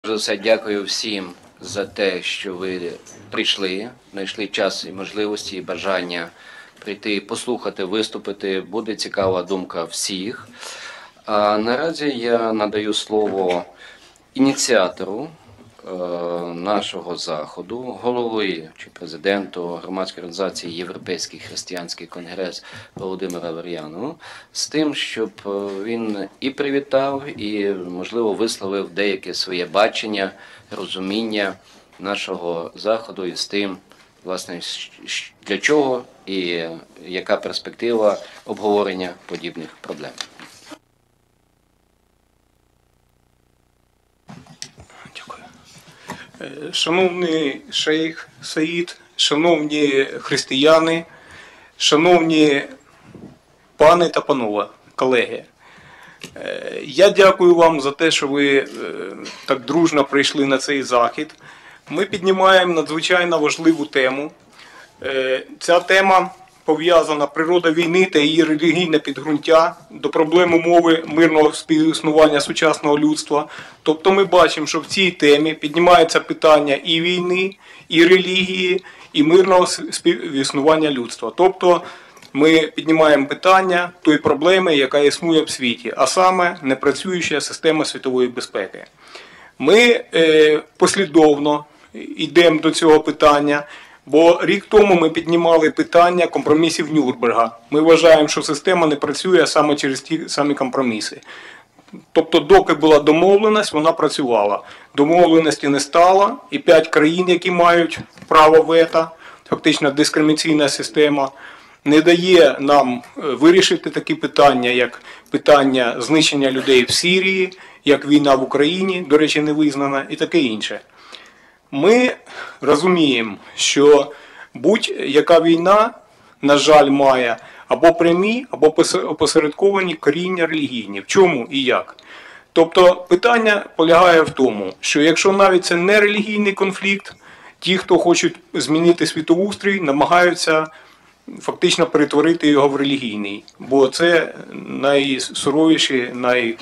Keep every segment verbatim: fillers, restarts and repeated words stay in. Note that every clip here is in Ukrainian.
За все, дякую всім за те, що ви прийшли, знайшли час і можливості, і бажання прийти, послухати, виступити. Буде цікава думка всіх. А наразі я надаю слово ініціатору е, нашого заходу, голови чи президенту громадської організації Європейський християнський конгрес Володимира Вер'янову, з тим, щоб він і привітав, і, можливо, висловив деяке своє бачення, розуміння нашого заходу і з тим, власне, для чого і яка перспектива обговорення подібних проблем. Шановний шейх Саїд, шановні християни, шановні пани та панове, колеги, я дякую вам за те, що ви так дружно прийшли на цей захід. Ми піднімаємо надзвичайно важливу тему. Ця тема пов'язана природа війни та її релігійне підґрунтя до проблем умови мирного співіснування сучасного людства. Тобто ми бачимо, що в цій темі піднімається питання і війни, і релігії, і мирного співіснування людства. Тобто ми піднімаємо питання тої проблеми, яка існує в світі, а саме непрацююча система світової безпеки. Ми е, послідовно йдемо до цього питання. Бо рік тому ми піднімали питання компромісів Нюрнберга. Ми вважаємо, що система не працює саме через ті самі компроміси. Тобто, доки була домовленість, вона працювала. Домовленості не стало, і п'ять країн, які мають право вето, фактично дискримінаційна система, не дає нам вирішити такі питання, як питання знищення людей в Сирії, як війна в Україні, до речі, не визнана, і таке інше. Ми розуміємо, що будь-яка війна, на жаль, має або прямі, або опосередковані коріння релігійні. В чому і як? Тобто питання полягає в тому, що якщо навіть це не релігійний конфлікт, ті, хто хочуть змінити світоустрій, намагаються фактично перетворити його в релігійний. Бо це найсуровіші, най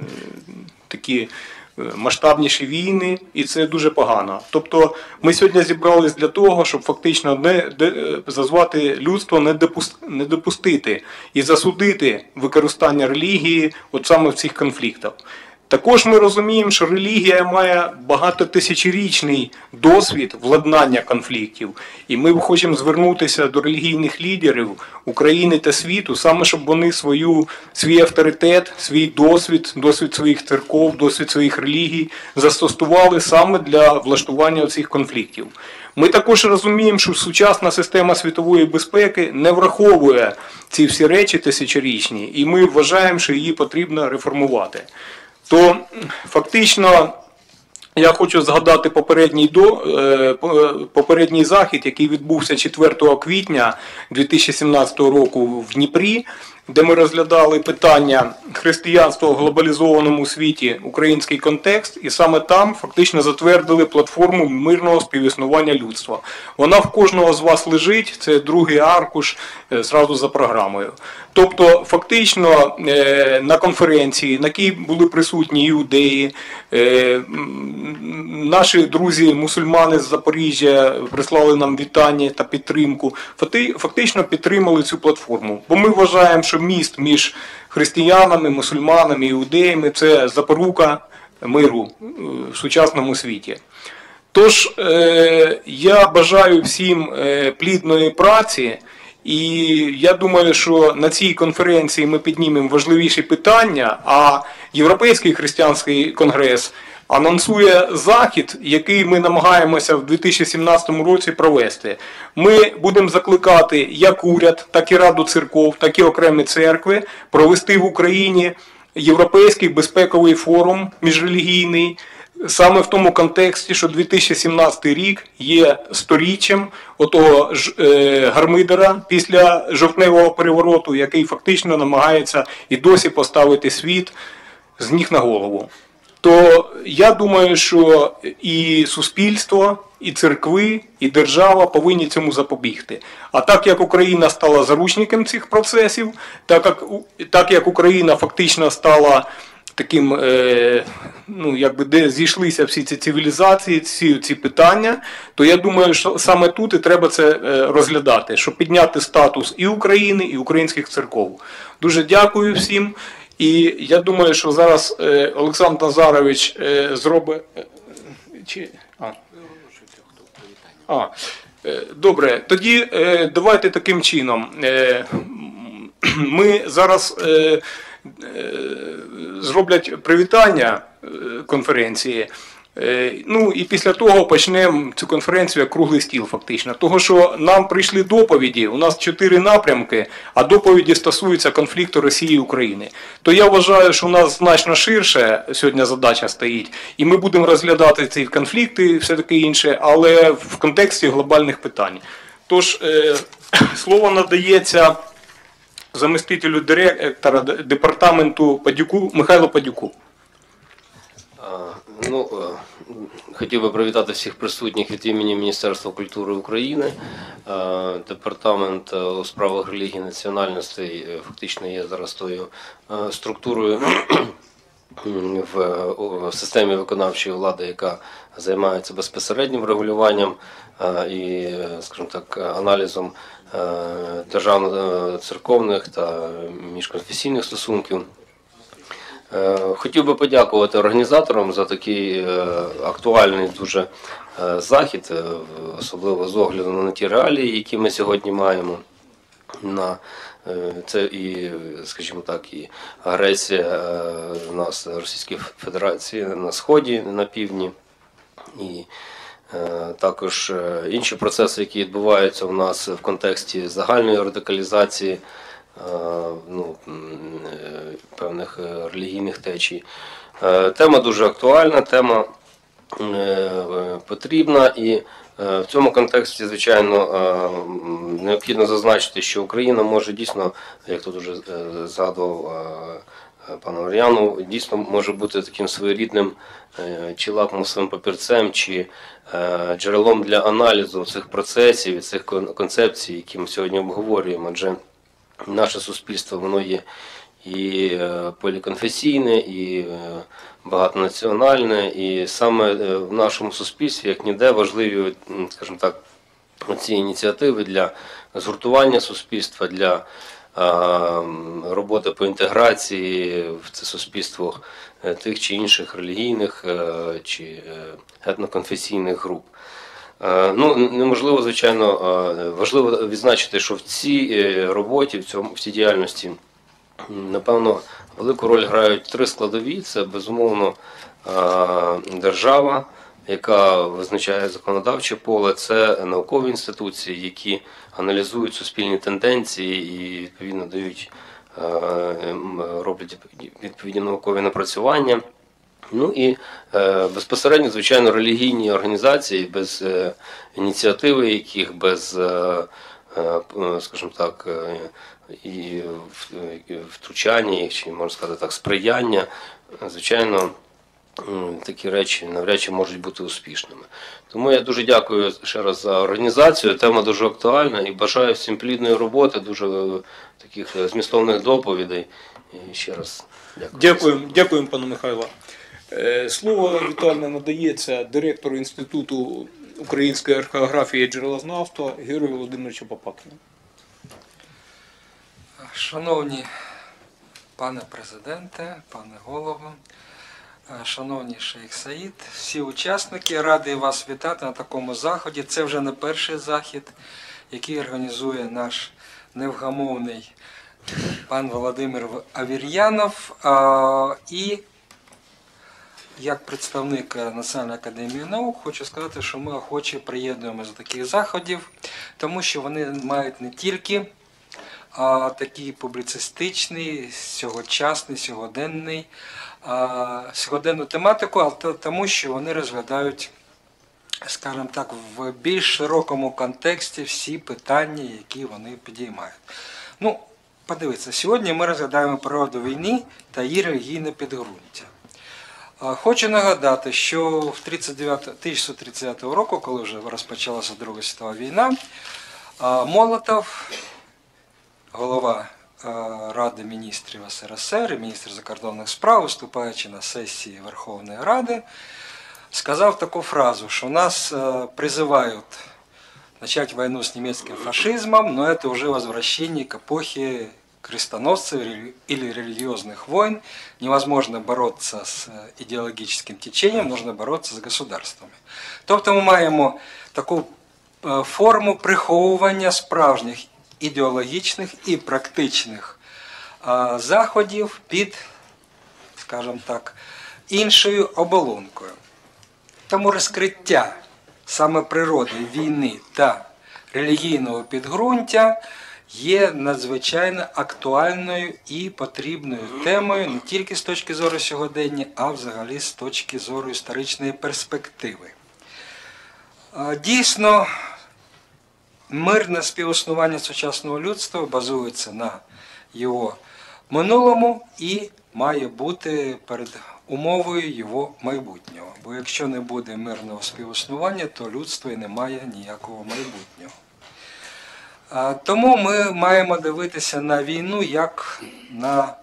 такі масштабніші війни, і це дуже погано. Тобто ми сьогодні зібрались для того, щоб фактично не, де, зазвати людство не, допуст, не допустити і засудити використання релігії от саме в цих конфліктах. Також ми розуміємо, що релігія має багатотисячорічний досвід владнання конфліктів. І ми хочемо звернутися до релігійних лідерів України та світу, саме щоб вони свою, свій авторитет, свій досвід, досвід своїх церков, досвід своїх релігій застосували саме для влаштування цих конфліктів. Ми також розуміємо, що сучасна система світової безпеки не враховує ці всі речі тисячорічні, і ми вважаємо, що її потрібно реформувати. То фактично я хочу згадати попередній, до, попередній захід, який відбувся четвертого квітня дві тисячі сімнадцятого року в Дніпрі, де ми розглядали питання християнства в глобалізованому світі, український контекст, і саме там фактично затвердили платформу мирного співіснування людства. Вона в кожного з вас лежить, це другий аркуш, зразу за програмою. Тобто, фактично, на конференції, на якій були присутні іудеї, наші друзі-мусульмани з Запоріжжя прислали нам вітання та підтримку, фактично підтримали цю платформу. Бо ми вважаємо, що міст між християнами, мусульманами, іудеями – це запорука миру в сучасному світі. Тож, я бажаю всім плідної праці, і я думаю, що на цій конференції ми піднімемо важливіші питання, а Європейський християнський конгрес анонсує захід, який ми намагаємося в дві тисячі сімнадцятому році провести. Ми будемо закликати як уряд, так і Раду церков, так і окремі церкви провести в Україні Європейський безпековий форум міжрелігійний, саме в тому контексті, що дві тисячі сімнадцятий рік є сторіччям отого гармидера після жовтневого перевороту, який фактично намагається і досі поставити світ з ніг на голову. То я думаю, що і суспільство, і церкви, і держава повинні цьому запобігти. А так як Україна стала заручником цих процесів, так як, так як Україна фактично стала таким, е, ну, якби, де зійшлися всі ці цивілізації, всі ці питання, то я думаю, що саме тут і треба це е, розглядати, щоб підняти статус і України, і українських церков. Дуже дякую всім. І я думаю, що зараз е, Олександр Назарович е, зробить. Е, чи... а. А, е, добре, тоді е, давайте таким чином. Е, ми зараз. Е, зроблять привітання конференції, ну і після того почнемо цю конференцію як круглий стіл фактично. Того, що нам прийшли доповіді, у нас чотири напрямки, а доповіді стосуються конфлікту Росії і України. То я вважаю, що у нас значно ширше сьогодні задача стоїть, і ми будемо розглядати ці конфлікти і все таке інше, але в контексті глобальних питань. Тож, слово надається заместителю директора департаменту Падюку, Михайлу Падюку. Ну, хотів би привітати всіх присутніх від імені Міністерства культури України. Департамент у справах релігії і національностей фактично є зараз тою структурою в системі виконавчої влади, яка займається безпосереднім регулюванням і, скажімо так, аналізом державно-церковних та міжконфесійних стосунків. Хотів би подякувати організаторам за такий актуальний дуже захід, особливо з огляду на ті реалії, які ми сьогодні маємо. На це і, скажімо так, і агресія в нас Російської Федерації на Сході, на півдні, і також інші процеси, які відбуваються у нас в контексті загальної радикалізації, ну, певних релігійних течій. Тема дуже актуальна, тема потрібна, і в цьому контексті, звичайно, необхідно зазначити, що Україна може дійсно, як тут вже згадував пан Мар'янов, дійсно може бути таким своєрідним чи лакмусовим папірцем, чи джерелом для аналізу цих процесів і цих концепцій, які ми сьогодні обговорюємо. Адже наше суспільство, воно є і поліконфесійне, і багатонаціональне, і саме в нашому суспільстві, як ніде, важливі, скажімо так, ці ініціативи для згуртування суспільства, для роботи по інтеграції в це суспільство тих чи інших релігійних чи етноконфесійних груп. Ну, неможливо, звичайно, важливо відзначити, що в цій роботі, в цьому, в цій діяльності, напевно, велику роль грають три складові. Це, безумовно, держава, яка визначає законодавче поле, це наукові інституції, які аналізують суспільні тенденції і, відповідно, дають, роблять відповідні наукові напрацювання. Ну і безпосередньо, звичайно, релігійні організації, без ініціативи яких, без, скажімо так, і втручання їх, чи, можна сказати так, сприяння, звичайно, такі речі навряд чи можуть бути успішними. Тому я дуже дякую ще раз за організацію, тема дуже актуальна і бажаю всім плідної роботи, дуже таких змістовних доповідей. І ще раз дякую. Дякуємо, дякуємо, пане Михайло. Слово вітальне надається директору Інституту української археографії і джерелознавства Георгію Володимировичу Попакіну. Шановні пане президенте, пане голово, шановні шейх Саїд, всі учасники, радий вас вітати на такому заході. Це вже не перший захід, який організує наш невгамовний пан Володимир Авір'янов. І як представник Національної академії наук хочу сказати, що ми охоче приєднуємося до таких заходів, тому що вони мають не тільки а, такий публіцистичний, сьогочасний, сьогоденний, а, сьогоденну тематику, але тому, що вони розглядають, скажімо так, в більш широкому контексті всі питання, які вони підіймають. Ну, подивіться, сьогодні ми розглядаємо природу війни та її релігійне підґрунтя. Хочу нагадати, що в тисяча дев'ятсот тридцять дев'ятого року, коли вже розпочалася Друга світова війна, Молотов, голова Ради міністрів ес ер ес ер і міністр закордонних справ, виступаючи на сесії Верховної Ради, сказав таку фразу, что нас э, призывают начать войну с немецким фашизмом, но это уже возвращение к эпохе крестоносцев или религиозных войн. Невозможно бороться с идеологическим течением, нужно бороться з государствами. Тобто ми маємо таку э, форму приховування справжніх ідеологічних і практичних э, заходів під, скажімо так, іншою оболонкою. Тому розкриття саме природи війни та релігійного підґрунтя є надзвичайно актуальною і потрібною темою не тільки з точки зору сьогодення, а взагалі з точки зору історичної перспективи. Дійсно, мирне співіснування сучасного людства базується на його минулому і має бути перед умовою його майбутнього. Бо якщо не буде мирного співіснування, то людство і не має ніякого майбутнього. Тому ми маємо дивитися на війну як на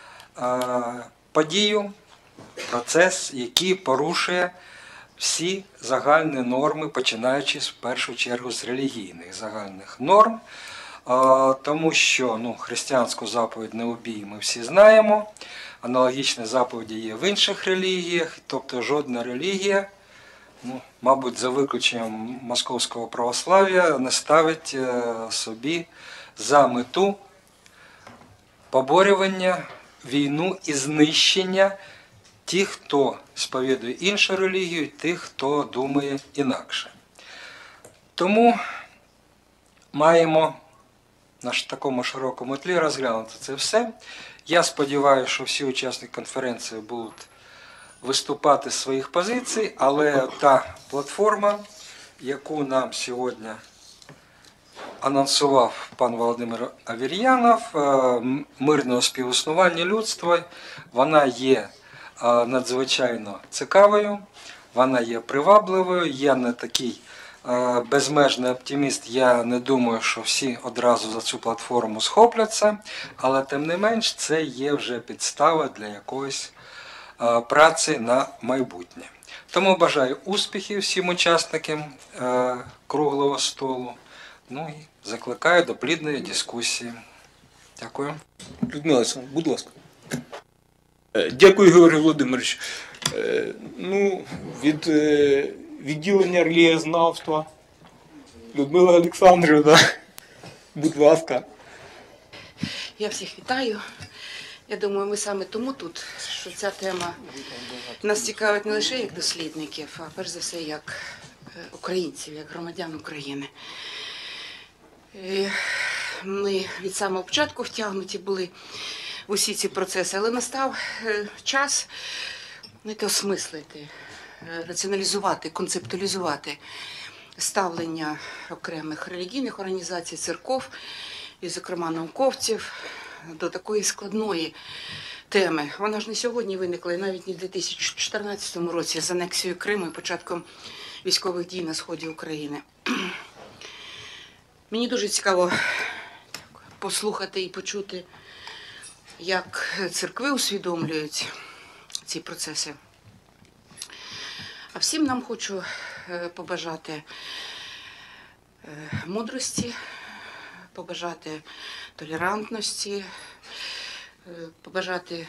подію, процес, який порушує всі загальні норми, починаючи в першу чергу з релігійних загальних норм, тому що ну, християнську заповідь «Не убій» ми всі знаємо, аналогічні заповіді є в інших релігіях, тобто жодна релігія, ну, мабуть, за виключенням московського православ'я, не ставить собі за мету поборювання, війну і знищення тих, хто сповідує іншу релігію, і тих, хто думає інакше. Тому маємо на такому широкому тлі розглянути це все. Я сподіваюся, що всі учасники конференції будуть виступати з своїх позицій, але та платформа, яку нам сьогодні анонсував пан Володимир Аверьянов, мирного співіснування людства, вона є надзвичайно цікавою, вона є привабливою. Я не такий безмежний оптиміст, я не думаю, що всі одразу за цю платформу схопляться, але тим не менш це є вже підстава для якоїсь праці на майбутнє. Тому бажаю успіхів всім учасникам круглого столу, ну і закликаю до плідної дискусії. Дякую. Людмила Олександровна, будь ласка. Дякую, Георгій Володимирович. Ну, від відділення релігієзнавства Людмила Олександрівна, будь ласка. Я всіх вітаю. Я думаю, ми саме тому тут, що ця тема нас цікавить не лише як дослідників, а перш за все як українців, як громадян України. Ми від самого початку втягнуті були в усі ці процеси, але настав час знаєте, осмислити, раціоналізувати, концептуалізувати ставлення окремих релігійних організацій, церков і, зокрема, науковців до такої складної теми. Вона ж не сьогодні виникла, і навіть не в дві тисячі чотирнадцятому році з анексією Криму і початком військових дій на сході України. Мені дуже цікаво послухати і почути, як церкви усвідомлюють ці процеси. А всім нам хочу побажати мудрості, побажати толерантності, побажати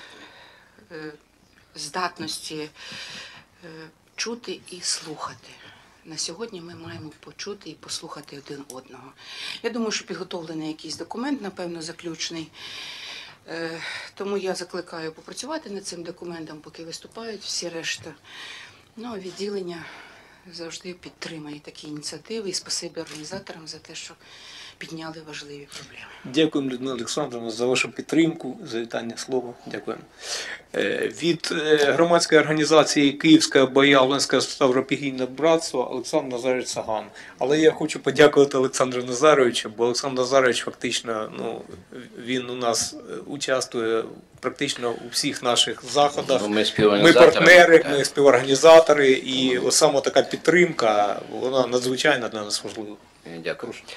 здатності чути і слухати. На сьогодні ми маємо почути і послухати один одного. Я думаю, що підготовлений якийсь документ, напевно, заключний. Тому я закликаю попрацювати над цим документом, поки виступають всі решта. Ну, а відділення завжди підтримує такі ініціативи. І спасибі організаторам за те, що підняли важливі проблеми. Дякуємо, Людмила Олександровна, за вашу підтримку, за вітання слова. Дякуємо. Від громадської організації Київське Боярське Ставропігійне братство Олександр Назарович Саган. Але я хочу подякувати Олександру Назаровичу, бо Олександр Назарович фактично, ну, він у нас участвує практично у всіх наших заходах. Ну, ми ми партнери, ми співорганізатори, і ось саме така підтримка, вона надзвичайно для нас важлива. Дякую.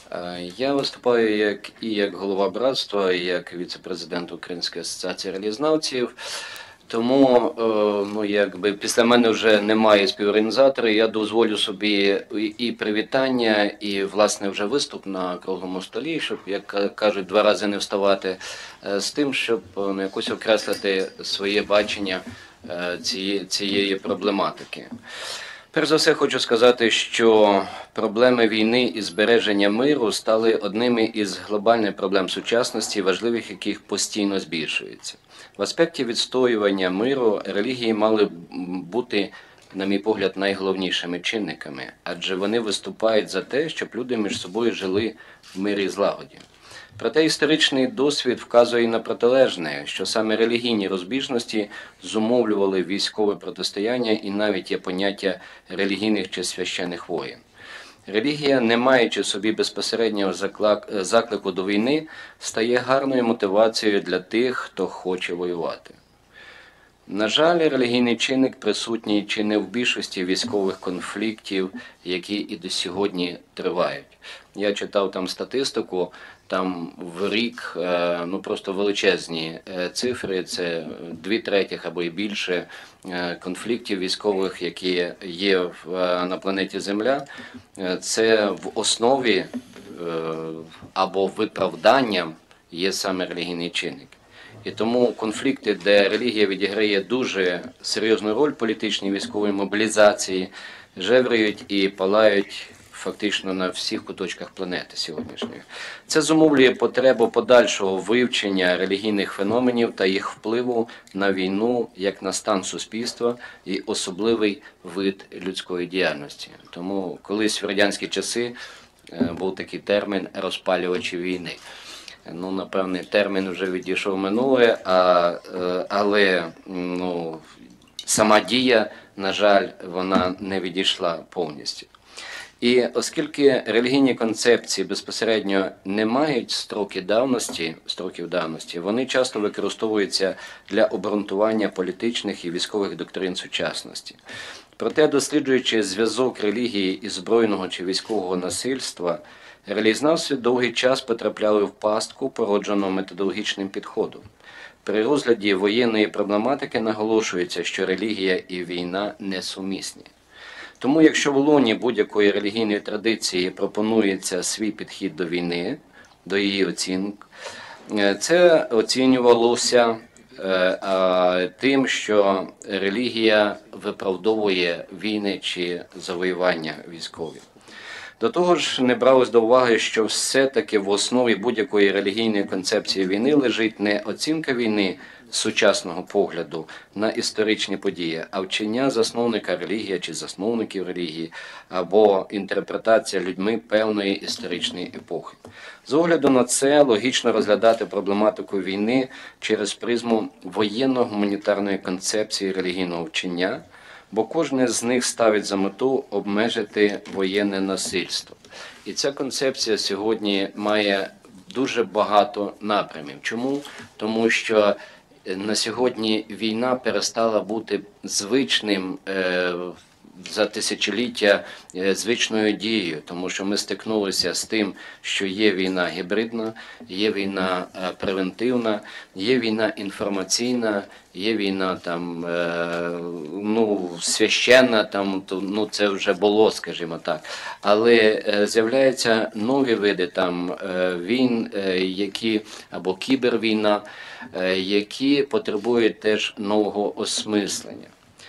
Е, Я виступаю як і як голова братства, і як віце-президент Української асоціації релігієзнавців. Тому, е, ну, якби після мене вже немає співорганізатора, я дозволю собі і- і привітання, і власне вже виступ на круглому столі, щоб, як кажуть, два рази не вставати, е, з тим, щоб е, ну, якось окреслити своє бачення е, цієї, цієї проблематики. Перш за все хочу сказати, що проблеми війни і збереження миру стали одними із глобальних проблем сучасності, важливих яких постійно збільшується. В аспекті відстоювання миру релігії мали б бути, на мій погляд, найголовнішими чинниками, адже вони виступають за те, щоб люди між собою жили в мирі і злагоді. Проте історичний досвід вказує на протилежне, що саме релігійні розбіжності зумовлювали військове протистояння і навіть є поняття релігійних чи священих воєн. Релігія, не маючи собі безпосереднього заклик- заклику до війни, стає гарною мотивацією для тих, хто хоче воювати. На жаль, релігійний чинник присутній чи не в більшості військових конфліктів, які і до сьогодні тривають. Я читав там статистику, там в рік е, ну просто величезні е, цифри, це дві третіх або й більше е, конфліктів військових, які є в, е, на планеті Земля. Е, Це в основі е, або виправданням є саме релігійний чинник. І тому конфлікти, де релігія відіграє дуже серйозну роль в політичній військовій мобілізації, жевріють і палають фактично на всіх куточках планети сьогоднішньої. Це зумовлює потребу подальшого вивчення релігійних феноменів та їх впливу на війну як на стан суспільства і особливий вид людської діяльності. Тому колись в радянські часи е, був такий термін «розпалювачі війни». Ну, напевне, термін вже відійшов в минуле, а, е, але ну, сама дія, на жаль, вона не відійшла повністю. І оскільки релігійні концепції безпосередньо не мають строки давності, строків давності, вони часто використовуються для обґрунтування політичних і військових доктрин сучасності. Проте, досліджуючи зв'язок релігії і збройного чи військового насильства, релігієзнавці довгий час потрапляли в пастку, породжену методологічним підходом. При розгляді воєнної проблематики наголошується, що релігія і війна несумісні. Тому, якщо в лоні будь-якої релігійної традиції пропонується свій підхід до війни, до її оцінок, це оцінювалося е, тим, що релігія виправдовує війни чи завоювання військові. До того ж, не бралось до уваги, що все-таки в основі будь-якої релігійної концепції війни лежить не оцінка війни з сучасного погляду на історичні події, а вчення засновника релігії чи засновників релігії, або інтерпретація людьми певної історичної епохи. З огляду на це логічно розглядати проблематику війни через призму воєнно-гуманітарної концепції релігійного вчення, бо кожне з них ставить за мету обмежити воєнне насильство. І ця концепція сьогодні має дуже багато напрямів. Чому? Тому що на сьогодні війна перестала бути звичним е, за тисячоліття е, звичною дією, тому що ми стикнулися з тим, що є війна гібридна, є війна е, превентивна, є війна інформаційна, є війна там, е, ну, священна, там, то, ну, це вже було, скажімо так. Але е, з'являються нові види там, е, війн, е, які, або кібервійна, е, які потребують теж нового осмислення.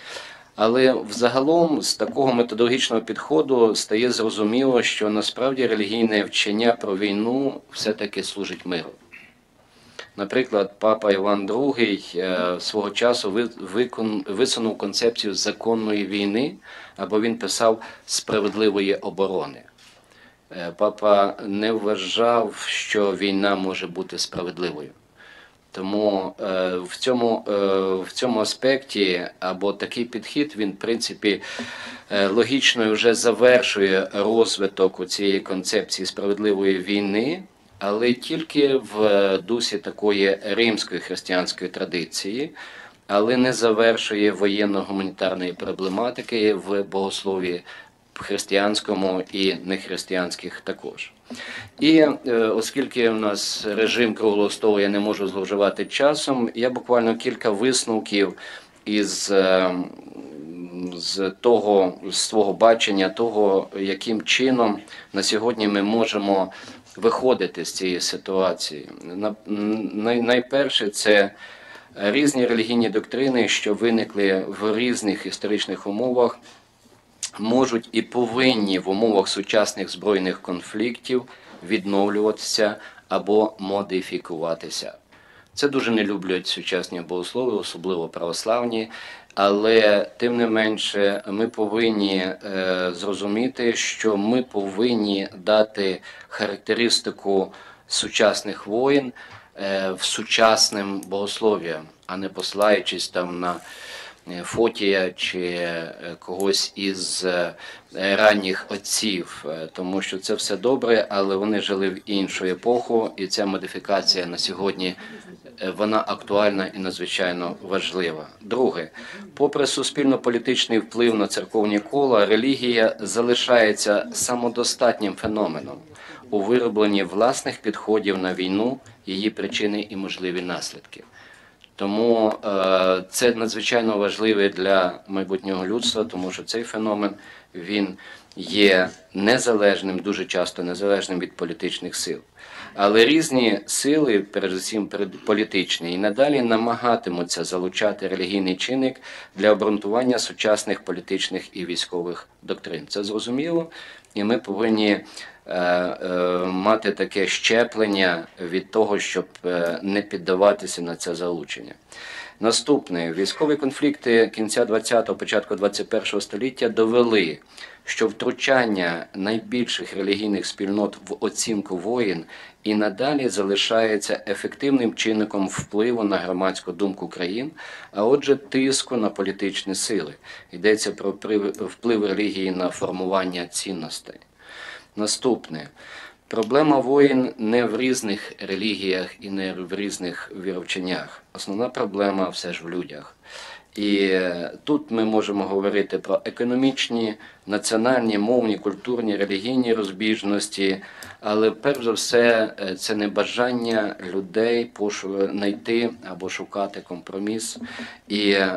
Але взагалом з такого методологічного підходу стає зрозуміло, що насправді релігійне вчення про війну все-таки служить миру. Наприклад, папа Іван Другий е, свого часу ви, викон, висунув концепцію законної війни, або він писав «справедливої оборони». Е, папа не вважав, що війна може бути справедливою. Тому е, в, цьому, е, в цьому аспекті, або такий підхід, він, в принципі, е, логічно вже завершує розвиток цієї концепції справедливої війни, але тільки в дусі такої римської християнської традиції, але не завершує воєнно-гуманітарної проблематики в богослов'ї християнському і нехристиянських також. І е, оскільки у нас режим круглого столу, я не можу зловживати часом, я буквально кілька висновків із е, з того, з свого бачення того, яким чином на сьогодні ми можемо виходити з цієї ситуації. Най, найперше, це різні релігійні доктрини, що виникли в різних історичних умовах, можуть і повинні в умовах сучасних збройних конфліктів відновлюватися або модифікуватися. Це дуже не люблять сучасні богослови, особливо православні, але тим не менше ми повинні е, зрозуміти, що ми повинні дати характеристику сучасних воїн е, в сучасним богослов'ям, а не посилаючись там на Фотія чи когось із ранніх отців, тому що це все добре, але вони жили в іншу епоху, і ця модифікація на сьогодні вона актуальна і надзвичайно важлива. Друге, попри суспільно-політичний вплив на церковні кола, релігія залишається самодостатнім феноменом у виробленні власних підходів на війну, її причини і можливі наслідки. Тому е, це надзвичайно важливе для майбутнього людства, тому що цей феномен, він є незалежним, дуже часто незалежним від політичних сил. Але різні сили, передусім політичні, і надалі намагатимуться залучати релігійний чинник для обґрунтування сучасних політичних і військових доктрин. Це зрозуміло, і ми повинні Е, е, мати таке щеплення від того, щоб е, не піддаватися на це залучення. Наступне. Військові конфлікти кінця ХХ-го, початку двадцять першого століття довели, що втручання найбільших релігійних спільнот в оцінку воїн і надалі залишається ефективним чинником впливу на громадську думку країн, а отже тиску на політичні сили. Йдеться про вплив релігії на формування цінностей. Наступне. Проблема воїн не в різних релігіях і не в різних віровченнях. Основна проблема все ж в людях. І тут ми можемо говорити про економічні, національні, мовні, культурні, релігійні розбіжності, але перш за все це не бажання людей знайти або шукати компроміс і е,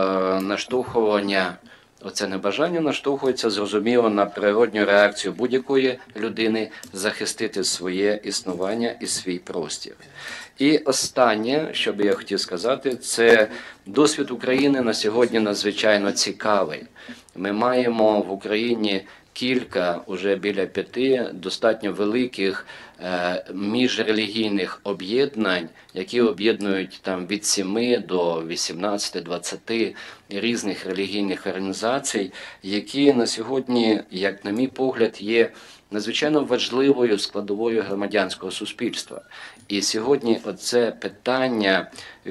наштовхування. Оце небажання наштовхується, зрозуміло, на природню реакцію будь-якої людини захистити своє існування і свій простір. І останнє, що би я хотів сказати, це досвід України на сьогодні надзвичайно цікавий. Ми маємо в Україні кілька, уже біля п'яти, достатньо великих е, міжрелігійних об'єднань, які об'єднують там від семи до вісімнадцяти-двадцяти різних релігійних організацій, які на сьогодні, як на мій погляд, є надзвичайно важливою складовою громадянського суспільства. І сьогодні оце питання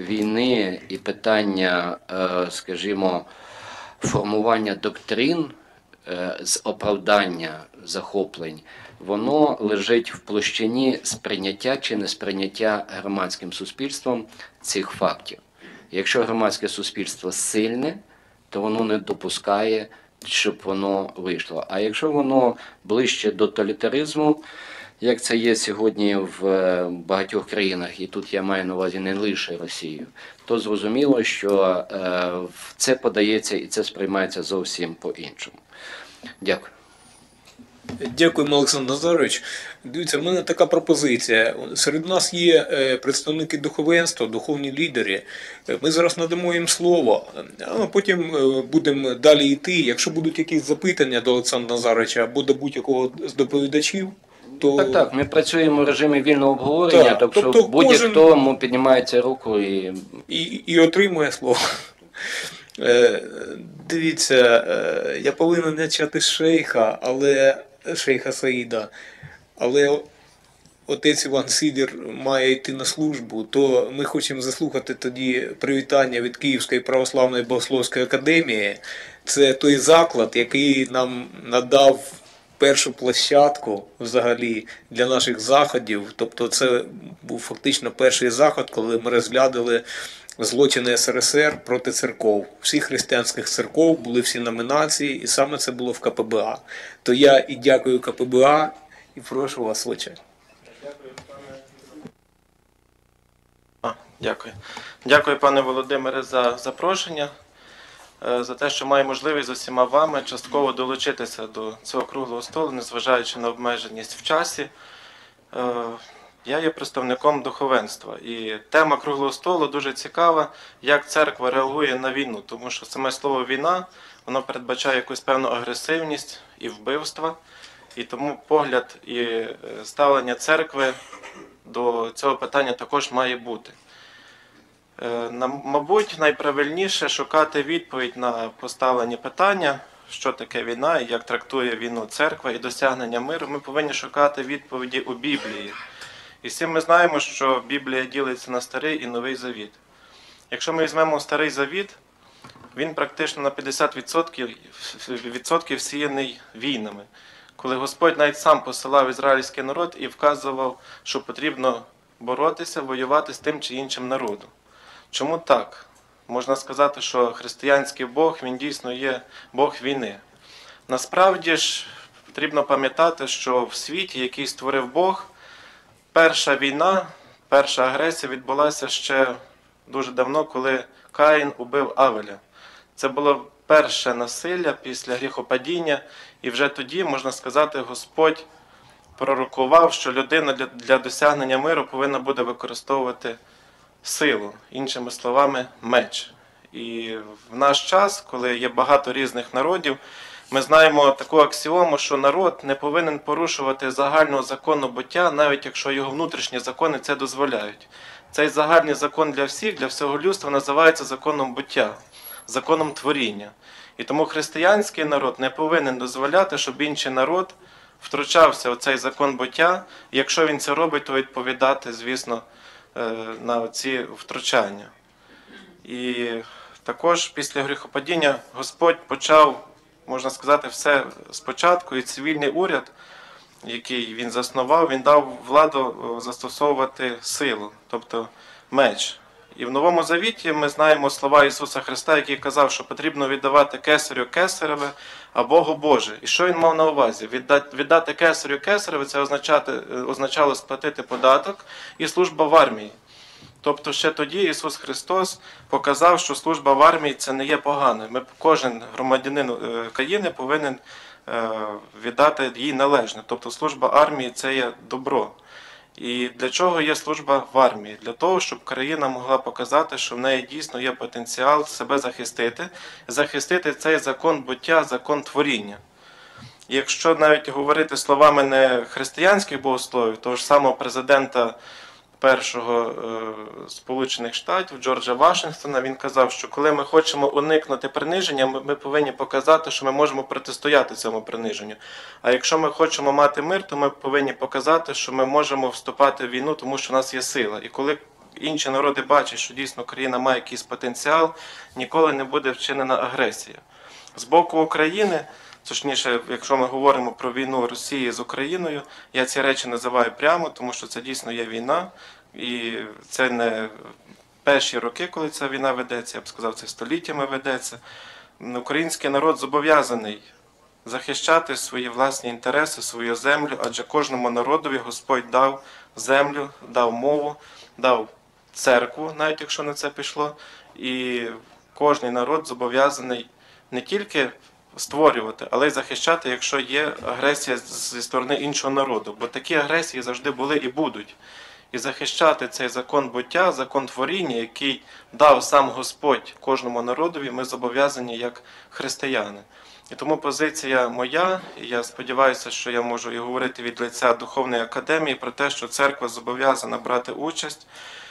війни і питання, е, скажімо, формування доктрин з оправдання захоплень, воно лежить в площині сприйняття чи несприйняття громадським суспільством цих фактів. Якщо громадське суспільство сильне, то воно не допускає, щоб воно вийшло. А якщо воно ближче до тоталітаризму, як це є сьогодні в багатьох країнах, і тут я маю на увазі не лише Росію, то зрозуміло, що це подається і це сприймається зовсім по-іншому. Дякую. Дякуємо, Олександр Назарович. Дивіться, в мене така пропозиція. Серед нас є представники духовенства, духовні лідери. Ми зараз надамо їм слово, а потім будемо далі йти. Якщо будуть якісь запитання до Олександра Назаровича або до будь-якого з доповідачів, то... Так, так, ми працюємо в режимі вільного обговорення, так, тобто, тобто будь-хто кожен... піднімається руку і... І, і отримує слово. Дивіться, я повинен начати з шейха, але шейха Саїда, але отець Іван Сидір має йти на службу, то ми хочемо заслухати тоді привітання від Київської православної богословської академії. Це той заклад, який нам надав першу площадку взагалі для наших заходів. Тобто це був фактично перший заход, коли ми розглядали злочини ес ер ес ер проти церков. Всіх християнських церков були всі номінації, і саме це було в ка пе бе а. То я і дякую ка пе бе а, і прошу вас, отче. А, дякую. Дякую, пане Володимире, за запрошення, е, за те, що маю можливість з усіма вами частково долучитися до цього круглого столу, незважаючи на обмеженість в часі. Е, Я є представником духовенства, і тема круглого столу дуже цікава, як церква реагує на війну, тому що саме слово «війна» воно передбачає якусь певну агресивність і вбивства, і тому погляд і ставлення церкви до цього питання також має бути. Мабуть, найправильніше шукати відповідь на поставлені питання, що таке війна і як трактує війну церква і досягнення миру. Ми повинні шукати відповіді у Біблії. І всі ми знаємо, що Біблія ділиться на Старий і Новий Завіт. Якщо ми візьмемо Старий Завіт, він практично на п'ятдесят відсотків всіяний війнами. Коли Господь навіть сам посилав ізраїльський народ і вказував, що потрібно боротися, воювати з тим чи іншим народом. Чому так? Можна сказати, що християнський Бог, він дійсно є Бог війни. Насправді ж, потрібно пам'ятати, що в світі, який створив Бог, перша війна, перша агресія відбулася ще дуже давно, коли Каїн убив Авеля. Це було перше насилля після гріхопадіння, і вже тоді, можна сказати, Господь пророкував, що людина для, для досягнення миру повинна буде використовувати силу, іншими словами, меч. І в наш час, коли є багато різних народів, ми знаємо таку аксіому, що народ не повинен порушувати загального закону буття, навіть якщо його внутрішні закони це дозволяють. Цей загальний закон для всіх, для всього людства називається законом буття, законом творіння. І тому християнський народ не повинен дозволяти, щоб інший народ втручався в цей закон буття, і якщо він це робить, то відповідати, звісно, на ці втручання. І також після гріхопадіння Господь почав, можна сказати, все спочатку, і цивільний уряд, який він заснував, він дав владу застосовувати силу, тобто меч. І в Новому Завіті ми знаємо слова Ісуса Христа, який казав, що потрібно віддавати кесарю кесареве, а Богу Боже. І що він мав на увазі? Віддати, віддати кесарю кесареве – це означати, означало сплатити податок і служба в армії. Тобто ще тоді Ісус Христос показав, що служба в армії – це не є погано. Ми, кожен громадянин країни повинен віддати їй належне. Тобто служба армії – це є добро. І для чого є служба в армії? Для того, щоб країна могла показати, що в неї дійсно є потенціал себе захистити, захистити цей закон буття, закон творіння. І якщо навіть говорити словами не християнських богословів, того ж самого президента першого е, Сполучених Штатів Джорджа Вашингтона, він казав, що коли ми хочемо уникнути приниження, ми, ми повинні показати, що ми можемо протистояти цьому приниженню. А якщо ми хочемо мати мир, то ми повинні показати, що ми можемо вступати в війну, тому що в нас є сила. І коли інші народи бачать, що дійсно країна має якийсь потенціал, ніколи не буде вчинена агресія. З боку України, точніше, якщо ми говоримо про війну Росії з Україною, я ці речі називаю прямо, тому що це дійсно є війна, і це не перші роки, коли ця війна ведеться, я б сказав, це століттями ведеться. Український народ зобов'язаний захищати свої власні інтереси, свою землю, адже кожному народові Господь дав землю, дав мову, дав церкву, навіть якщо на це пішло, і кожен народ зобов'язаний не тільки створювати, але й захищати, якщо є агресія зі сторони іншого народу. Бо такі агресії завжди були і будуть. І захищати цей закон буття, закон творіння, який дав сам Господь кожному народові, ми зобов'язані як християни. І тому позиція моя, і я сподіваюся, що я можу і говорити від лиця Духовної академії про те, що церква зобов'язана брати участь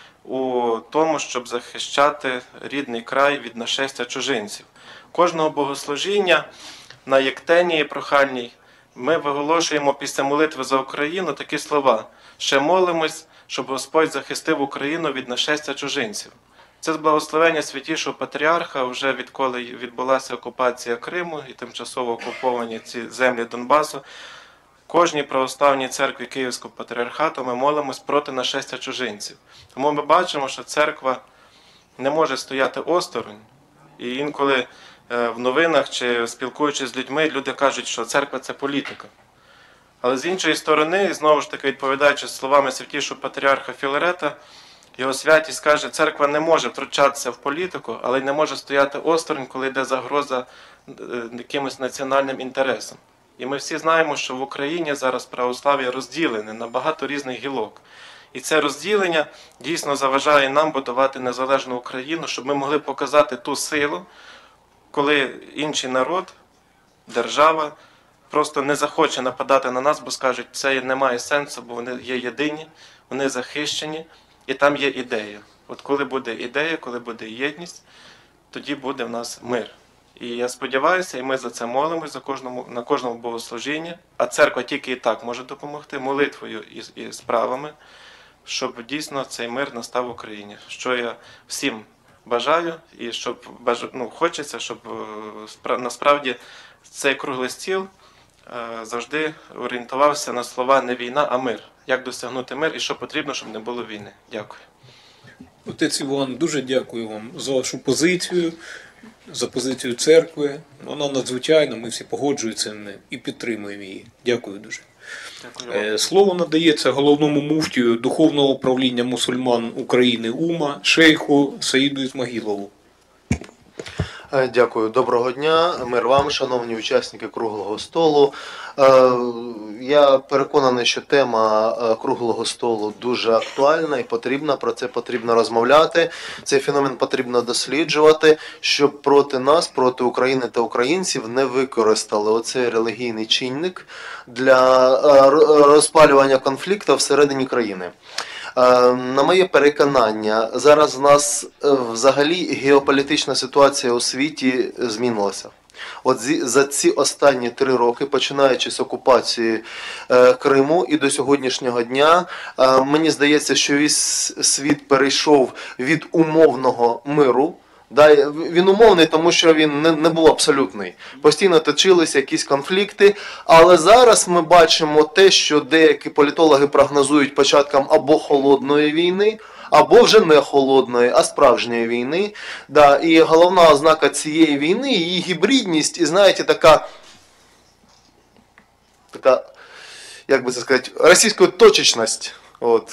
у тому, щоб захищати рідний край від нашестя чужинців. Кожного богослужіння на єктенії прохальній ми виголошуємо після молитви за Україну такі слова: «Ще молимось, щоб Господь захистив Україну від нашестя чужинців». Це з благословення Святішого Патріарха, вже відколи відбулася окупація Криму і тимчасово окуповані ці землі Донбасу. Кожній православній церкві Київського Патріархату ми молимось проти нашестя чужинців. Тому ми бачимо, що церква не може стояти осторонь. І інколи в новинах чи спілкуючись з людьми, люди кажуть, що церква – це політика. Але з іншої сторони, знову ж таки відповідаючи словами святішого патріарха Філарета, його святість каже, церква не може втручатися в політику, але й не може стояти осторонь, коли йде загроза якимось національним інтересам. І ми всі знаємо, що в Україні зараз православ'я розділене на багато різних гілок. І це розділення дійсно заважає нам будувати незалежну Україну, щоб ми могли показати ту силу, коли інший народ, держава просто не захоче нападати на нас, бо скажуть, це не має сенсу, бо вони є єдині, вони захищені, і там є ідея. От коли буде ідея, коли буде єдність, тоді буде в нас мир. І я сподіваюся, і ми за це молимось за кожному, на кожному богослужінні, а церква тільки і так може допомогти молитвою і, і справами, щоб дійсно цей мир настав в Україні. Що я всім бажаю, і щоб ну, хочеться, щоб насправді цей круглий стіл завжди орієнтувався на слова не війна, а мир. Як досягнути мир і що потрібно, щоб не було війни. Дякую. Отець Іван, дуже дякую вам за вашу позицію, за позицію церкви. Вона надзвичайна, ми всі погоджуємося і підтримуємо її. Дякую дуже. Дякую. Слово надається головному муфтію Духовного управління мусульман України УМА, шейху Саїду Ісмагілову. Дякую. Доброго дня. Мир вам, шановні учасники Круглого столу. Я переконаний, що тема Круглого столу дуже актуальна і потрібна, про це потрібно розмовляти. Цей феномен потрібно досліджувати, щоб проти нас, проти України та українців не використали оцей релігійний чинник для розпалювання конфлікту всередині країни. На моє переконання, зараз у нас взагалі геополітична ситуація у світі змінилася. От за ці останні три роки, починаючи з окупації Криму і до сьогоднішнього дня, мені здається, що весь світ перейшов від умовного миру. Да, він умовний, тому що він не, не був абсолютний. Постійно точилися якісь конфлікти, але зараз ми бачимо те, що деякі політологи прогнозують початком або холодної війни, або вже не холодної, а справжньої війни. Да, і головна ознака цієї війни – її гібридність і, знаєте, така, така, як би це сказати, російська точечність. От.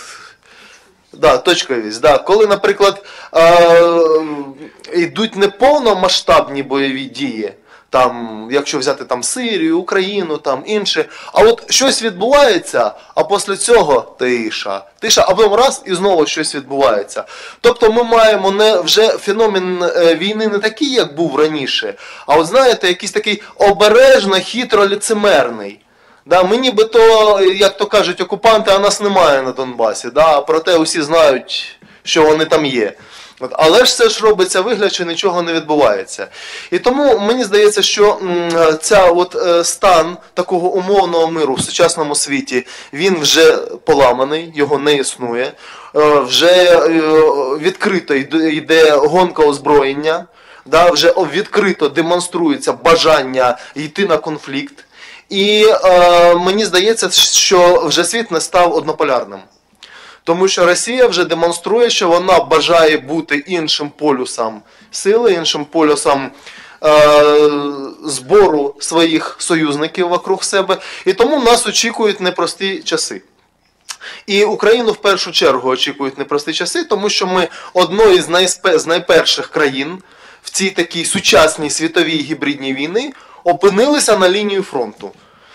Да, точковість. Да. Коли, наприклад, е- йдуть не повномасштабні бойові дії, там, якщо взяти там Сирію, Україну, там інше, а от щось відбувається, а після цього тиша, тиша, а потім раз і знову щось відбувається. Тобто ми маємо не вже феномен війни не такий, як був раніше, а от знаєте, якийсь такий обережно, хитро ліцемерний. Да, ми нібито, як то кажуть, окупанти, а нас немає на Донбасі, да, проте усі знають, що вони там є. От, але ж це ж робиться вигляд, що нічого не відбувається. І тому мені здається, що м, ця от, е, стан такого умовного миру в сучасному світі, він вже поламаний, його не існує, е, вже е, відкрито йде, йде гонка озброєння, да, вже відкрито демонструється бажання йти на конфлікт. І е, мені здається, що вже світ не став однополярним. Тому що Росія вже демонструє, що вона бажає бути іншим полюсом сили, іншим полюсом е, збору своїх союзників вокруг себе. І тому нас очікують непрості часи. І Україну в першу чергу очікують непрості часи, тому що ми одною з, найспе, з найперших країн в цій такій сучасній світовій гібридній війни опинилися на лінії фронту.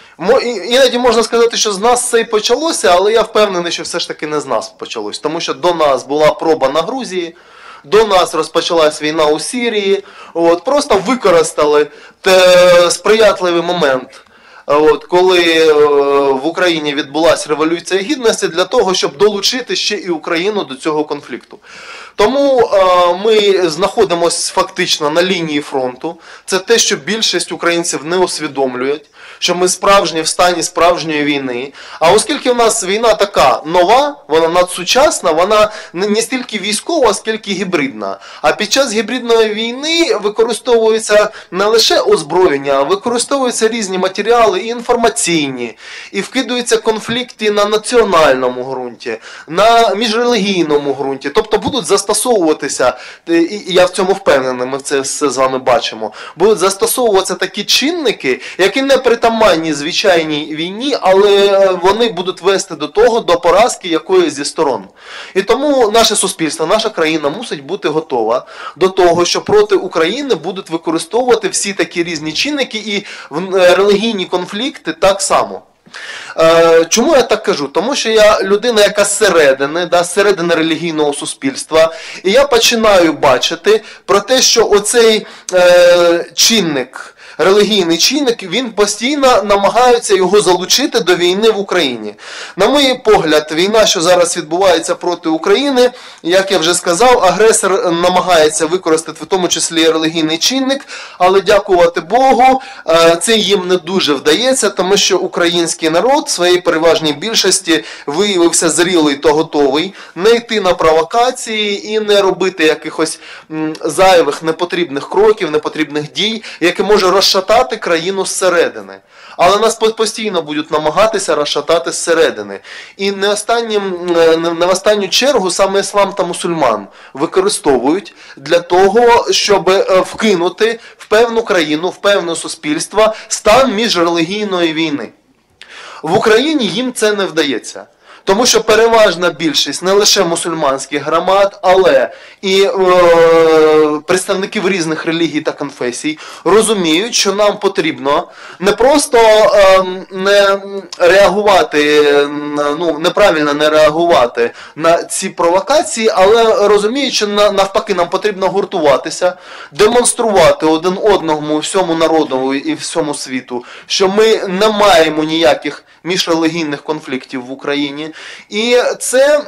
Іноді можна сказати, що з нас це і почалося, але я впевнений, що все ж таки не з нас почалось. Тому що до нас була проба на Грузії, до нас розпочалась війна у Сирії, от, просто використали те сприятливий момент, от, коли в Україні відбулася Революція Гідності, для того, щоб долучити ще і Україну до цього конфлікту. Тому е, ми знаходимося фактично на лінії фронту. Це те, що більшість українців не усвідомлюють, що ми справжні в стані справжньої війни. А оскільки в нас війна така нова, вона надсучасна, вона не стільки військова, скільки гібридна. А під час гібридної війни використовується не лише озброєння, а використовуються різні матеріали, і інформаційні, і вкидаються конфлікти на національному ґрунті, на міжрелігійному ґрунті. Тобто будуть застосовуватися, і я в цьому впевнений, ми це все з вами бачимо, будуть застосовуватися такі чинники, які не притаманні звичайній війні, але вони будуть вести до того, до поразки якоїсь зі сторон. І тому наше суспільство, наша країна мусить бути готова до того, що проти України будуть використовувати всі такі різні чинники і релігійні конфлікти так само. Чому я так кажу? Тому що я людина, яка зсередини, да, зсередини релігійного суспільства, і я починаю бачити про те, що оцей е, чинник, релігійний чинник, він постійно намагається його залучити до війни в Україні. На мій погляд, війна, що зараз відбувається проти України, як я вже сказав, агресор намагається використати в тому числі релігійний чинник, але дякувати Богу, це їм не дуже вдається, тому що український народ в своїй переважній більшості виявився зрілий та готовий не йти на провокації і не робити якихось зайвих, непотрібних кроків, непотрібних дій, які може розшатати розшатати країну зсередини. Але нас постійно будуть намагатися розшатати зсередини. І не, останнім, не в останню чергу саме іслам та мусульман використовують для того, щоб вкинути в певну країну, в певне суспільство стан міжрелігійної війни. В Україні їм це не вдається. Тому що переважна більшість не лише мусульманських громад, але і е, представників різних релігій та конфесій розуміють, що нам потрібно не просто е, не реагувати, ну, неправильно не реагувати на ці провокації, але розуміють, що навпаки нам потрібно гуртуватися, демонструвати один одному всьому народу і всьому світу, що ми не маємо ніяких міжрелігійних конфліктів в Україні. І це,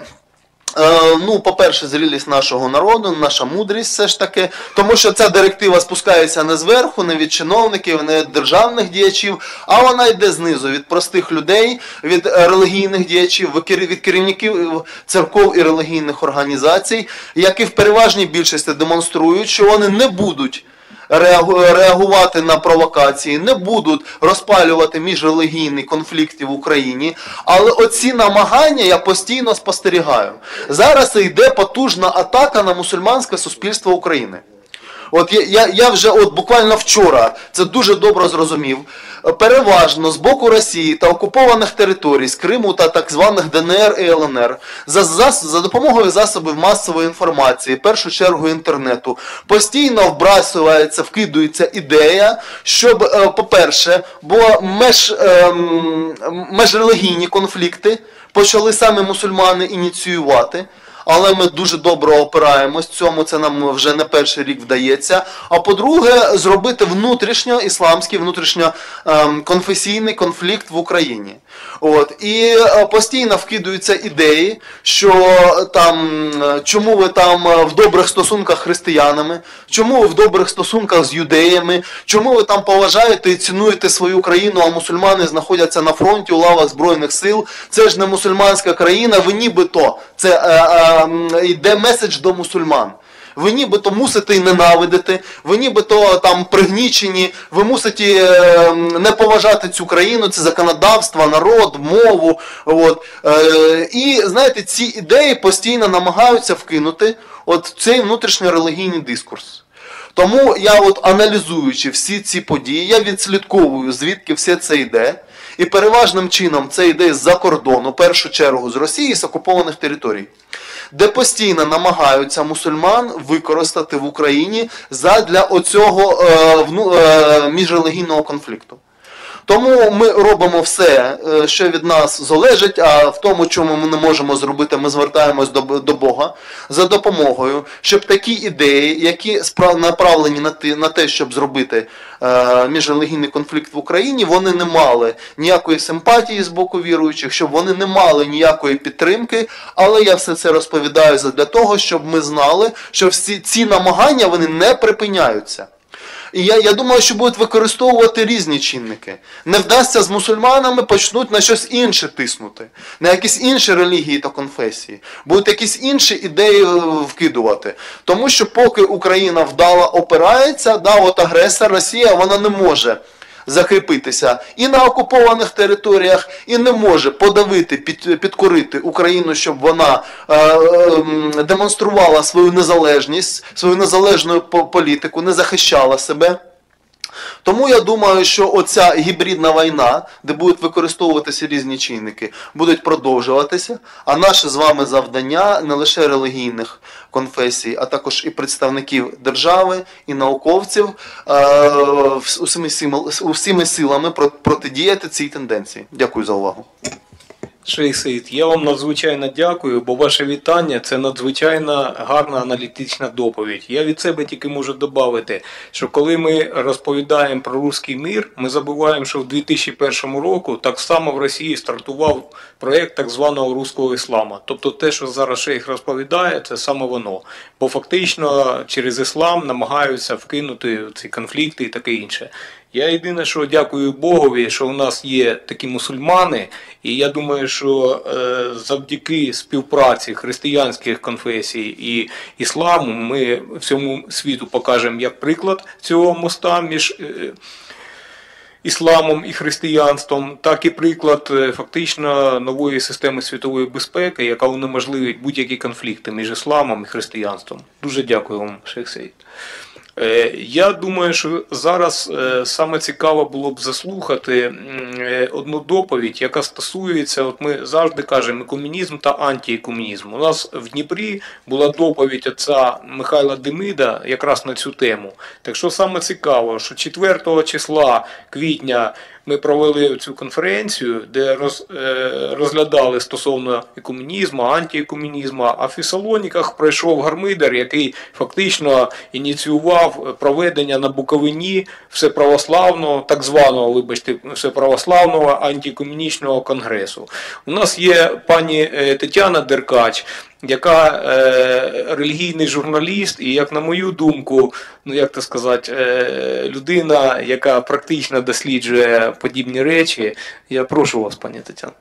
ну, по-перше, зрілість нашого народу, наша мудрість все ж таки, тому що ця директива спускається не зверху, не від чиновників, не від державних діячів, а вона йде знизу, від простих людей, від релігійних діячів, від керівників церков і релігійних організацій, які в переважній більшості демонструють, що вони не будуть реагувати на провокації, не будуть розпалювати міжрелігійні конфлікти в Україні, але оці намагання я постійно спостерігаю. Зараз йде потужна атака на мусульманське суспільство України. От я, я, я вже от буквально вчора це дуже добре зрозумів. Переважно з боку Росії та окупованих територій, з Криму та так званих Д Н Р і Л Н Р, за, за, за допомогою засобів масової інформації, в першу чергу інтернету, постійно вбрасується, вкидується ідея, щоб, по-перше, бо меж, межрелігійні конфлікти почали саме мусульмани ініціювати. Але ми дуже добре опираємось цьому, це нам вже не перший рік вдається. А по-друге, зробити внутрішньо-ісламський, внутрішньо-конфесійний конфлікт в Україні. От. І постійно вкидаються ідеї, що там, чому ви там в добрих стосунках з християнами, чому ви в добрих стосунках з юдеями, чому ви там поважаєте і цінуєте свою країну, а мусульмани знаходяться на фронті у лавах Збройних сил. Це ж не мусульманська країна, ви нібито, це йде меседж до мусульман. Ви нібито мусите ненавидити, ви нібито там пригнічені, ви мусите е, не поважати цю країну, це законодавство, народ, мову. От. Е, і, знаєте, ці ідеї постійно намагаються вкинути от цей внутрішньорелігійний дискурс. Тому я, от, аналізуючи всі ці події, я відслідковую, звідки все це йде. І переважним чином це йде з-за кордону, в першу чергу з Росії, з окупованих територій, де постійно намагаються мусульман використати в Україні задля оцього е, вну, е, міжрелігійного конфлікту. Тому ми робимо все, що від нас залежить, а в тому, чому ми не можемо зробити, ми звертаємось до, до Бога за допомогою, щоб такі ідеї, які направлені на те, на те щоб зробити е, міжрелігійний конфлікт в Україні, вони не мали ніякої симпатії з боку віруючих, щоб вони не мали ніякої підтримки, але я все це розповідаю для того, щоб ми знали, що всі ці намагання, вони не припиняються. І я, я думаю, що будуть використовувати різні чинники. Не вдасться з мусульманами, почнуть на щось інше тиснути. На якісь інші релігії та конфесії. Будуть якісь інші ідеї вкидувати. Тому що поки Україна вдало опирається, да, от агресор, Росія, вона не може закріпитися і на окупованих територіях, і не може подавити, під, підкорити Україну, щоб вона е, е, демонструвала свою незалежність, свою незалежну політику, не захищала себе. Тому я думаю, що оця гібридна війна, де будуть використовуватися різні чинники, будуть продовжуватися, а наше з вами завдання не лише релігійних конфесій, а також і представників держави, і науковців усіми силами протидіяти цій тенденції. Дякую за увагу. Шейх Саїд, я вам надзвичайно дякую, бо ваше вітання – це надзвичайно гарна аналітична доповідь. Я від себе тільки можу додати, що коли ми розповідаємо про руський мир, ми забуваємо, що в дві тисячі першому року так само в Росії стартував проєкт так званого руського ісламу. Тобто те, що зараз шейх розповідає, це саме воно. Бо фактично через іслам намагаються вкинути ці конфлікти і таке інше. Я єдине, що дякую Богові, що у нас є такі мусульмани, і я думаю, що е, завдяки співпраці християнських конфесій і ісламу ми всьому світу покажемо як приклад цього моста між е, ісламом і християнством, так і приклад е, фактично нової системи світової безпеки, яка унеможливить будь-які конфлікти між ісламом і християнством. Дуже дякую вам, шейх Саїд. Я думаю, що зараз саме цікаво було б заслухати одну доповідь, яка стосується, от ми завжди кажемо, комунізм та антиекомунізм. У нас в Дніпрі була доповідь отця Михайла Демида якраз на цю тему. Так що саме цікаво, що четвертого числа квітня ми провели цю конференцію, де роз, розглядали стосовно екомунізму, антиекомунізму, а в Фесалоніках пройшов гармидер, який фактично ініціював проведення на Буковині всеправославного, так званого, вибачте, всеправославного антикомунічного конгресу. У нас є пані Тетяна Деркач, яка е, релігійний журналіст і, як на мою думку, ну як то сказати, е, людина, яка практично досліджує подібні речі. Я прошу вас, пані Тетяна.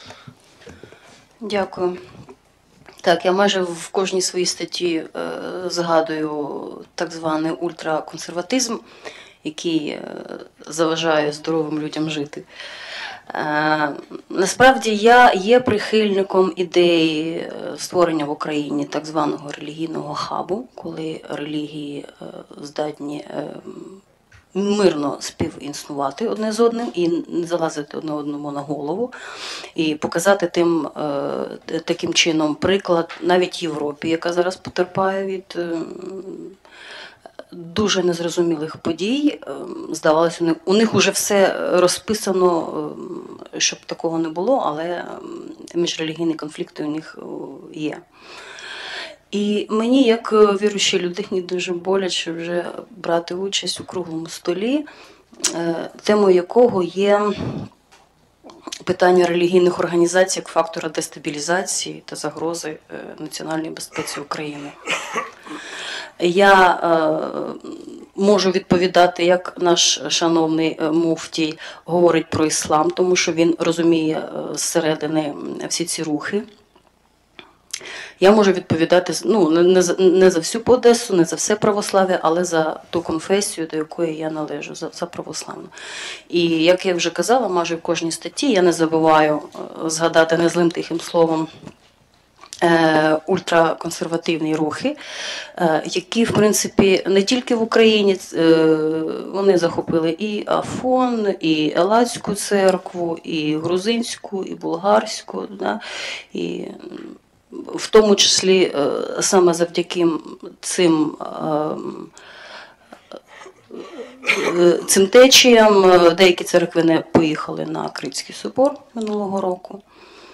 Дякую. Так, я майже в кожній своїй статті е, згадую так званий ультраконсерватизм, який е, заважає здоровим людям жити. Е, насправді я є прихильником ідеї створення в Україні так званого релігійного хабу, коли релігії е, здатні е, мирно співіснувати одне з одним і не залазити одне одному на голову, і показати тим е, таким чином приклад навіть Європі, яка зараз потерпає від е, дуже незрозумілих подій. Здавалося, у них вже все розписано, щоб такого не було, але міжрелігійні конфлікти у них є. І мені, як віруючій людині, дуже боляче вже брати участь у круглому столі, темою якого є питання релігійних організацій як фактора дестабілізації та загрози національній безпеці України. Я е, можу відповідати, як наш шановний муфтій говорить про іслам, тому що він розуміє зсередини всі ці рухи. Я можу відповідати ну, не, за, не за всю Одесу, не за все православ'я, але за ту конфесію, до якої я належу, за, за православну. І, як я вже казала, майже в кожній статті я не забуваю згадати незлим тихим словом ультраконсервативні рухи, які, в принципі, не тільки в Україні, вони захопили і Афон, і Елацьку церкву, і грузинську, і булгарську, да? І в тому числі саме завдяки цим цим течіям деякі церкви не поїхали на Критський собор минулого року.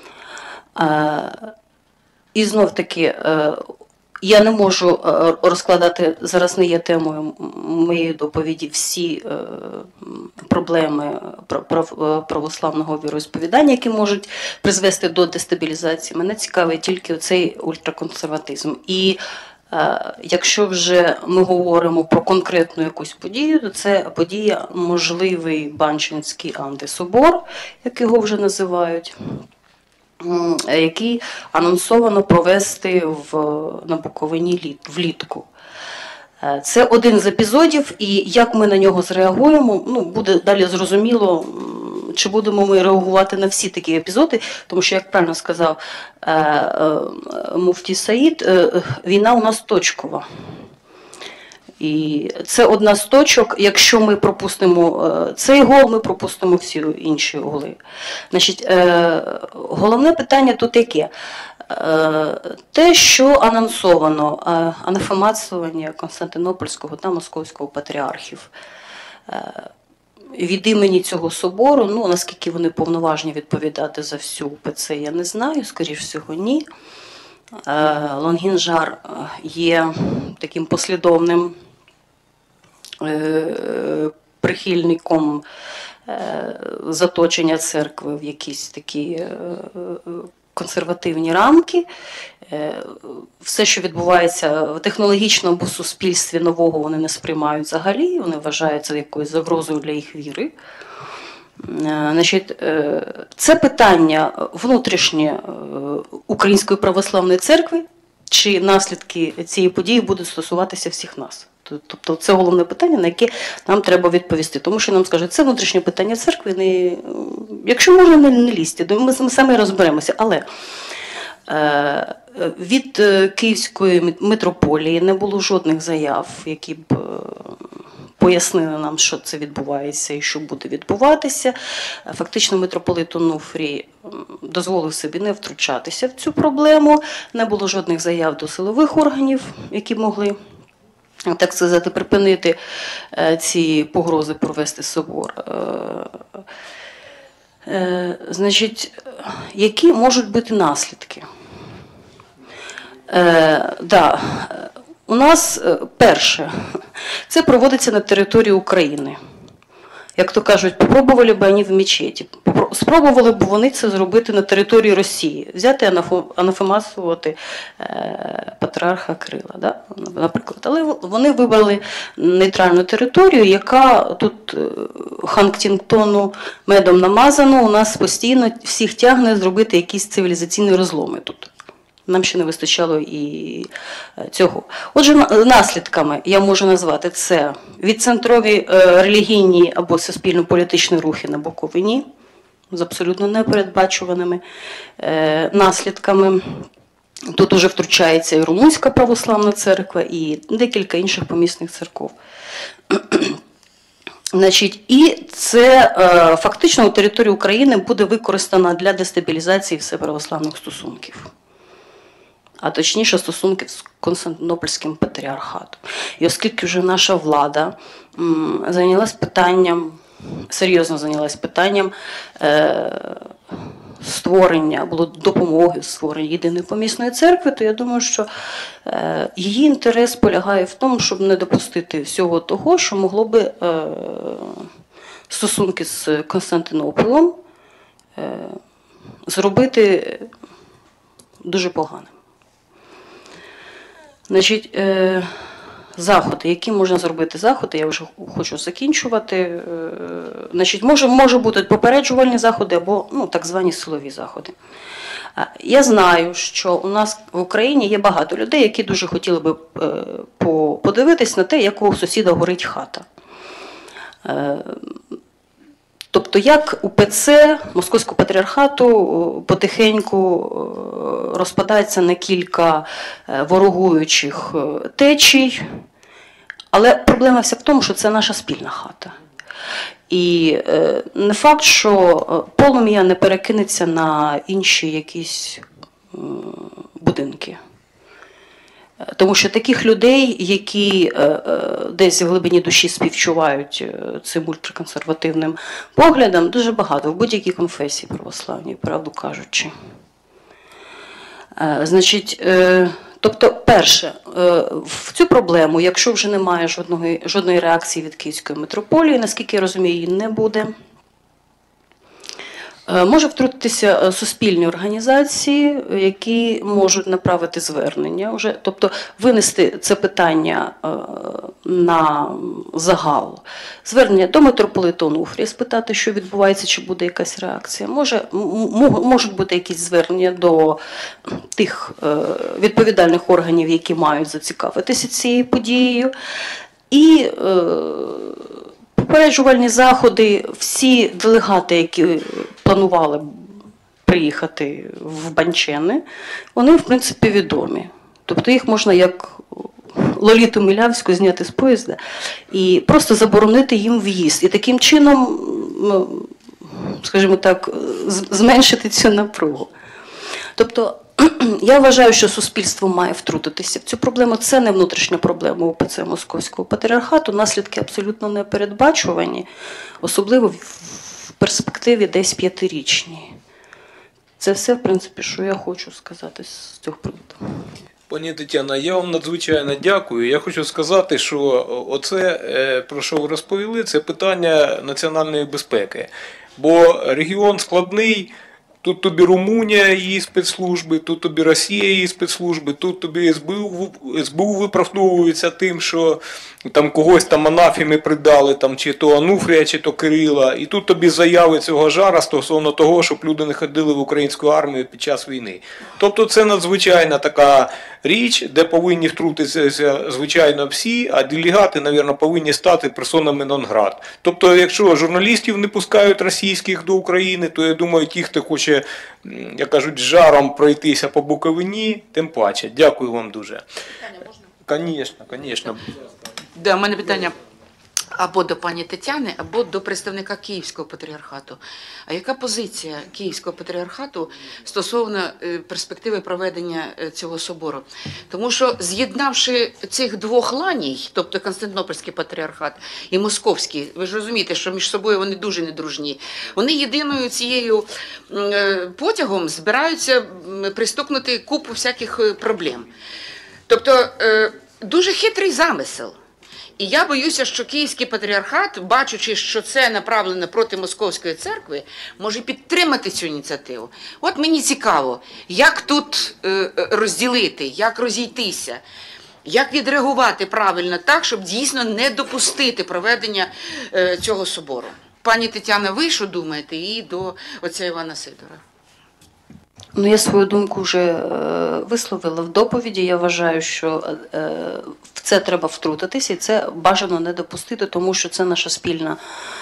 І знов-таки, я не можу розкладати, зараз не є темою моєї доповіді, всі проблеми православного віросповідання, які можуть призвести до дестабілізації. Мене цікавить тільки цей ультраконсерватизм. І якщо вже ми говоримо про конкретну якусь подію, то це подія можливий Банчинський антисобор, як його вже називають, який анонсовано провести в, на Буковині влітку. Е, Це один з епізодів, і як ми на нього зреагуємо, ну, буде далі зрозуміло, м, чи будемо ми реагувати на всі такі епізоди, тому що, як правильно сказав е, е, муфтій Саїд, е, війна у нас точкова. І це одна з точок, якщо ми пропустимо е, цей гол, ми пропустимо всі інші голи. Значить, е, головне питання тут яке? Е, те, що анонсовано, е, анафематствування Константинопольського та Московського патріархів. Е, від імені цього собору, ну, наскільки вони повноважні відповідати за всю УПЦ, я не знаю, скоріш всього, ні. Е, Лонгін-Жар є таким послідовним е, прихильником е, заточення церкви в якісь такі е, консервативні рамки. Е, все, що відбувається в технологічному суспільстві нового, вони не сприймають взагалі, вони вважають це якоюсь загрозою для їх віри. Значить, це питання внутрішнє Української православної церкви, чи наслідки цієї події будуть стосуватися всіх нас. Тобто це головне питання, на яке нам треба відповісти. Тому що нам скажуть, це внутрішнє питання церкви, не... якщо можна, не, не лізьте, ми, ми самі розберемося. Але е, від Київської митрополії не було жодних заяв, які б пояснили нам, що це відбувається і що буде відбуватися. Фактично митрополит Онуфрій дозволив собі не втручатися в цю проблему. Не було жодних заяв до силових органів, які могли, так сказати, припинити ці погрози провести собор. Значить, які можуть бути наслідки? Е, да. У нас перше, це проводиться на території України. Як то кажуть, попробували б вони в мечеті. Спробували б вони це зробити на території Росії. Взяти анафематствувати патріарха Кирила, да? Наприклад. Але вони вибрали нейтральну територію, яка тут Хантінгтону медом намазано, у нас постійно всіх тягне зробити якісь цивілізаційні розломи тут. Нам ще не вистачало і цього. Отже, наслідками я можу назвати це відцентрові релігійні або суспільно-політичні рухи на Буковині з абсолютно непередбачуваними наслідками. Тут уже втручається і Румунська православна церква, і декілька інших помісних церков. Значить, і це е, фактично у території України буде використана для дестабілізації всеправославних стосунків. А точніше стосунків з Константинопольським патріархатом. І оскільки вже наша влада м, зайнялась питанням, серйозно зайнялась питанням е, створення, або допомоги створення єдиної помісної церкви, то я думаю, що е, її інтерес полягає в тому, щоб не допустити всього того, що могло би е, стосунки з Константинополем е, зробити дуже поганим. Значить, е, заходи, які можна зробити заходи, я вже хочу закінчувати. Е, значить, може, може бути попереджувальні заходи або ну, так звані силові заходи. Е, я знаю, що у нас в Україні є багато людей, які дуже хотіли би е, подивитись на те, як у сусіда горить хата. Е, Тобто, як УПЦ Московського патріархату потихеньку розпадається на кілька ворогуючих течій, але проблема вся в тому, що це наша спільна хата. І не факт, що полум'я не перекинеться на інші якісь будинки. Тому що таких людей, які десь в глибині душі співчувають цим ультраконсервативним поглядам, дуже багато в будь-якій конфесії православній, правду кажучи. Значить, тобто, перше, в цю проблему, якщо вже немає жодної, жодної реакції від Київської митрополії, наскільки я розумію, її не буде, Може втрутитися суспільні організації, які можуть направити звернення, вже, тобто винести це питання на загал. Звернення до митрополита Онуфрія, спитати, що відбувається, чи буде якась реакція. Може, можуть бути якісь звернення до тих відповідальних органів, які мають зацікавитися цією подією. І попереджувальні заходи, всі делегати, які планували приїхати в Банчени, вони, в принципі, відомі. Тобто їх можна як Лоліту Мілявську зняти з поїзда і просто заборонити їм в'їзд. І таким чином, скажімо так, зменшити цю напругу. Тобто, я вважаю, що суспільство має втрутитися в цю проблему. Це не внутрішня проблема УПЦ Московського патріархату. Наслідки абсолютно непередбачувані, особливо в перспективі десь п'ятирічній. Це все, в принципі, що я хочу сказати з цього приводу. Пані Тетяна, я вам надзвичайно дякую. Я хочу сказати, що оце, про що ви розповіли, це питання національної безпеки. Бо регіон складний. Тут тобі Румунія, її спецслужби, тут тобі Росія, її спецслужби, тут тобі СБУ, СБУ виправдовується тим, що там когось там анафіми придали, там, чи то Онуфрія, чи то Кирила. І тут тобі заяви цього жара стосовно того, щоб люди не ходили в українську армію під час війни. Тобто це надзвичайна така річ, де повинні втрутитися, звичайно, всі, а делегати, мабуть, повинні стати персонами нон-грат. Тобто, якщо журналістів не пускають російських до України, то, я думаю, ті, хто хоче, як кажуть, жаром пройтися по Буковині, тим паче. Дякую вам дуже. Питання можна? Звісно, звісно. Да, у мене питання або до пані Тетяни, або до представника Київського патріархату. А яка позиція Київського патріархату стосовно перспективи проведення цього собору? Тому що, з'єднавши цих двох ланій, тобто Константинопольський патріархат і Московський, ви ж розумієте, що між собою вони дуже недружні, вони єдиною цією потягом збираються пристукнути купу всяких проблем. Тобто, дуже хитрий замисел. І я боюся, що Київський патріархат, бачучи, що це направлено проти Московської церкви, може підтримати цю ініціативу. От мені цікаво, як тут розділити, як розійтися, як відреагувати правильно так, щоб дійсно не допустити проведення цього собору. Пані Тетяна, ви що думаєте? І до отця Івана Сидора. Ну, я свою думку вже висловила в доповіді. Я вважаю, що в це треба втрутитися, і це бажано не допустити, тому що це наша спільна,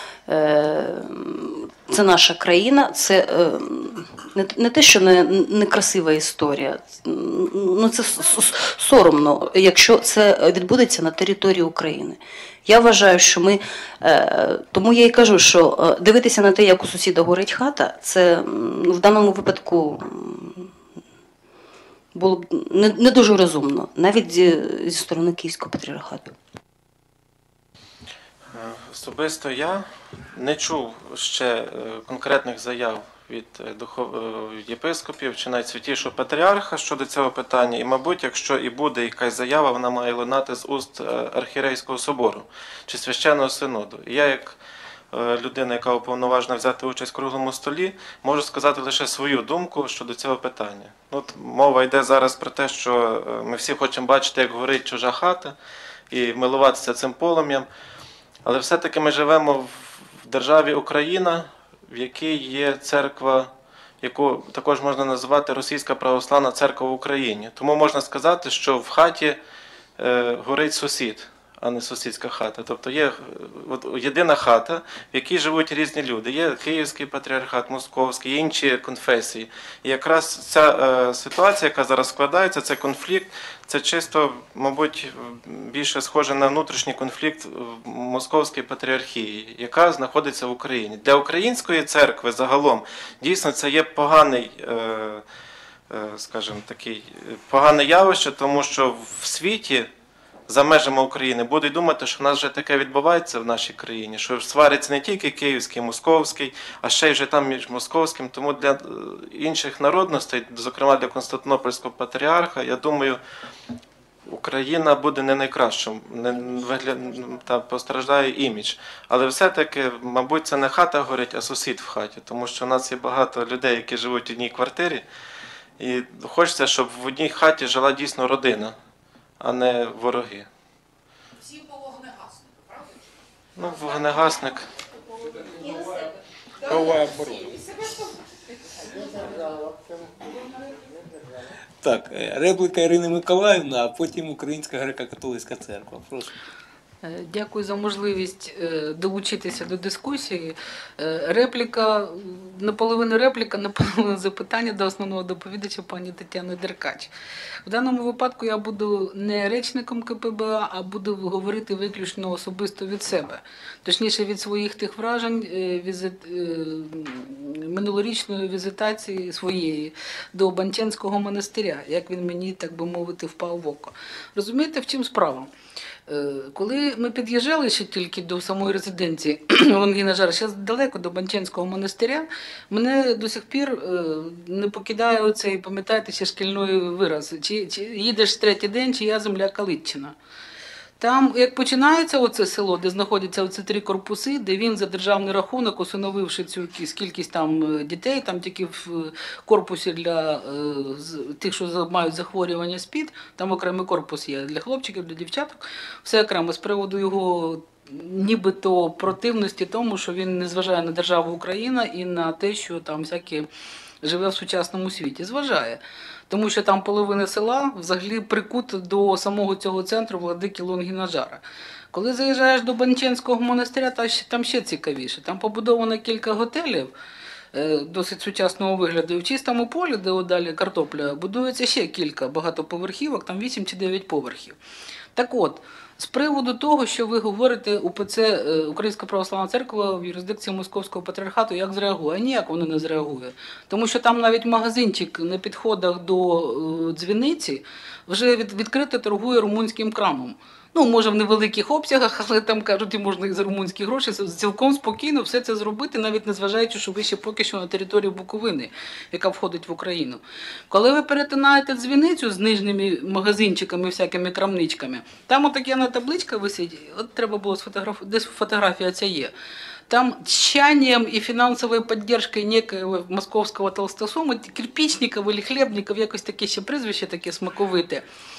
це наша країна, це не те, що не, не красива історія, ну це соромно, якщо це відбудеться на території України. Я вважаю, що ми, тому я і кажу, що дивитися на те, як у сусіда горить хата, це в даному випадку було б не, не дуже розумно, навіть зі, зі сторони Київського патріархату. Особисто я не чув ще конкретних заяв від єпископів чи найсвятішого патріарха щодо цього питання. І, мабуть, якщо і буде якась заява, вона має лунати з уст Архієрейського собору чи священного синоду. І я, як людина, яка уповноважена взяти участь в круглому столі, можу сказати лише свою думку щодо цього питання. От мова йде зараз про те, що ми всі хочемо бачити, як горить чужа хата, і милуватися цим полум'ям. Але все-таки ми живемо в державі Україна, в якій є церква, яку також можна називати Російська Православна Церква в Україні. Тому можна сказати, що в хаті е, горить сусід, а не сусідська хата. Тобто є от, єдина хата, в якій живуть різні люди. Є Київський патріархат, Московський, є інші конфесії. І якраз ця е, ситуація, яка зараз складається, це конфлікт, це чисто, мабуть, більше схоже на внутрішній конфлікт в Московській патріархії, яка знаходиться в Україні. Для української церкви загалом дійсно це є поганий, е, е, скажімо, такий, погане явище, тому що в світі за межами України будуть думати, що в нас вже таке відбувається в нашій країні, що свариться не тільки Київський, Московський, а ще й вже там між Московським. Тому для інших народностей, зокрема для Константинопольського патріарха, я думаю, Україна буде не найкращим, не вигляд, та постраждає імідж. Але все-таки, мабуть, це не хата горить, а сусід в хаті. Тому що у нас є багато людей, які живуть в одній квартирі. І хочеться, щоб в одній хаті жила дійсно родина, а не вороги. Всі по вогнегаснику, правда? Ну, вогнегасник. Так, репліка Ірини Миколаївни, а потім Українська греко-католицька церква. Прошу. Е, Дякую за можливість е, долучитися до дискусії. Е, Репліка, наполовину репліка, наполовину запитання до основного доповідача пані Тетяни Деркач. В даному випадку я буду не речником ка пе бе а, а буду говорити виключно особисто від себе. Точніше, від своїх тих вражень е, візит, е, минулорічної візитації своєї до Банченського монастиря, як він мені, так би мовити, впав в око. Розумієте, в чим справа? Коли ми під'їжджали ще тільки до самої резиденції Лонгіна Жара, ще далеко до Банченського монастиря, мене до сих пір не покидає оцей, пам'ятаєте, ще шкільний вираз, чи, чи їдеш третій день, чия земля Калитчина. Там, як починається оце село, де знаходяться оці три корпуси, де він за державний рахунок, усиновивши цю кількість там дітей, там тільки в корпусі для е, тих, що мають захворювання СПІД, там окремий корпус є для хлопчиків, для дівчаток, все окремо з приводу його нібито противності тому, що він не зважає на державу Україна і на те, що там всякі живе в сучасному світі. Зважає. Тому що там половина села взагалі прикута до самого цього центру владики Лонгіна Жара. Коли заїжджаєш до Банченського монастиря, там ще цікавіше. Там побудовано кілька готелів досить сучасного вигляду. І в чистому полі, де далі картопля, будується ще кілька багатоповерхівок, там вісім чи дев'ять поверхів. Так от, з приводу того, що ви говорите, УПЦ, Українська Православна Церква в юрисдикції Московського патріархату, як зреагує? А ніяк воно не зреагує. Тому що там навіть магазинчик на підходах до дзвіниці вже відкрито торгує румунським крамом. Ну, може, в невеликих обсягах, але там, кажуть, і можна і за румунські гроші цілком спокійно все це зробити, навіть незважаючи, що ви ще поки що на території Буковини, яка входить в Україну. Коли ви перетинаєте дзвіницю з нижніми магазинчиками, всякими крамничками, там отака на табличка висить, от треба було сфотографувати, десь фотографія ця є. Там тщанием и финансовой поддержкой некоего московского толстосума, Кирпичников или Хлебников, якось таке ще прізвище таке смаковите,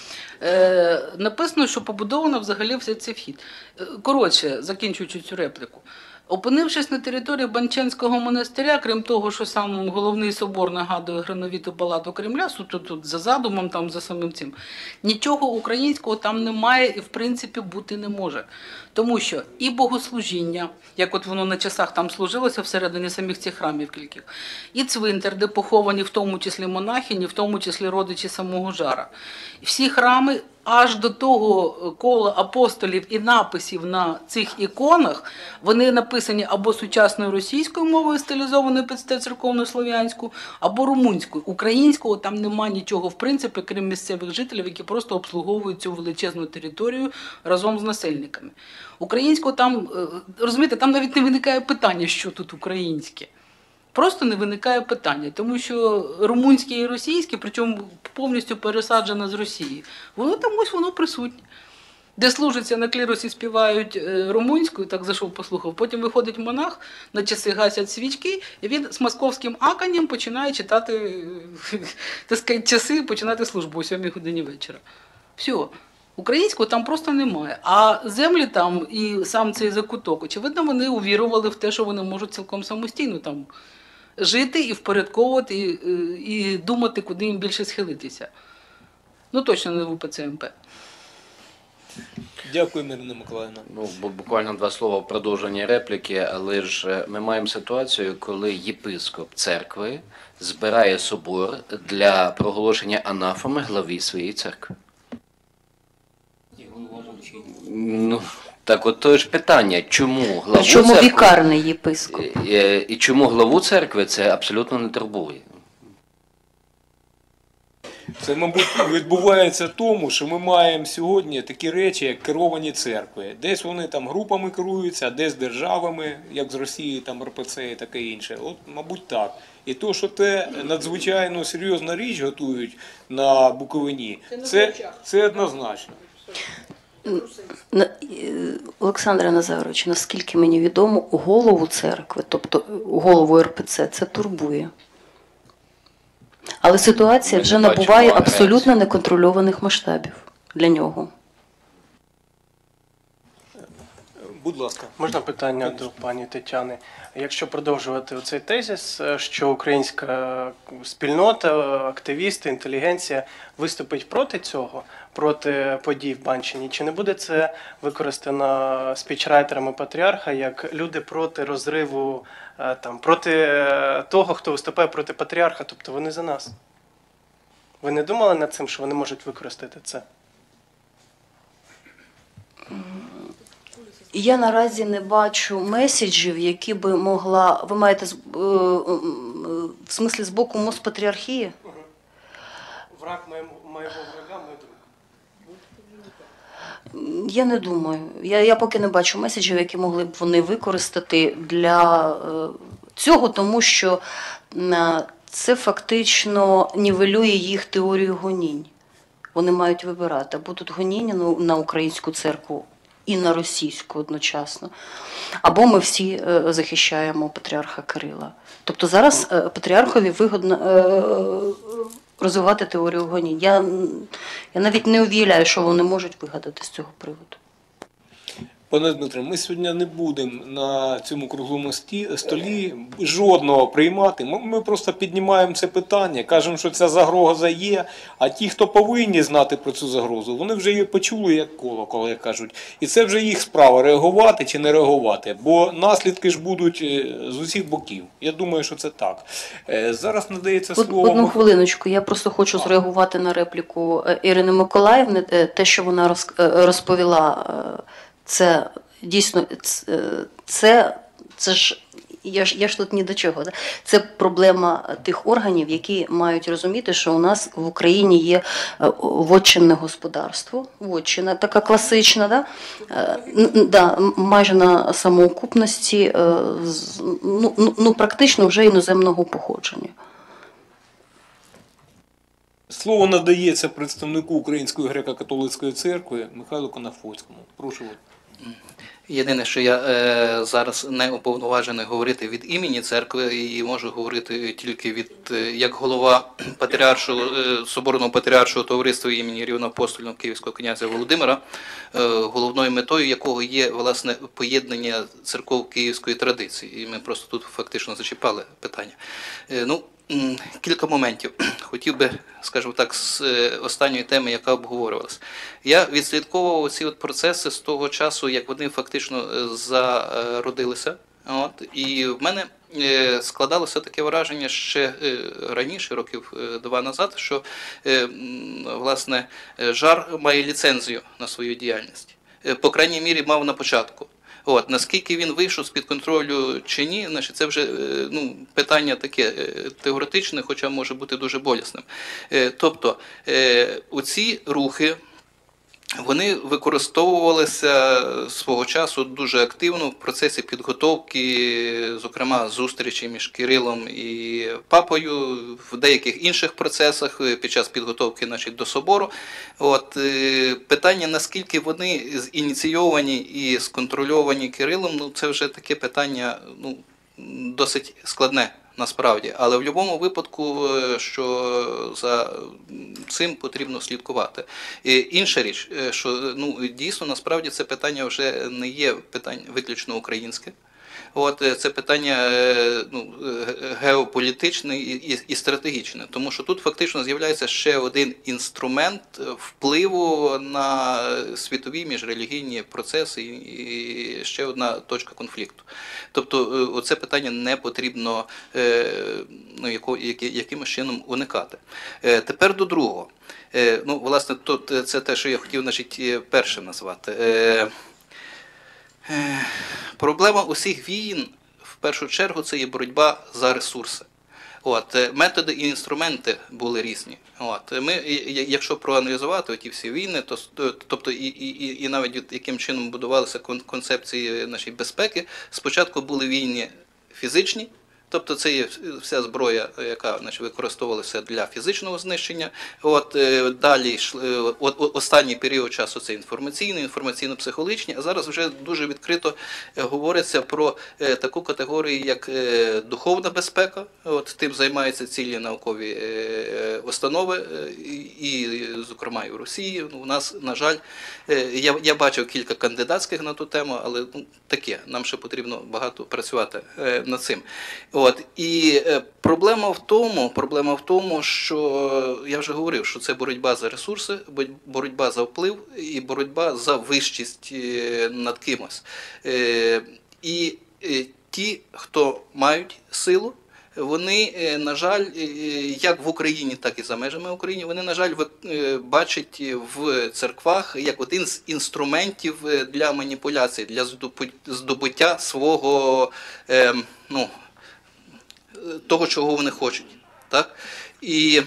Е, написано, що побудовано взагалі все це вхід. Коротше, закінчуючи цю репліку. Опинившись на території Банченського монастиря, крім того, що сам головний собор нагадує грановіту палату Кремля, суто тут за задумом, там за самим цим, нічого українського там немає і в принципі бути не може. Тому що і богослужіння, як от воно на часах там служилося всередині самих цих храмів кільких, і цвинтар, де поховані в тому числі монахині, в тому числі родичі самого Жара. І всі храми аж до того кола апостолів і написів на цих іконах, вони написані або сучасною російською мовою, стилізованою під церковно-слов'янську, або румунською. Українського там нема нічого, в принципі, крім місцевих жителів, які просто обслуговують цю величезну територію разом з насельниками. Українського там, розумієте, там навіть не виникає питання, що тут українське. Просто не виникає питання, тому що румунське і російське, причому повністю пересаджено з Росії, воно там ось воно присутнє. Де служаться на клірусі, співають румунською, так зайшов, послухав, потім виходить монах, на часи гасять свічки, і він з московським аканням починає читати, так сказати, часи, починати службу о сьомій годині вечора. Все. Українського там просто немає. А землі там і сам цей закуток, очевидно, вони увірували в те, що вони можуть цілком самостійно там жити і впорядковувати, і, і думати, куди їм більше схилитися. Ну, точно не в УПЦ МП. Дякую, Ірина Миколаївна. Ну, буквально два слова в продовження репліки, але ж ми маємо ситуацію, коли єпископ церкви збирає собор для проголошення анафеми главі своєї церкви. Ну, так от то ж питання, чому главу Чому церкви, вікарний єпископ? і, і чому главу церкви це абсолютно не турбує? Це, мабуть, відбувається тому, що ми маємо сьогодні такі речі, як керовані церкви. Десь вони там групами керуються, а десь державами, як з Росії, там Р П Це і таке інше. От, мабуть, так. І то, що те надзвичайно серйозна річ готують на Буковині, це, це однозначно. На- е, Олександре Назаровичу, наскільки мені відомо, голову церкви, тобто голову Р П Це, це турбує. Але ситуація Ми вже не набуває бачимо абсолютно агресії. неконтрольованих масштабів для нього. Будь ласка. Можна питання до пані Тетяни? Якщо продовжувати цей тезис, що українська спільнота, активісти, інтелігенція виступить проти цього, проти подій в Банщині, чи не буде це використано спічрайтерами патріарха як люди проти розриву, е, там, проти е, того, хто виступає проти патріарха, тобто вони за нас? Ви не думали над цим, що вони можуть використати це? Я наразі не бачу меседжів, які би могла. Ви маєте з- е, е, в смислі з боку Моспатріархії? Враг моєму, моєго врага, мій друг. Я не думаю. Я, я поки не бачу меседжів, які могли б вони використати для е, цього, тому що е, це фактично нівелює їх теорію гонінь. Вони мають вибирати, або тут гоніння на, на українську церкву і на російську одночасно, або ми всі е, захищаємо патріарха Кирила. Тобто зараз е, патріархові вигодно е, розвивати теорію гонінь. Я, я навіть не уявляю, що вони можуть вигадати з цього приводу. Пане Дмитре, ми сьогодні не будемо на цьому круглому сті- столі жодного приймати. Ми, ми просто піднімаємо це питання, кажемо, що ця загроза є, а ті, хто повинні знати про цю загрозу, вони вже її почули як колокол, як кажуть. І це вже їх справа, реагувати чи не реагувати, бо наслідки ж будуть е, з усіх боків. Я думаю, що це так. Е, Зараз надається Од- слово... Одну хвилиночку, я просто хочу зреагувати на репліку е, Ірини Миколаївни. Е, Те, що вона роз- е, розповіла, е, це дійсно, це, це, це ж, я ж, я ж тут ні до чого. Да? Це проблема тих органів, які мають розуміти, що у нас в Україні є е, вотчинне господарство, вотчина така класична, да? Е, н- н- да, м- майже на самоокупності, е, з- ну, ну, ну, практично вже іноземного походження. Слово надається представнику Української греко-католицької церкви Михайлу Конафоцькому. Прошу вас. Єдине, що я е, зараз не уповноважений говорити від імені церкви і можу говорити тільки від е, як голова патріаршого е, соборного патріаршого товариства імені рівноапостольного Київського князя Володимира, е, головною метою якого є власне поєднання церков київської традиції. І ми просто тут фактично зачіпали питання. Е, ну, м, кілька моментів. Хотів би, скажімо так, з е, останньої теми, яка обговорювалася. Я відслідковував ці от процеси з того часу, як вони фактично е, зародилися. От, і в мене е, складалося таке враження ще е, раніше, років е, два назад, що е, м, власне е, жар має ліцензію на свою діяльність. Е, По крайній мірі мав на початку. От, наскільки він вийшов з-під контролю чи ні, значить, це вже е, ну, питання таке е, теоретичне, хоча може бути дуже болісним. Е, Тобто, е, оці рухи, вони використовувалися свого часу дуже активно в процесі підготовки, зокрема, зустрічі між Кирилом і Папою, в деяких інших процесах під час підготовки, значить, до собору. От, е, питання, наскільки вони ініційовані і сконтрольовані Кирилом, ну, це вже таке питання, ну, досить складне. Насправді, але в будь-якому випадку, е, що за цим потрібно слідкувати. І інша річ, е, що ну, дійсно насправді це питання вже не є питання виключно українське. От, е, це питання е, ну, е, геополітичне і, і, і стратегічне, тому що тут фактично з'являється ще один інструмент впливу на світові міжрелігійні процеси і, і ще одна точка конфлікту. Тобто е, оце питання не потрібно е, ну, яко, які, якимось чином уникати. Е, тепер до другого. Е, ну, власне, тут е, це те, що я хотів, значить, е, першим назвати. Е, Проблема усіх війн, в першу чергу, це є боротьба за ресурси. От, е, методи і інструменти були різні. От, ми, і- і- якщо проаналізувати ті всі війни, то, с- то- тобто і, і, і- і навіть от яким чином будувалися кон- концепції нашої безпеки, спочатку були війни фізичні, тобто це є вся зброя, яка, значить, використовувалася для фізичного знищення. От, е, далі йшли- е, о- о- останній період часу це інформаційний, інформаційно-психологічні, а зараз вже дуже відкрито е, говориться про е, таку категорію, як е, духовна безпека. От, тим займаються цілі наукові е, е, установи, е, і, і, зокрема, і в Росії. Ну, у нас, на жаль, е, я, я бачив кілька кандидатських на ту тему, але ну, таке, нам ще потрібно багато працювати е, над цим. От, і е, проблема в тому, проблема в тому, що я вже говорив, що це боротьба за ресурси, бо- боротьба за вплив і боротьба за вищість е, над кимось. Е, і е, ті, хто мають силу, вони, е, на жаль, е, як в Україні, так і за межами України, вони, на жаль, ви- е, бачать в церквах як один з інструментів е, для маніпуляції, для здобу- здобуття свого, е, ну, того, чого вони хочуть. Так? І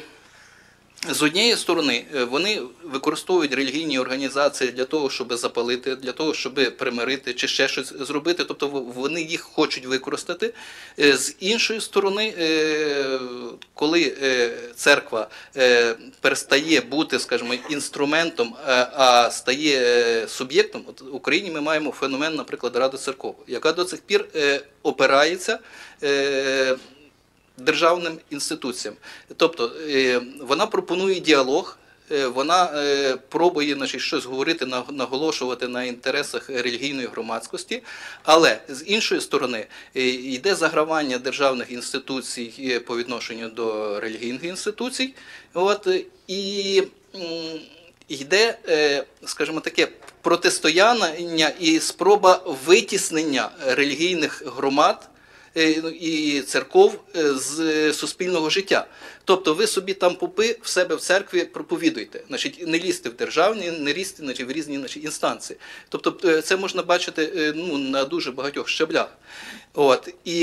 з однієї сторони, е, вони використовують релігійні організації для того, щоб запалити, для того, щоб примирити чи ще щось зробити, тобто в- вони їх хочуть використати. Е, З іншої сторони, е, коли е, церква е, перестає бути, скажімо, інструментом, е, а стає е, суб'єктом, от в Україні ми маємо феномен, наприклад, Ради церков, яка до цих пір е, опирається е, державним інституціям. Тобто е, вона пропонує діалог, е, вона е, пробує, значить, щось говорити, на- наголошувати на інтересах релігійної громадськості, але з іншої сторони е, йде загравання державних інституцій е, по відношенню до релігійних інституцій. От, е, і м, йде, е, скажімо таке, протистояння і спроба витіснення релігійних громад е, ну, і церков е, з суспільного життя. Тобто ви собі там попи в себе в церкві проповідуйте. Значить, не лізьте в державні, не лізьте, значить, в різні, значить, інстанції. Тобто е, це можна бачити е, ну, на дуже багатьох щаблях. От. І,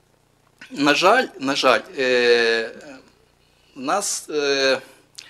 на жаль, на жаль, е, в нас е,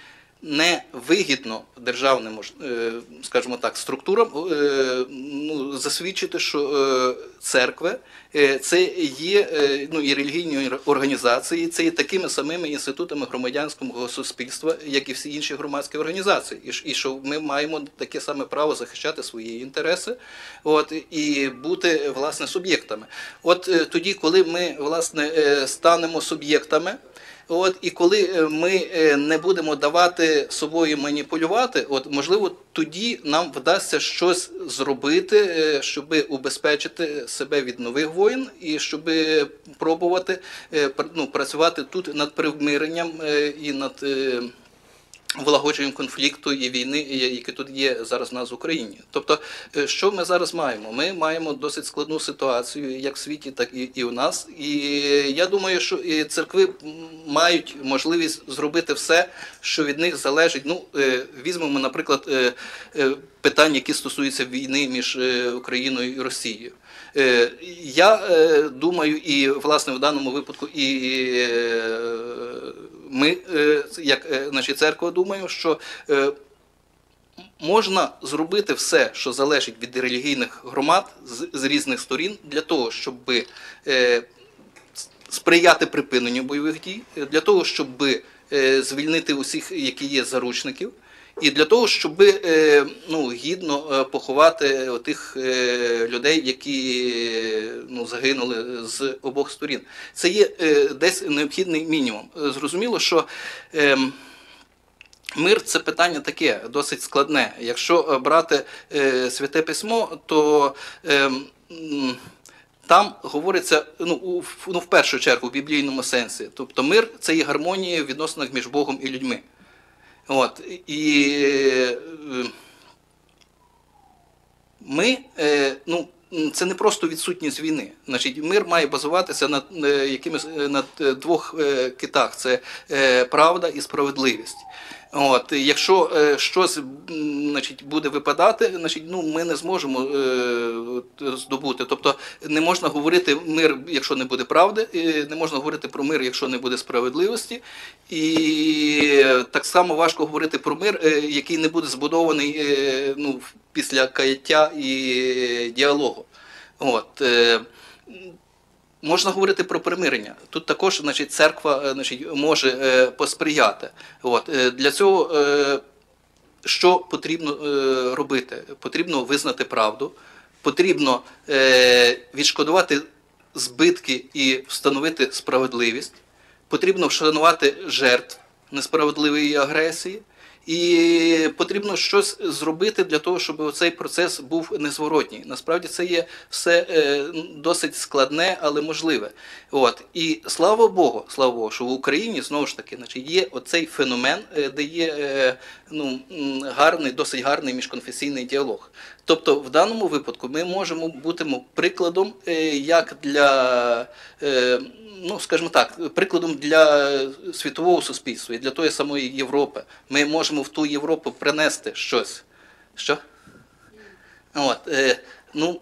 не вигідно державним, е, скажімо так, структурам е, ну, засвідчити, що е, церкви е, це є е, ну, і релігійні організації, це є такими самими інститутами громадянського суспільства, як і всі інші громадські організації. І, ж- і що ми маємо таке саме право захищати свої інтереси, от, і бути, власне, суб'єктами. От е, тоді, коли ми, власне, е, станемо суб'єктами, от, і коли е, ми е, не будемо давати собою маніпулювати, от, можливо, тоді нам вдасться щось зробити, е, щоб убезпечити себе від нових воєн і щоб пробувати е, пр- ну, працювати тут над примиренням е, і над е, влагодженням конфлікту і війни, і- які тут є зараз в нас в Україні. Тобто, е, що ми зараз маємо? Ми маємо досить складну ситуацію як в світі, так і, і у нас. І я думаю, що і церкви м, мають можливість зробити все, що від них залежить. Ну, е, візьмемо, наприклад, е, е, питання, які стосуються війни між е, Україною і Росією. Е, Я е, думаю, і власне в даному випадку і е, ми, е, як е, наші церква, думаю, що е, можна зробити все, що залежить від релігійних громад з, з різних сторін, для того, щоб е, сприяти припиненню бойових дій, для того, щоб е, звільнити усіх, які є заручників, і для того, щоб е, ну, гідно е, поховати тих е, людей, які е, ну, загинули з обох сторін. Це є е, десь необхідний мінімум. Зрозуміло, що е, мир – це питання таке, досить складне. Якщо брати е, Святе Письмо, то е, м, там говориться, ну, у, ну, в першу чергу, в біблійному сенсі. Тобто мир – це є гармонія в відносинах між Богом і людьми. От, і е, ми, е, ну, це не просто відсутність війни. Значить, мир має базуватися на, якимось, на двох китах. Це правда і справедливість. От, якщо е, щось значить, буде випадати, значить, ну, ми не зможемо е, здобути. Тобто не можна говорити мир, якщо не буде правди, і не можна говорити про мир, якщо не буде справедливості. І так само важко говорити про мир, е, який не буде збудований е, ну, після каяття і діалогу. От, е, Можна говорити про примирення. Тут також, значить, церква, значить, може е, посприяти. От. Е, для цього е, що потрібно е, робити? Потрібно визнати правду, потрібно е, відшкодувати збитки і встановити справедливість, потрібно вшанувати жертв несправедливої агресії, і потрібно щось зробити для того, щоб цей процес був незворотній. Насправді це є все досить складне, але можливе. От. І слава Богу, слава Богу, що в Україні, знову ж таки, значить, є оцей феномен, де є ну, гарний, досить гарний міжконфесійний діалог. Тобто в даному випадку ми можемо бути прикладом як для, ну, скажімо так, прикладом для світового суспільства і для тої самої Європи. Ми можемо в ту Європу принести щось. Що? От, е, ну,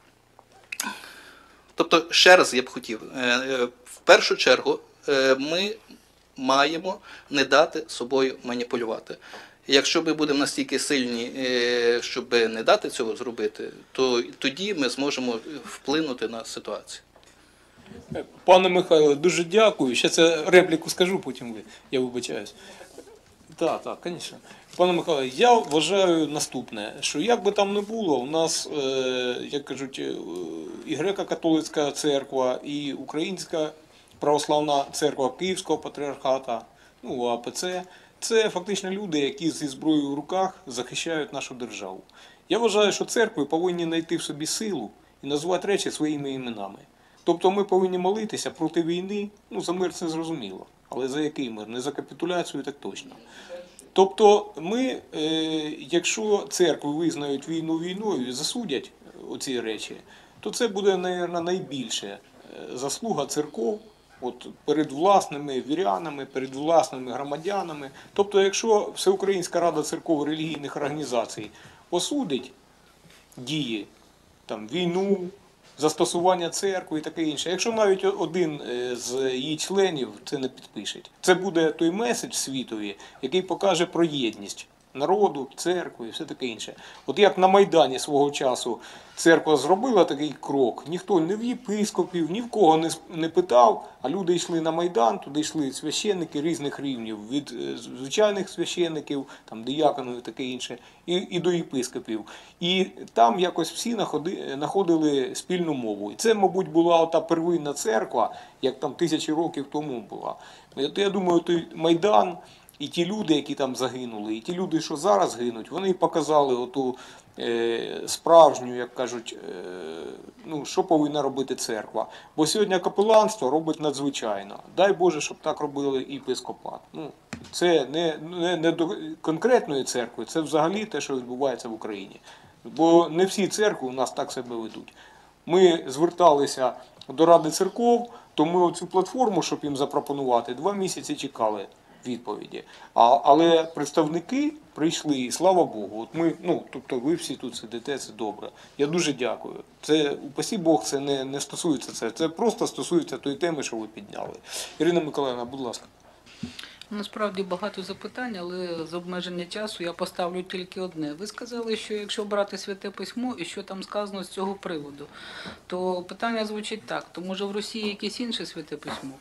тобто, ще раз я б хотів, е, в першу чергу е, ми маємо не дати собою маніпулювати. Якщо ми будемо настільки сильні, е, щоб не дати цього зробити, то тоді ми зможемо вплинути на ситуацію. Пане Михайло, дуже дякую. Ще це репліку скажу, потім ви, я вибачаюсь. Так, так, звісно. Пане Михайло, я вважаю наступне, що як би там не було, у нас, е, як кажуть, і греко-католицька церква, і Українська православна церква Київського патріархата, ну, А П Це, це фактично люди, які зі зброєю в руках захищають нашу державу. Я вважаю, що церкви повинні знайти в собі силу і назвати речі своїми іменами. Тобто ми повинні молитися проти війни, ну за мир це зрозуміло, але за який мир? Не за капітуляцію, так точно. Тобто ми, е, якщо церкви визнають війну війною і засудять оці речі, то це буде, мабуть, найбільше заслуга церков от, перед власними вірянами, перед власними громадянами. Тобто, якщо Всеукраїнська рада церков релігійних організацій осудить дії, там, війну, застосування церкви і таке інше. Якщо навіть один з її членів це не підпише, це буде той меседж світові, який покаже про єдність народу, церкви і все таке інше. От як на Майдані свого часу церква зробила такий крок, ніхто ні в єпископів, ні в кого не, не питав, а люди йшли на Майдан, туди йшли священники різних рівнів, від звичайних священників, там, дияконів і таке інше, і, і до єпископів. І там якось всі знаходили спільну мову. І це, мабуть, була та первинна церква, як там тисячі років тому була. Я думаю, той Майдан і ті люди, які там загинули, і ті люди, що зараз гинуть, вони показали оту е, справжню, як кажуть, е, ну, що повинна робити церква. Бо сьогодні капеланство робить надзвичайно. Дай Боже, щоб так робили і єпископат. Ну, це не, не, не до конкретної церкви, це взагалі те, що відбувається в Україні. Бо не всі церкви у нас так себе ведуть. Ми зверталися до Ради церков, то ми оцю платформу, щоб їм запропонувати, два місяці чекали відповіді. А, але представники прийшли, і слава Богу. От ми, ну, тобто ви всі тут сидите, це добре. Я дуже дякую. Це, упасі Бог, це не, не стосується це. Це просто стосується тої теми, що ви підняли. Ірина Миколаївна, будь ласка. Насправді багато запитань, але з обмеження часу я поставлю тільки одне. Ви сказали, що якщо брати Святе Письмо і що там сказано з цього приводу, то питання звучить так. То може в Росії якесь інше Святе Письмо?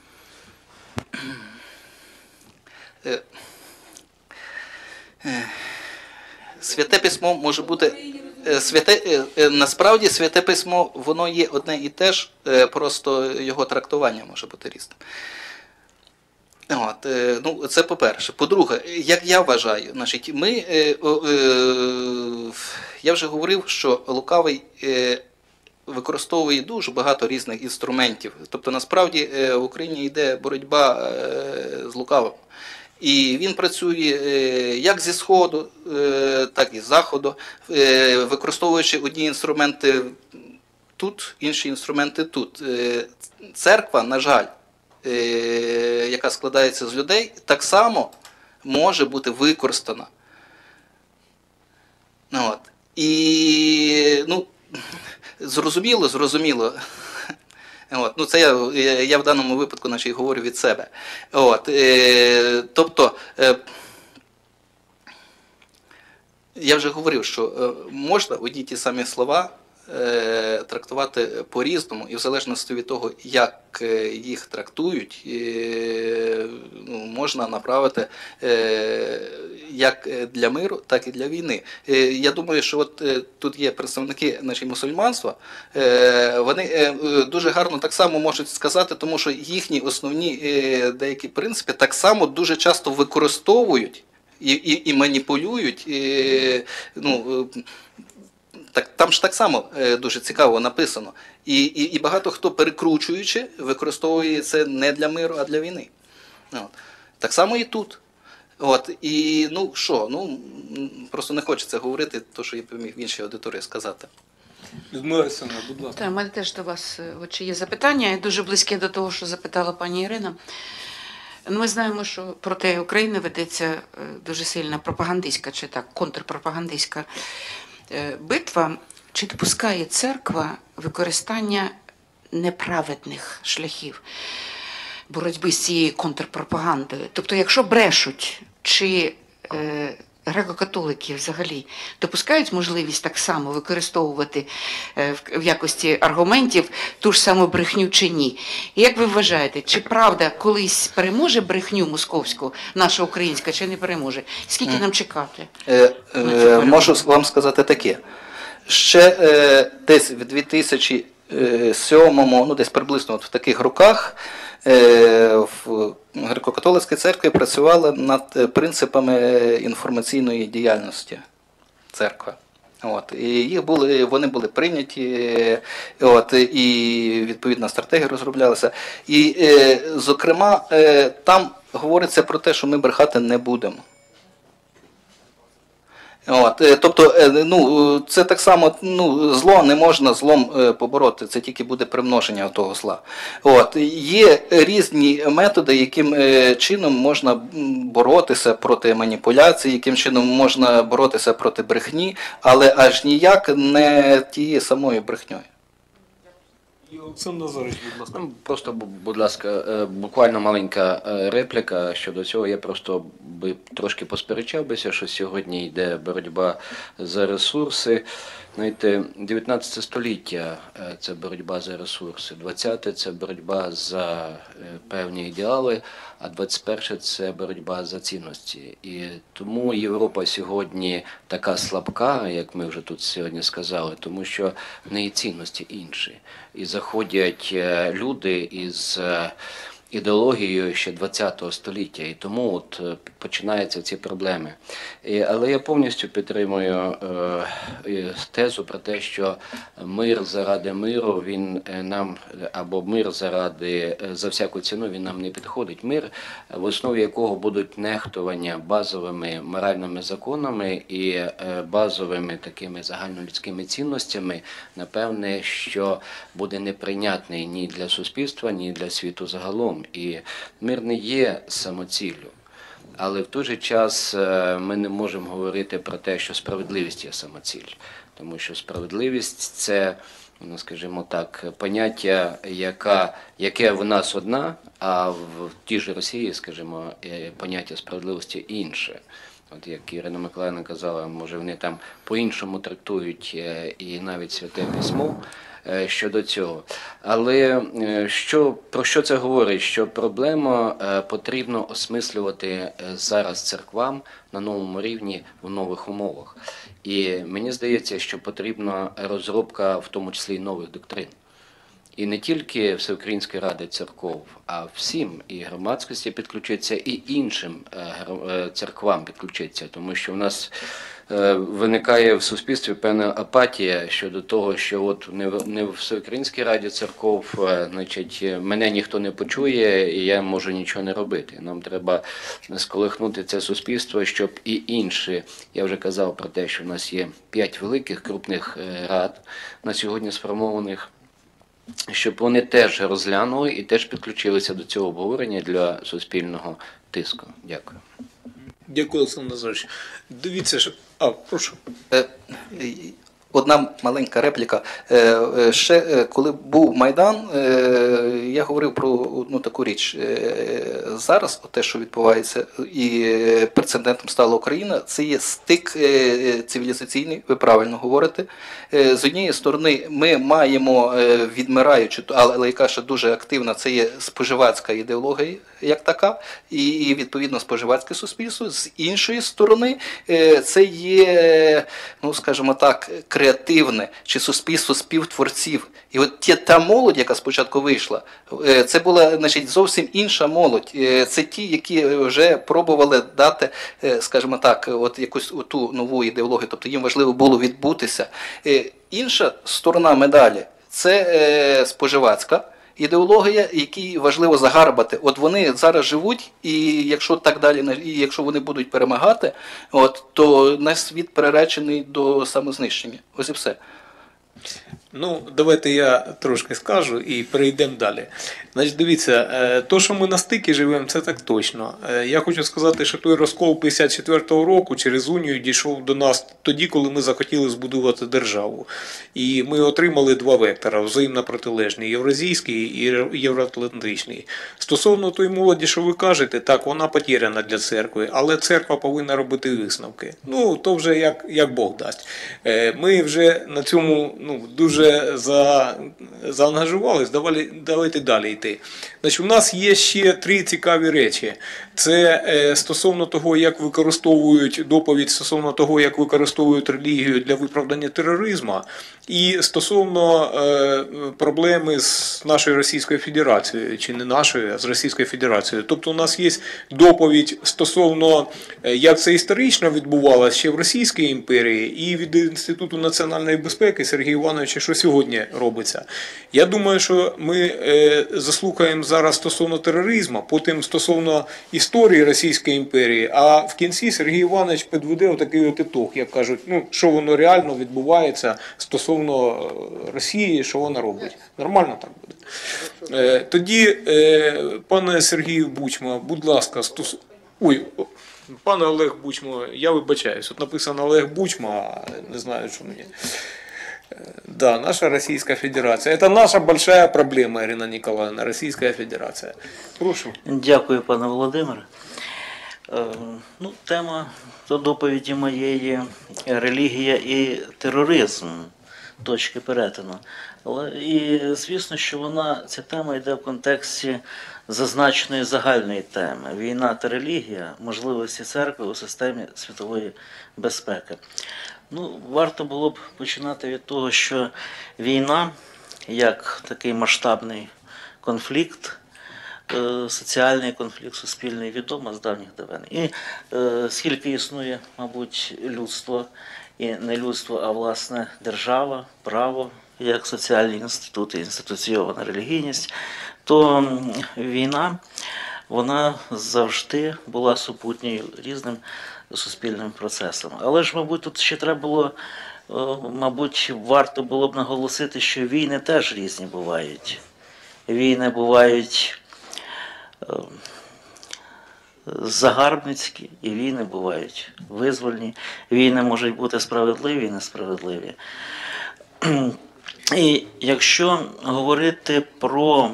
Святе Письмо може бути... Святе, насправді Святе Письмо, воно є одне і те ж, просто його трактування може бути різним. От, ну, це по-перше. По-друге, як я вважаю, значить, ми, е, е, я вже говорив, що лукавий е, використовує дуже багато різних інструментів. Тобто, насправді, е, в Україні йде боротьба е, з лукавим. І він працює е, як зі Сходу, е, так і з Заходу, е, використовуючи одні інструменти, тут, інші інструменти тут. Е, Церква, на жаль, е, яка складається з людей, так само може бути використана. От. І, ну, зрозуміло, зрозуміло. От. Ну, це я, я в даному випадку наче, говорю від себе. От. Е, тобто, е, я вже говорив, що е, можна одні ті самі слова е, трактувати по-різному, і в залежності від того, як е, їх трактують, е, ну, можна направити е, як для миру, так і для війни. Е, я думаю, що от е, тут є представники нашої мусульманства, е, вони е, дуже гарно так само можуть сказати, тому що їхні основні е, деякі принципи так само дуже часто використовують І, і, і маніпулюють, і, ну, так, там ж так само дуже цікаво написано. І, і, і багато хто, перекручуючи, використовує це не для миру, а для війни. От. Так само і тут. От. І ну що, ну, просто не хочеться говорити, те, що я міг в іншій аудиторії сказати. Людмила Олександровна, будь ласка. Так, у мене теж до вас от, чи є запитання, дуже близьке до того, що запитала пані Ірина. Ми знаємо, що проти України ведеться дуже сильна пропагандистська, чи так, контрпропагандистська битва. Чи допускає церква використання неправедних шляхів боротьби з цією контрпропагандою? Тобто, якщо брешуть, чи е, греко-католики взагалі допускають можливість так само використовувати е, в, в якості аргументів ту ж саму брехню чи ні? І як ви вважаєте, чи правда колись переможе брехню московську, наша українська, чи не переможе? Скільки нам чекати? Е, е, можу вам сказати таке. Ще е, десь в дві тисячі сьомому, ну десь приблизно от в таких роках, е, в греко-католицькій церкві працювали над принципами інформаційної діяльності церкви. От, і їх були, вони були прийняті, от, і відповідна стратегія розроблялася. І, е, зокрема, е, там говориться про те, що ми брехати не будемо. От, тобто, ну, це так само, ну, зло не можна злом побороти, це тільки буде примноження того зла. От, є різні методи, яким чином можна боротися проти маніпуляцій, яким чином можна боротися проти брехні, але аж ніяк не тією самою брехньою. Олександр Назарович, будь ласка. Ну, просто, будь ласка, буквально маленька репліка щодо цього. Я просто би трошки посперечав бися, що сьогодні йде боротьба за ресурси. Знаєте, дев'ятнадцяте століття – це боротьба за ресурси, двадцяте – це боротьба за певні ідеали, а двадцять перше – це боротьба за цінності. І тому Європа сьогодні така слабка, як ми вже тут сьогодні сказали, тому що в неї цінності інші. І заходять люди із ідеологією ще двадцятого століття, і тому от починаються ці проблеми. І, але я повністю підтримую е, тезу про те, що мир заради миру, він нам, або мир заради, за всяку ціну, він нам не підходить. Мир, в основі якого будуть нехтування базовими моральними законами і е, базовими такими загальнолюдськими цінностями, напевне, що буде неприйнятний ні для суспільства, ні для світу загалом. І мир не є самоціллю. Але в той же час ми не можемо говорити про те, що справедливість є самоціль. Тому що справедливість – це, ну, скажімо так, поняття, яка, яке в нас одна, а в тій же Росії, скажімо, поняття справедливості інше. От як Ірина Миколаївна казала, може вони там по-іншому трактують і навіть Святе Письмо щодо цього. Але що, про що це говорить? Що проблему потрібно осмислювати зараз церквам на новому рівні, в нових умовах. І мені здається, що потрібна розробка, в тому числі і нових доктрин. І не тільки Всеукраїнської ради церков, а всім, і громадськості підключиться, і іншим церквам підключиться. Тому що в нас е, виникає в суспільстві певна апатія щодо того, що от не в, не в Всеукраїнській Раді церков, е, значить, мене ніхто не почує і я можу нічого не робити. Нам треба сколихнути це суспільство, щоб і інші, я вже казав про те, що в нас є п'ять великих крупних е, рад на сьогодні сформованих, щоб вони теж розглянули і теж підключилися до цього обговорення для суспільного тиску. Дякую. Дякую, Олександр Назарович. Дивіться, що... А, прошу. Е, Одна маленька репліка. Е, е, Ще е, коли був Майдан, е, я говорив про одну таку річ. Е, Зараз те, що відбувається, і прецедентом стала Україна, це є стик е, цивілізаційний, ви правильно говорите. Е, З однієї сторони, ми маємо е, відмираючи, але яка ще дуже активна, це є споживацька ідеологія, як така, і, і відповідно споживацьке суспільство. З іншої сторони, е, це є, ну скажімо так, креативне чи суспільство співтворців. І от ті, та молодь, яка спочатку вийшла, е, це була, значить, зовсім інша молодь. Е, Це ті, які вже пробували дати, е, скажімо так, от якусь ту нову ідеологію, тобто їм важливо було відбутися. Е, Інша сторона медалі – це е, споживацька ідеологія, які важливо загарбати. От вони зараз живуть, і якщо так далі, і якщо вони будуть перемагати, от, то наш світ приречений до самознищення. Ось і все. Ну, давайте я трошки скажу і перейдемо далі. Значить, дивіться, то, що ми на стикі живемо, це так точно. Я хочу сказати, що той розкол п'ятдесят четвертого року через Унію дійшов до нас тоді, коли ми захотіли збудувати державу. І ми отримали два вектора, взаємно протилежні, євразійський і євроатлантичний. Стосовно тої молоді, що ви кажете, так, вона потеряна для церкви, але церква повинна робити висновки. Ну, то вже як, як Бог дасть. Ми вже на цьому, ну, дуже за, заангажувались, давай, давайте далі йти. Значить, у нас є ще три цікаві речі. Це е, стосовно того, як використовують доповідь, стосовно того, як використовують релігію для виправдання тероризму, і стосовно е, проблеми з нашою Російською Федерацією, чи не нашою, а з Російською Федерацією. Тобто у нас є доповідь стосовно, як це історично відбувалося ще в Російській імперії, і від Інституту національної безпеки Сергія Івановича, що сьогодні робиться. Я думаю, що ми е, заслухаємо зараз стосовно тероризму, потім стосовно історії Російської імперії, а в кінці Сергій Іванович підведе отакий от ітог, як кажуть, ну, що воно реально відбувається стосовно Росії, що вона робить. Нормально так буде. Е, тоді, е, пане Сергію Бучма, будь ласка, стос... Ой, пане Олег Бучма, я вибачаюсь, от написано Олег Бучма, не знаю, що мені. Да, наша Российская Федерация. Это наша большая проблема, Ірина Ніколаївна, Российская Федерация. Прошу. Дякую, пане Володимире. Ну, тема до доповіді моєї – релігія і тероризм, точки перетину. І звісно, що вона, ця тема йде в контексті зазначеної загальної теми – війна та релігія, можливості церкви у системі світової безпеки. Ну, варто було б починати від того, що війна, як такий масштабний конфлікт, соціальний конфлікт, суспільний, відома з давніх давен. І е, скільки існує, мабуть, людство, і не людство, а власне держава, право, як соціальні інститути, інституційована релігійність, то війна, вона завжди була супутньою різним суспільним процесом. Але ж, мабуть, тут ще треба було, мабуть, варто було б наголосити, що війни теж різні бувають. Війни бувають загарбницькі, і війни бувають визвольні. Війни можуть бути справедливі і несправедливі. І якщо говорити про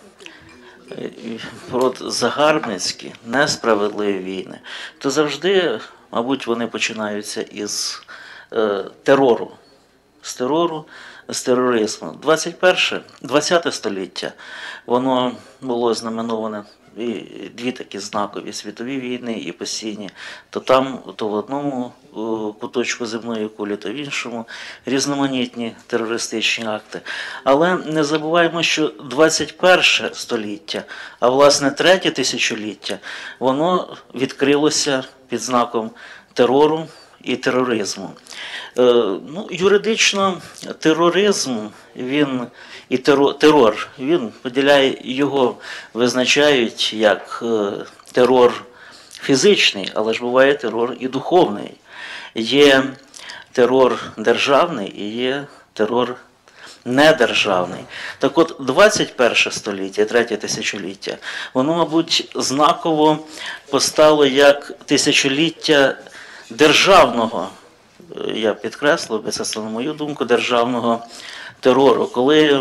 про загарбницькі, несправедливі війни, то завжди, мабуть, вони починаються із е, терору, з терору, з тероризму. двадцять перше, двадцяте століття, воно було знаменоване і дві такі знакові світові війни і постійні, то там, то в одному куточку земної кулі, то в іншому, різноманітні терористичні акти. Але не забуваємо, що двадцять перше століття, а власне третє тисячоліття, воно відкрилося під знаком терору, і тероризму. Ну, юридично тероризм, він і терор, терор, він поділяє, його визначають як терор фізичний, але ж буває терор і духовний. Є терор державний і є терор недержавний. Так от, двадцять перше століття, третє тисячоліття, воно, мабуть, знаково постало як тисячоліття державного, я підкреслив би, це на мою думку, державного терору, коли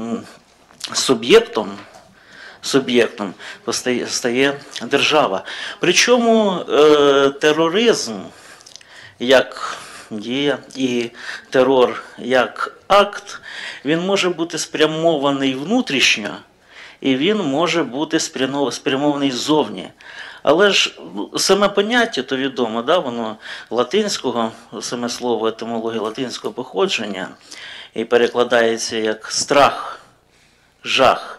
суб'єктом суб'єктом стає держава. Причому е, тероризм як дія і терор як акт, він може бути спрямований внутрішньо, і він може бути спрямований ззовні. Але ж саме поняття, то відомо, да, воно латинського, саме слово етимології латинського походження, і перекладається як страх, жах.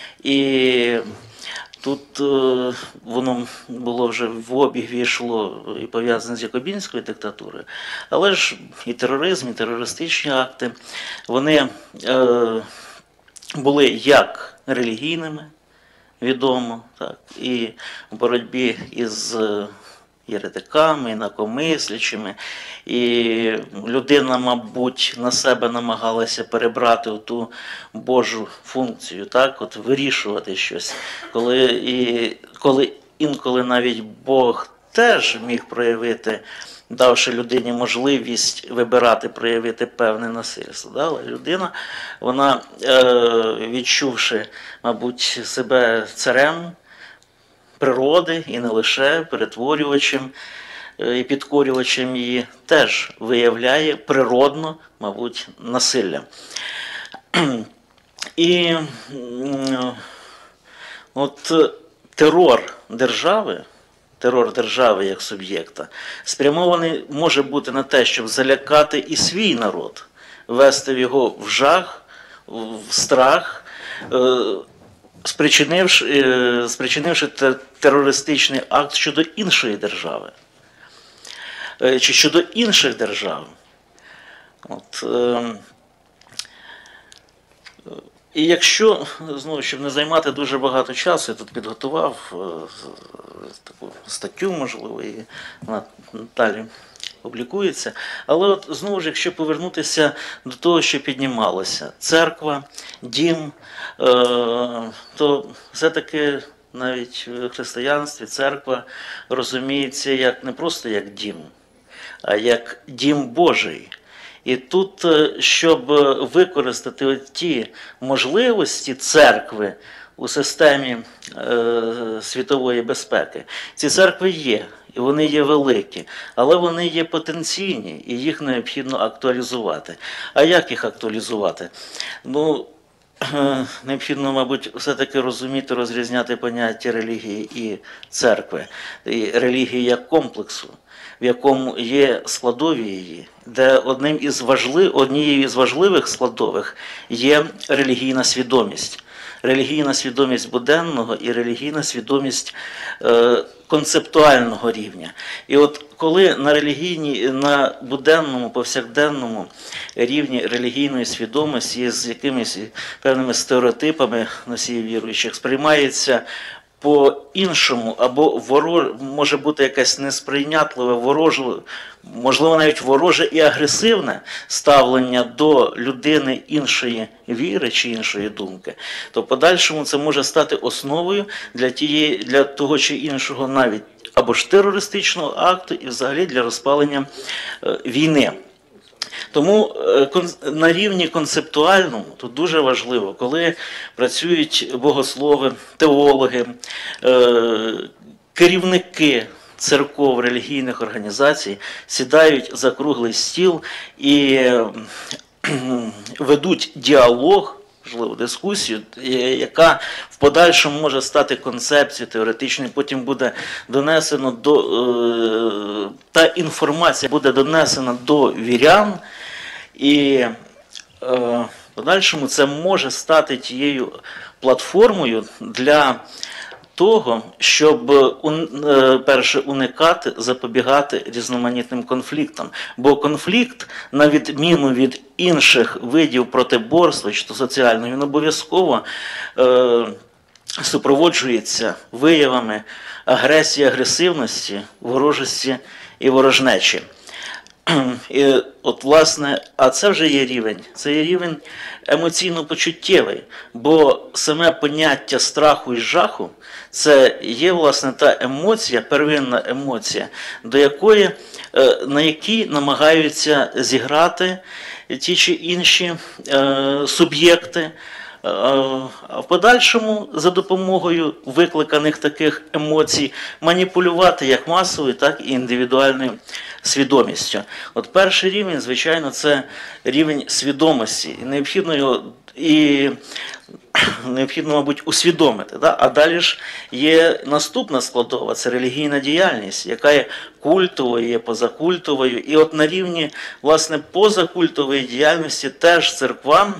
І тут е, воно було вже в обіг війшло і пов'язане з якобінською диктатурою, але ж і тероризм, і терористичні акти, вони е, були як релігійними, відомо, так, і в боротьбі із єретиками, інакомислячими, і людина, мабуть, на себе намагалася перебрати ту Божу функцію, так, от вирішувати щось, коли, і, коли інколи навіть Бог теж міг проявити, давши людині можливість вибирати, проявити певне насильство. Да? Але людина, вона, е, відчувши, мабуть, себе царем природи і не лише перетворювачем і підкорювачем її, теж виявляє природно, мабуть, насилля. І от терор держави, терор держави як суб'єкта, спрямований може бути на те, щоб залякати і свій народ, ввести його в жах, в страх, спричинивши, спричинивши терористичний акт щодо іншої держави, чи щодо інших держав. От, і якщо, знову, щоб не займати дуже багато часу, я тут підготував таку статтю, можливо, і вона далі публікується, але от, знову ж, якщо повернутися до того, що піднімалося, церква, дім, то все-таки навіть в християнстві церква розуміється як, не просто як дім, а як дім Божий. І тут, щоб використати ті можливості церкви у системі е, світової безпеки, ці церкви є, і вони є великі, але вони є потенційні, і їх необхідно актуалізувати. А як їх актуалізувати? Ну, е, необхідно, мабуть, все-таки розуміти, розрізняти поняття релігії і церкви, і релігії як комплексу, в якому є складові її, де одним із важлив, однією із важливих складових є релігійна свідомість. Релігійна свідомість буденного і релігійна свідомість е, концептуального рівня. І от коли на релігійній, на буденному, повсякденному рівні релігійної свідомості з якимись певними стереотипами носіїв віруючих сприймається по-іншому, або ворож, може бути якесь несприйнятливе, вороже, можливо, навіть вороже і агресивне ставлення до людини іншої віри чи іншої думки, то в подальшому це може стати основою для, тієї, для того чи іншого навіть або ж терористичного акту і взагалі для розпалення е, війни. Тому на рівні концептуальному тут дуже важливо, коли працюють богослови, теологи, керівники церков, релігійних організацій, сідають за круглий стіл і ведуть діалог, можливо, дискусію, яка в подальшому може стати концепцією теоретичною, потім буде донесено до, та інформація буде донесена до вірян, і в подальшому це може стати тією платформою для того, щоб перше уникати, запобігати різноманітним конфліктам. Бо конфлікт, на відміну від інших видів протиборства, чи то соціального, він обов'язково е, супроводжується виявами агресії, агресивності, ворожості і ворожнечі. І от, власне, а це вже є рівень, це є рівень емоційно-почуттєвий, бо саме поняття страху і жаху – це є, власне, та емоція, первинна емоція, до якої, на якій намагаються зіграти ті чи інші суб'єкти, а в подальшому за допомогою викликаних таких емоцій маніпулювати як масовою, так і індивідуальною свідомістю. От перший рівень, звичайно, це рівень свідомості. І необхідно його і необхідно, мабуть, усвідомити. Да? А далі ж є наступна складова, це релігійна діяльність, яка є культовою, є позакультовою. І от на рівні, власне, позакультової діяльності теж церквам,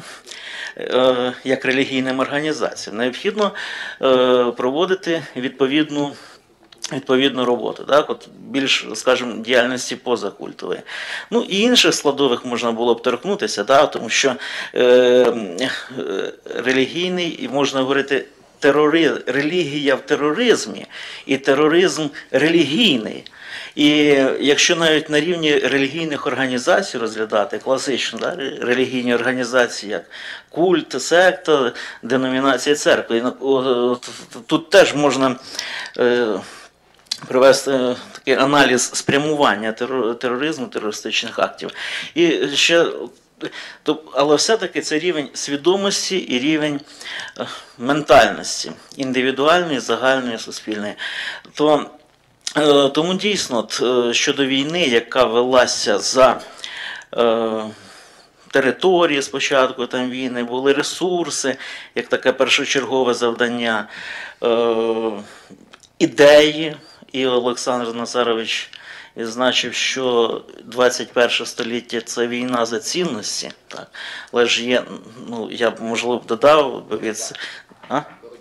як релігійним організаціям, необхідно проводити відповідну, відповідну роботу, так? От більш, скажімо, діяльності позакультової. Ну і інших складових можна було б торкнутися, так? Тому що е, релігійний, і можна говорити, терори, релігія в тероризмі і тероризм релігійний. І якщо навіть на рівні релігійних організацій розглядати, класично, да, релігійні організації, як культ, секта, деномінація церкви, тут теж можна е, провести такий аналіз спрямування тероризму, терористичних актів. І ще, але все-таки це рівень свідомості і рівень ментальності, індивідуальної, загальної, суспільної. То Тому дійсно, щодо війни, яка велася за е, території спочатку там війни, були ресурси, як таке першочергове завдання, е, ідеї, і Олександр Назарович відзначив, що двадцять перше століття – це війна за цінності, так. Але ж є, ну, я б, можливо, додав, від... А?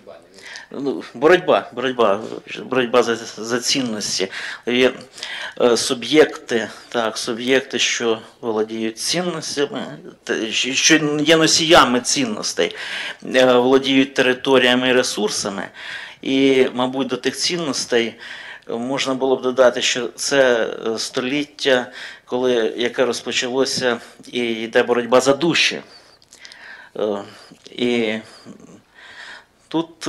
Боротьба, боротьба, боротьба за, за цінності. Є суб'єкти, так, суб'єкти, що володіють цінностями, що є носіями цінностей, володіють територіями і ресурсами. І, мабуть, до тих цінностей можна було б додати, що це століття, коли, яке розпочалося, і йде боротьба за душі. І тут,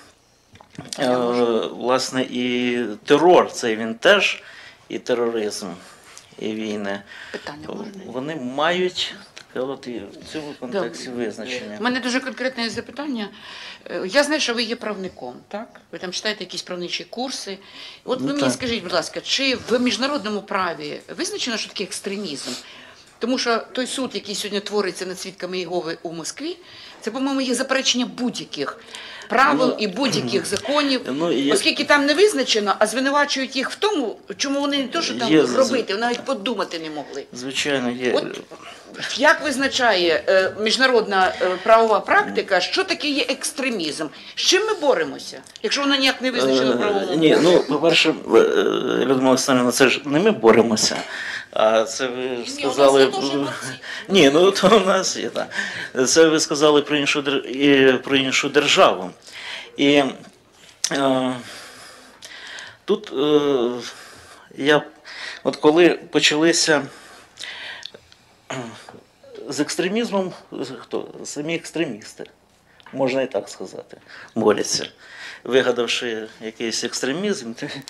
власне, і терор, це він теж, і тероризм, і війни, вони мають таке от і в цьому контексті визначення. У мене дуже конкретне запитання. Я знаю, що ви є правником, так? Ви там читаєте якісь правничі курси. От ви Ну, мені так. скажіть, будь ласка, чи в міжнародному праві визначено, що таке екстремізм? Тому що той суд, який сьогодні твориться над свідками Єгови у Москві, це, по-моєму, є заперечення будь-яких правил Ну, і будь-яких законів, ну, є- оскільки там не визначено, а звинувачують їх в тому, чому вони не то, що там Є з- робити, вони навіть подумати не могли. Звичайно, є. От як визначає е, міжнародна е, правова практика, що таке є екстремізм? З чим ми боремося, якщо воно ніяк не визначено в правовому Е, Ні, ну, по-перше, е, Людмила Олександрівна, це ж не ми боремося, а це ви ж сказали... Ні, ну то у нас є, так. Це ви сказали про іншу, дер- і про іншу державу. І е, тут е, я, от коли почалися з екстремізмом, хто? Самі екстремісти, можна і так сказати, борються, вигадавши якийсь екстремізм.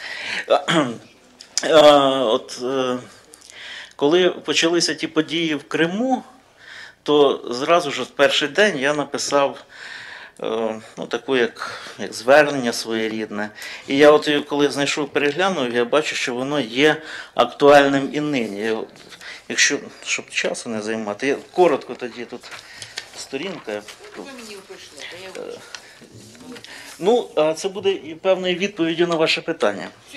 От, коли почалися ті події в Криму, то зразу ж в перший день я написав ну, таку як, як звернення своєрідне. І я от коли знайшов, переглянув, я бачу, що воно є актуальним і нині. Я, якщо, щоб часу не займати, я коротко тоді тут сторінка. Ви мені прийшли, я Ну, а це буде і певною відповіддю на ваше питання. Я поняла.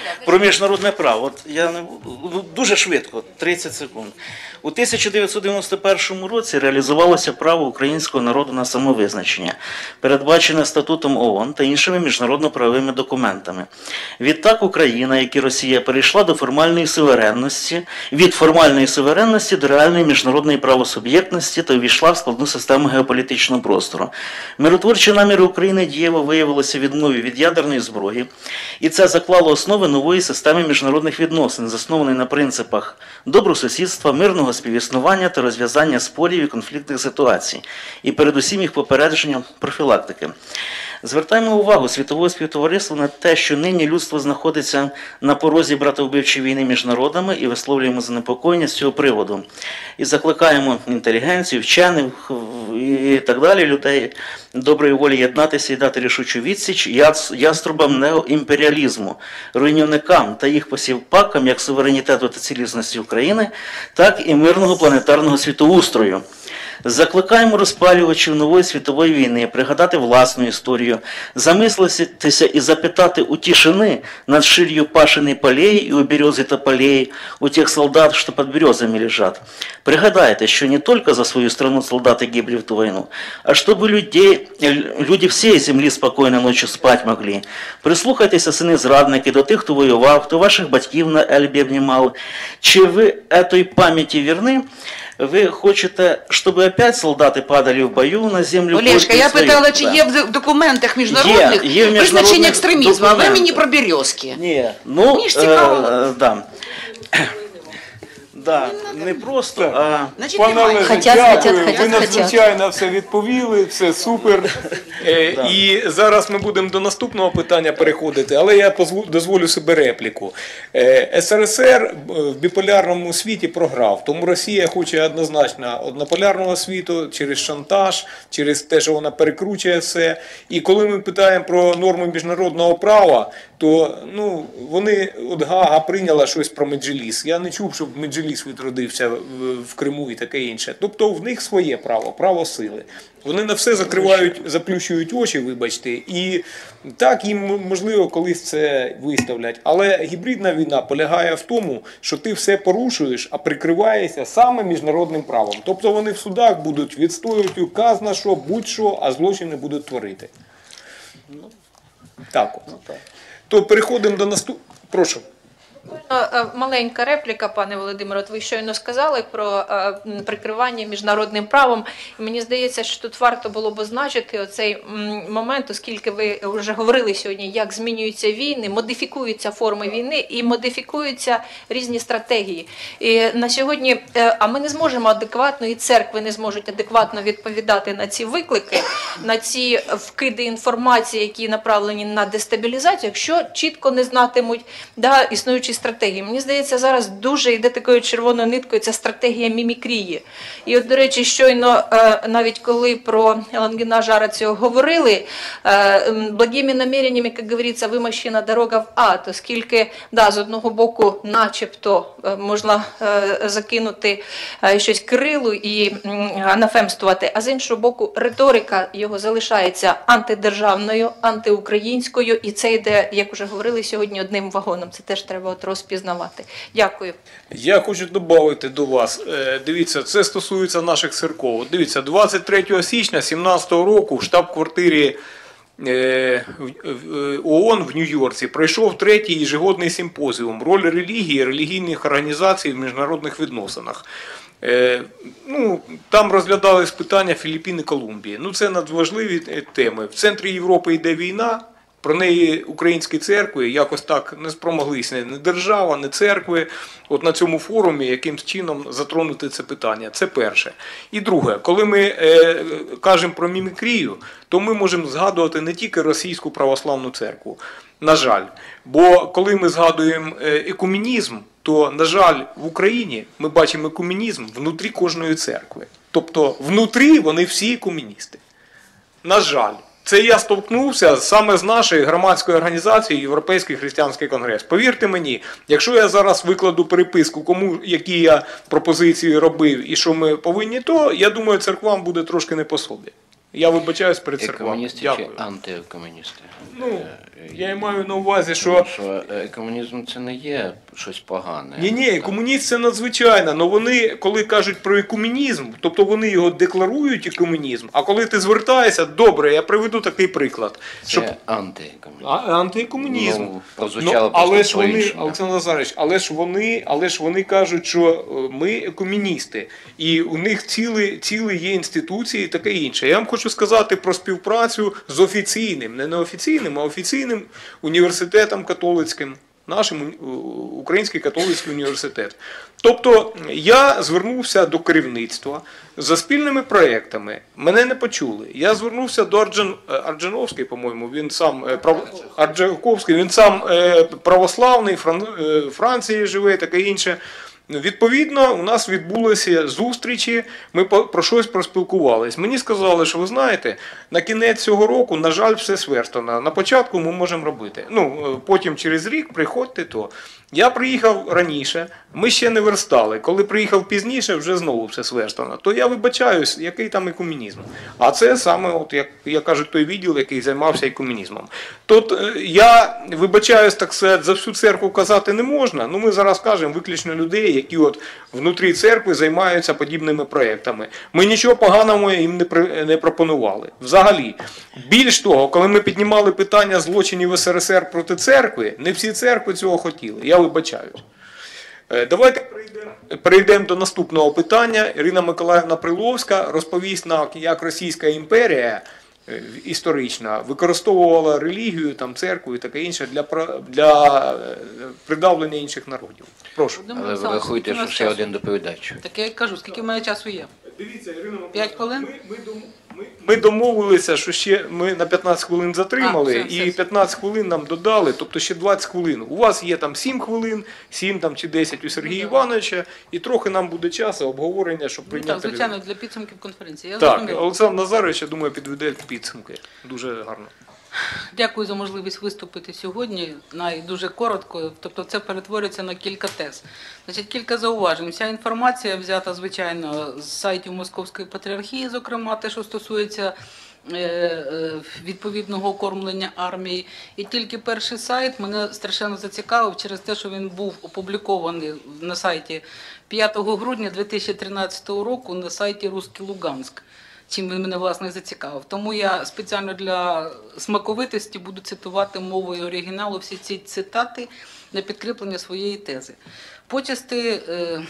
про міжнародне право. От я не ну, дуже швидко, тридцять секунд. У тисяча дев'ятсот дев'яносто першому році реалізувалося право українського народу на самовизначення, передбачене статутом ООН та іншими міжнародно-правовими документами. Відтак Україна, як і Росія, перейшла до формальної суверенності, від формальної суверенності до реальної міжнародної правосуб'єктності та увійшла в складну систему геополітичного простору. Миротворчі наміри України дієво виявилися відмові від ядерної зброї, і це заклало основи нової системи міжнародних відносин, заснованої на принципах добросусідства, мирного співіснування та розв'язання спорів і конфліктних ситуацій, і передусім їх попередження профілактики. Звертаємо увагу світового співтовариства на те, що нині людство знаходиться на порозі братовбивчої війни між народами і висловлюємо занепокоєння з цього приводу. І закликаємо інтелігенцію, вчених і так далі, людей доброї волі єднатися і дати рішучу відсіч яструбам неоімперіалізму, руйнівникам та їх посівпакам як суверенітету та цілісності України, так і мирного планетарного світоустрою. Закликаємо розпалювачів нової світової війни пригадати власну історію, замислитися і запитати у тишини над ширью пашиной полей и у березы тополей, у тех солдат, что под березами лежат. Пригадайте, что не только за свою страну солдаты гибли в ту войну, а чтобы людей, люди всей земли спокойно ночью спать могли. Прислухайтеся, сини зрадники, до тих, хто воював, хто ваших батьків на Ельбі обнімав. Чи ви этой памяти верны? Ви хочете, щоб опять солдати падали в бою на землю? Олешка, я питала, чи є в документах міжнародних є, є в визначення екстремізму, а ви документах. мені про березки. Ні, ну, Мені ж цікаво. Е, да. Да, не просто, а... Значить, Пане немає. Олеже, Хотять, дякую. хотять, Ви хотять, надзвичайно все відповіли, все супер. Е, І зараз ми будемо до наступного питання переходити, але я позву- дозволю себе репліку. Е, ес ер ес ер в біполярному світі програв, тому Росія хоче однозначно однополярного світу через шантаж, через те, що вона перекручує все. І коли ми питаємо про норми міжнародного права, то ну, вони, от Гаага прийняла щось про Меджліс. Я не чув, щоб Меджліс відродився в, в Криму і таке інше. Тобто в них своє право, право сили. Вони на все закривають, заплющують очі, вибачте, і так їм можливо колись це виставлять. Але гібридна війна полягає в тому, що ти все порушуєш, а прикриваєшся саме міжнародним правом. Тобто вони в судах будуть відстоювати указ на що, будь-що, а злочини будуть творити. Так от. То переходимо до наступного. Прошу. Маленька репліка, пане Володимире, от ви щойно сказали про е, прикривання міжнародним правом. І мені здається, що тут варто було б означити оцей м, момент, оскільки ви вже говорили сьогодні, як змінюються війни, модифікуються форми війни і модифікуються різні стратегії. І на сьогодні, е, а ми не зможемо адекватно, і церкви не зможуть адекватно відповідати на ці виклики, на ці вкиди інформації, які направлені на дестабілізацію, якщо чітко не знатимуть да, існуючі стратегії. Мені здається, зараз дуже йде такою червоною ниткою ця стратегія мімікрії. І от, до речі, щойно, навіть коли про Лангіна Жарацього говорили, благими наміреннями, як говориться, вимощена дорога в ад, оскільки, да, з одного боку, начебто, можна закинути щось Кирилу і анафемствувати, а з іншого боку, риторика його залишається антидержавною, антиукраїнською, і це йде, як вже говорили сьогодні, одним вагоном. Це теж треба от розпізнавати. Дякую. Я хочу додати до вас. Дивіться, це стосується наших церков. Дивіться, двадцять третього січня дві тисячі сімнадцятого року в штаб-квартирі ООН в Нью-Йорці пройшов третій єжегодний симпозіум «Роль релігії і релігійних організацій в міжнародних відносинах». Ну, там розглядались питання Філіппін і Колумбії. Ну, це надважливі теми. В центрі Європи йде війна. Про неї українські церкви якось так не спромоглися, не держава, не церкви, от на цьому форумі якимсь чином затронути це питання. Це перше. І друге, коли ми е, кажемо про мімікрію, то ми можемо згадувати не тільки Російську православну церкву, на жаль. Бо коли ми згадуємо екуменізм, то, на жаль, в Україні ми бачимо екуменізм внутрі кожної церкви. Тобто, внутрі вони всі екуменісти. На жаль. Це я столкнувся саме з нашої громадської організації Європейський християнський конгрес. Повірте мені, якщо я зараз викладу переписку, кому які я пропозиції робив і що ми повинні, то, я думаю, церквам буде трошки не по собі. Я вибачаюсь перед І церквами. комуністи чи Дякую. антикомуністи? Ну, я і маю на увазі, що... Тому що е, комунізм це не є щось погане. Ні, ні, комунізм це надзвичайно, але вони, коли кажуть про екуменізм, тобто вони його декларують екуменізм, а коли ти звертаєшся, добре, я приведу такий приклад. Це Щоб... антикомунізм. А, антикомунізм. Ну, прозвучало Ну, але просто ж вони, по-іншому. Олександр Назарович, але ж вони, але ж вони кажуть, що е, ми екуміністи, і у них ціли, ціли є інституції і таке інше. Я вам хочу сказати про співпрацю з офіційним, не неофіційним, а офіційним університетом католицьким, нашим е, Український католицький університет. Тобто я звернувся до керівництва за спільними проєктами. Мене не почули. Я звернувся до Арджан... Арджановський, по-моєму, він сам е, прав... Арджаковський, він сам е, православний, Фран... е, Франції живе, таке інше. Відповідно, у нас відбулися зустрічі, ми по- про щось проспілкувались. Мені сказали, що ви знаєте, на кінець цього року, на жаль, все сверстано. На початку ми можемо робити. Ну, е, потім через рік приходьте то. Я приїхав раніше, ми ще не верстали. Коли приїхав пізніше, вже знову все сверстано. То я вибачаюсь, який там екуменізм. А це саме, от, як, як кажуть, той відділ, який займався екуменізмом. Тут е, я вибачаюсь, так сказати, за всю церкву казати не можна. Ну, ми зараз кажемо виключно людей, які от внутрі церкви займаються подібними проєктами. Ми нічого поганого їм не, при, не пропонували. Взагалі. Більш того, коли ми піднімали питання злочинів ес ер ес ер проти церкви, не всі церкви цього хотіли. Я вибачаюсь. Е, Давайте перейдемо, перейдемо до наступного питання. Ірина Миколаївна Приловська розповість нам, як Російська імперія е, історична використовувала релігію, там, церкву і таке інше для, про- для е, придавлення інших народів. Прошу. Володимир Але ви Олександрович, рахуйте, скільки у що нас ще часу? один доповідач. Так я й кажу, скільки в мене часу є? Дивіться, Ірина П'ять хвилин? Ми, ми, дом- ми, ми домовилися, що ще ми на п'ятнадцять хвилин затримали, А, все, все, і все. п'ятнадцять хвилин нам додали, тобто ще двадцять хвилин. У вас є там сім хвилин, сім там, чи десять у Сергія Івановича, і трохи нам буде часу обговорення, щоб Ну, прийняти. так, звичайно, для підсумків конференції. Я Так, зрозуміла. Олександр Назарович, я думаю, підведе підсумки. Дуже гарно. Дякую за можливість виступити сьогодні. Най дуже коротко. Тобто це перетворюється на кілька тез. Значить, кілька зауважень. Вся інформація взята, звичайно, з сайтів Московської патріархії, зокрема, те, що стосується е, е, відповідного окормлення армії. І тільки перший сайт мене страшенно зацікавив через те, що він був опублікований на сайті п'ятого грудня дві тисячі тринадцятого року на сайті Руський Луганськ. Чим він мене, власне, зацікавив. Тому я спеціально для смаковитості буду цитувати мовою оригіналу всі ці цитати на підкріплення своєї тези. Почасти е,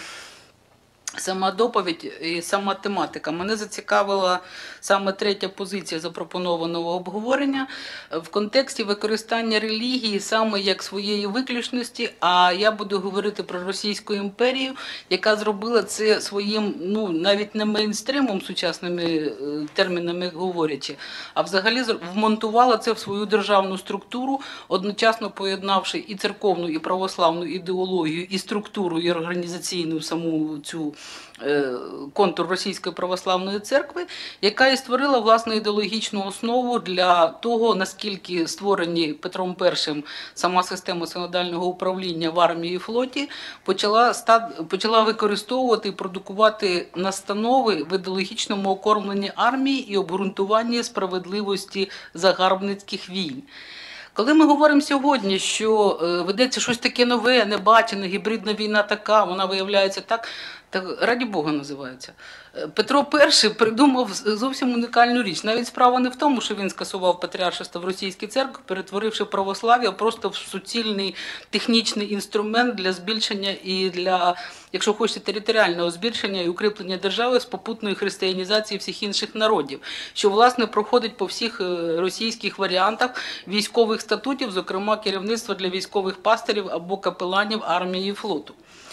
сама доповідь і сама тематика. Мене зацікавила саме третя позиція запропонованого обговорення в контексті використання релігії саме як своєї виключності, а я буду говорити про Російську імперію, яка зробила це своїм, ну, навіть не мейнстримом, сучасними е, термінами говорячи, а взагалі зр- вмонтувала це в свою державну структуру, одночасно поєднавши і церковну, і православну ідеологію, і структуру, і організаційну саму цю е, контур Російської православної церкви, яка і створила власне ідеологічну основу для того, наскільки створені Петром І сама система синодального управління в армії і флоті почала, ста- почала використовувати і продукувати настанови в ідеологічному окормленні армії і обґрунтуванні справедливості загарбницьких війн. Коли ми говоримо сьогодні, що е, ведеться щось таке нове, небачене, гібридна війна така, вона виявляється так, так раді Бога називається. Е, Петро І придумав зовсім унікальну річ. Навіть справа не в тому, що він скасував патріаршество в російській церкві, перетворивши православ'я просто в суцільний технічний інструмент для збільшення і для, якщо хочете, територіального збільшення і укріплення держави з попутної християнізації всіх інших народів, що, власне, проходить по всіх е, російських варіантах військових статутів, зокрема керівництва для військових пастирів або капеланів армії і флоту.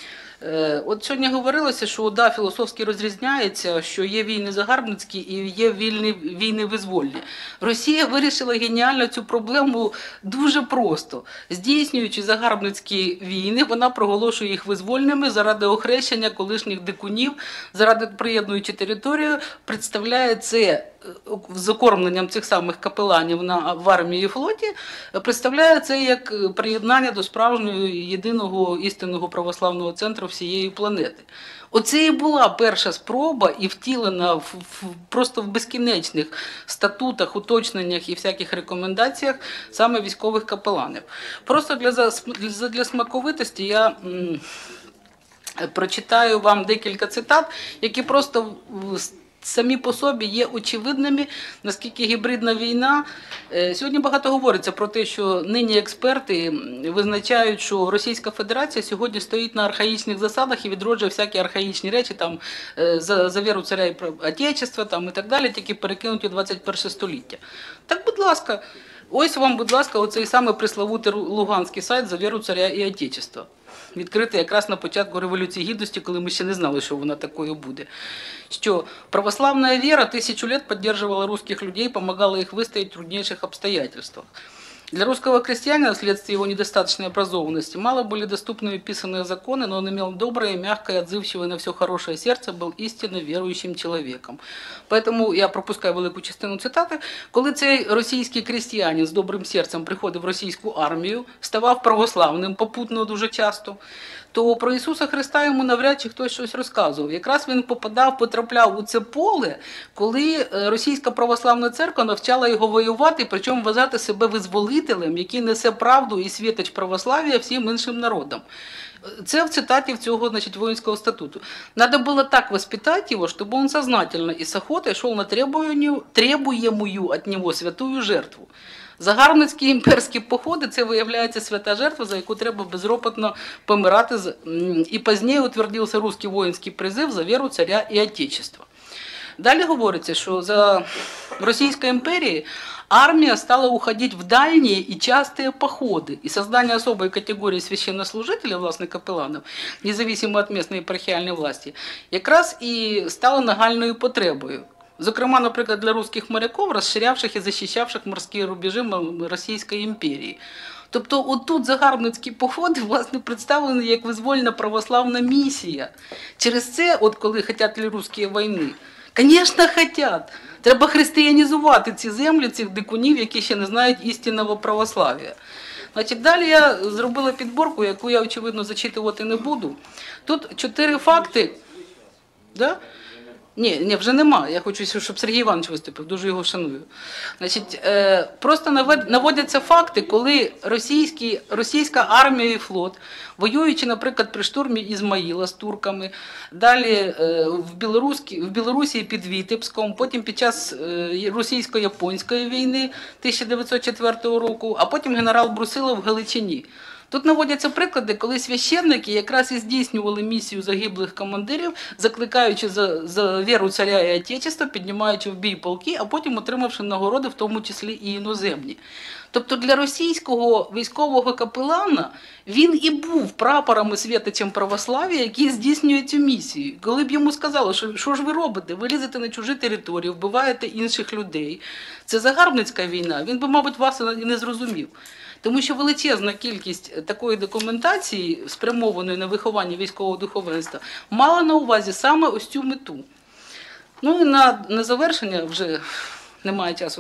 Е, От сьогодні говорилося, що да, філософськи розрізняється, що є війни загарбницькі і є вільні, війни визвольні. Росія вирішила геніально цю проблему дуже просто. Здійснюючи загарбницькі війни, вона проголошує їх визвольними заради охрещення колишніх дикунів, заради приєднуючи територію, представляє це з окормленням цих самих капеланів на, в армії і флоті, представляє це як приєднання до справжнього єдиного істинного православного центру центру всієї планети. Оце і була перша спроба і втілена в, в, просто в безкінечних статутах, уточненнях і всяких рекомендаціях саме військових капеланів. Просто для, для, для смаковитості я м, прочитаю вам декілька цитат, які просто самі по собі є очевидними, наскільки гібридна війна. Сьогодні багато говориться про те, що нині експерти визначають, що Російська Федерація сьогодні стоїть на архаїчних засадах і відроджує всякі архаїчні речі, там, за, за віру царя і Отечества там, і так далі, тільки перекинуті в двадцять перше століття. Так, будь ласка, ось вам, будь ласка, оцей самий приславутий луганський сайт «За віру царя і Отечества». Відкритий якраз на початку Революції Гідності, коли ми ще не знали, що вона такою буде. Що православная вера тысячу лет поддерживала русских людей, помогала их выстоять в труднейших обстоятельствах. Для русского крестьянина, вследствие его недостаточной образованности, мало были доступны писанные законы, но он имел доброе, мягкое, отзывчивое на все хорошее сердце, был истинно верующим человеком. Поэтому я пропускаю велику частину цитати. Коли цей російський крестьянин з добрим серцем приходив в російську армію, ставав православним попутно дуже часто, то про Ісуса Христа йому навряд чи хтось щось розказував. Якраз він попадав, потрапляв у це поле, коли Російська православна церква навчала його воювати, причому вважати себе визволителем, який несе правду і світоч православ'я всім іншим народам. Це в цитате цього, значит, воинского статуту. Надо было так воспитать его, чтобы он сознательно и с охотой шел на требуемую, требуемую от него святую жертву. Загарбницькі імперські походи – це, виявляється, свята жертва, за яку треба безропотно помирати. І пізніше утвердився русський воїнський призив за віру царя і Отечества. Далі говориться, що за Російської імперії армия стала уходить в дальние и частые походы, и создание особой категории священнослужителей, власне, капеланов, независимо от местной епархіальної власті, якраз і стало нагальною потребою. Зокрема, наприклад, для русських моряків, розширявших і захищавших морські рубежі Російської імперії. Тобто отут загарбницькі походи, власне, представлені як визвольна православна місія. Через це, от коли хочуть ли русські війни, звісно, хочуть. Треба християнізувати ці землі, цих дикунів, які ще не знають істинного православ'я. Значить, далі я зробила підборку, яку я, очевидно, зачитувати не буду. Тут чотири факти. Да? Ні, ні, вже нема. Я хочу, щоб Сергій Іванович виступив, дуже його шаную. Значить, е, просто наводяться факти, коли російські, російська армія і флот, воюючи, наприклад, при штурмі Ізмаїла з турками, далі е, в, Білорусі, в Білорусі під Вітебськом, потім під час е, російсько-японської війни тисяча дев'ятсот четвертого року, а потім генерал Брусилов в Галичині. Тут наводяться приклади, коли священники якраз і здійснювали місію загиблих командирів, закликаючи за, за віру царя і Отечества, піднімаючи в бій полки, а потім отримавши нагороди, в тому числі і іноземні. Тобто для російського військового капелана він і був прапором і святичем православ'я, який здійснює цю місію. Коли б йому сказали, що, що ж ви робите, ви лізете на чужі території, вбиваєте інших людей, це загарбницька війна, він би, мабуть, вас і не зрозумів. Тому що величезна кількість такої документації, спрямованої на виховання військового духовенства, мала на увазі саме ось цю мету. Ну і на, на завершення, вже немає часу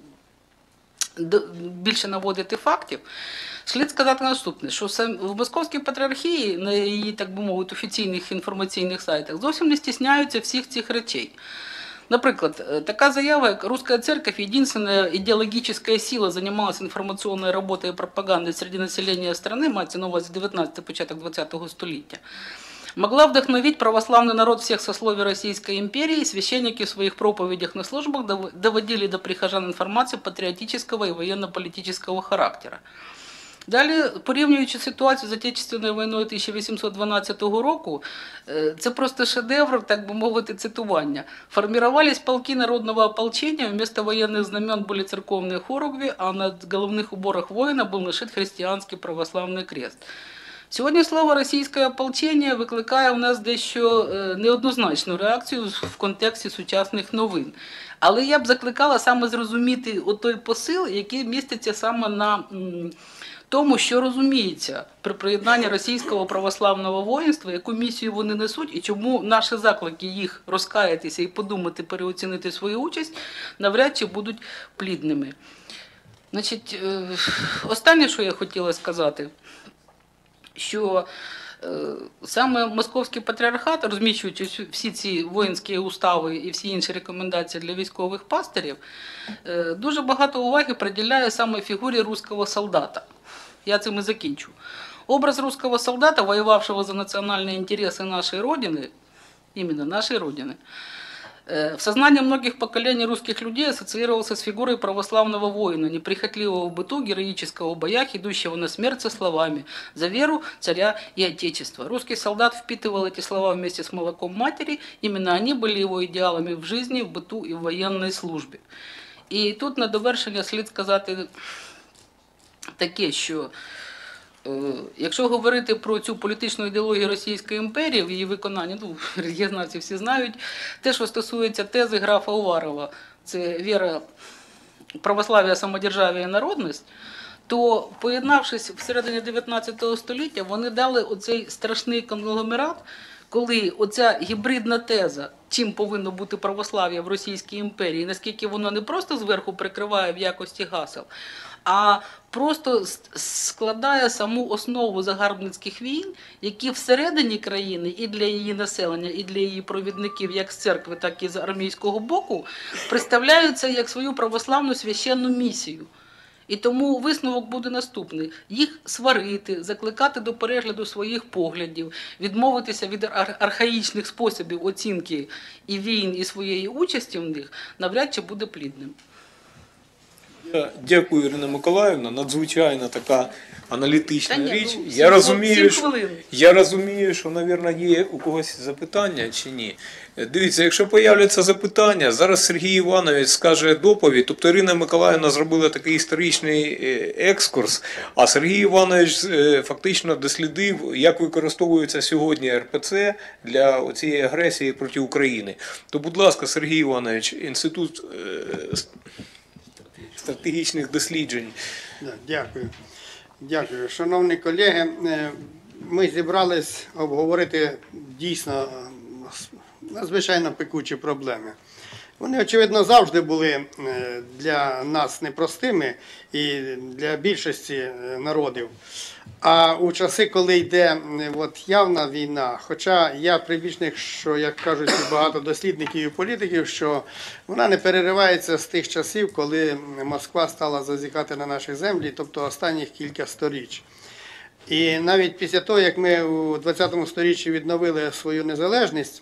більше наводити фактів, слід сказати наступне, що в Московській патріархії, на її, так би мовити, офіційних інформаційних сайтах, зовсім не стісняються всіх цих речей. Например, такая заява, как «Русская церковь, единственная идеологическая сила, занималась информационной работой и пропагандой среди населения страны, мається на увазі дев'ятнадцятий, початок двадцятого століття, могла вдохновить православный народ всех сословий Российской империи, священники в своих проповедях на службах доводили до прихожан информацию патриотического и военно-политического характера». Далі, порівнюючи ситуацію з Отечественною війною тисяча вісімсот дванадцятого року, це просто шедевр, так би мовити, цитування. Формировались полки народного ополчения, вместо военных знамен были церковные хоругви, а на головных уборах воина был нашит христианский православный крест. Сьогодні слово «російське ополчення» викликає у нас дещо неоднозначну реакцію в контексті сучасних новин. Але я б закликала саме зрозуміти той посил, який міститься саме на тому, що розуміється при приєднанні російського православного воїнства, яку місію вони несуть, і чому наші заклики їх розкаятися і подумати, переоцінити свою участь, навряд чи будуть плідними. Значить, останнє, що я хотіла сказати, що Саме Московський патріархат, розміщуючи всі ці воїнські устави і всі інші рекомендації для військових пастирів, дуже багато уваги приділяє саме фігурі руського солдата. Я цим і закінчу. Образ русского солдата, воевавшего за национальные интересы нашей Родины, именно нашей Родины, в сознании многих поколений русских людей ассоциировался с фигурой православного воина, неприхотливого в быту, героического в боях, идущего на смерть со словами «За веру, царя и отечества». Русский солдат впитывал эти слова вместе с молоком матери, именно они были его идеалами в жизни, в быту и в военной службе. І тут на довершення слід сказати таке, що якщо говорити про цю політичну ідеологію Російської імперії в її виконанні, ну, релігієзнавці всі знають, те, що стосується тези графа Уварова, це віра, православ'я, самодержав'я і народність, то, поєднавшись всередині дев'ятнадцятого століття, вони дали оцей страшний конгломерат, коли оця гібридна теза, чим повинно бути православ'я в Російській імперії, наскільки воно не просто зверху прикриває в якості гасел, а просто складає саму основу загарбницьких війн, які всередині країни і для її населення, і для її провідників, як з церкви, так і з армійського боку, представляються як свою православну священну місію. І тому висновок буде наступний. Їх сварити, закликати до перегляду своїх поглядів, відмовитися від архаїчних способів оцінки і війн, і своєї участі в них, навряд чи буде плідним. Я дякую, Ірина Миколаївна, надзвичайно така аналітична Та ні, річ. ну, Я розумію, сім що, хвилин. я розумію, що, мабуть, є у когось запитання чи ні. Дивіться, якщо появляться запитання, зараз Сергій Іванович скаже доповідь, тобто Ірина Миколаївна зробила такий історичний екскурс, а Сергій Іванович фактично дослідив, як використовується сьогодні ер пе це для цієї агресії проти України. То, будь ласка, Сергій Іванович, Інститут стратегічних досліджень. Дякую. Дякую. Шановні колеги, ми зібрались обговорити дійсно надзвичайно пекучі проблеми. Вони, очевидно, завжди були для нас непростими і для більшості народів. А у часи, коли йде от, явна війна, хоча я прибічник, що, як кажуть багато дослідників і політиків, що вона не переривається з тих часів, коли Москва стала зазіхати на наші землі, тобто останніх кілька сторіч. І навіть після того, як ми у двадцятому сторіччі відновили свою незалежність,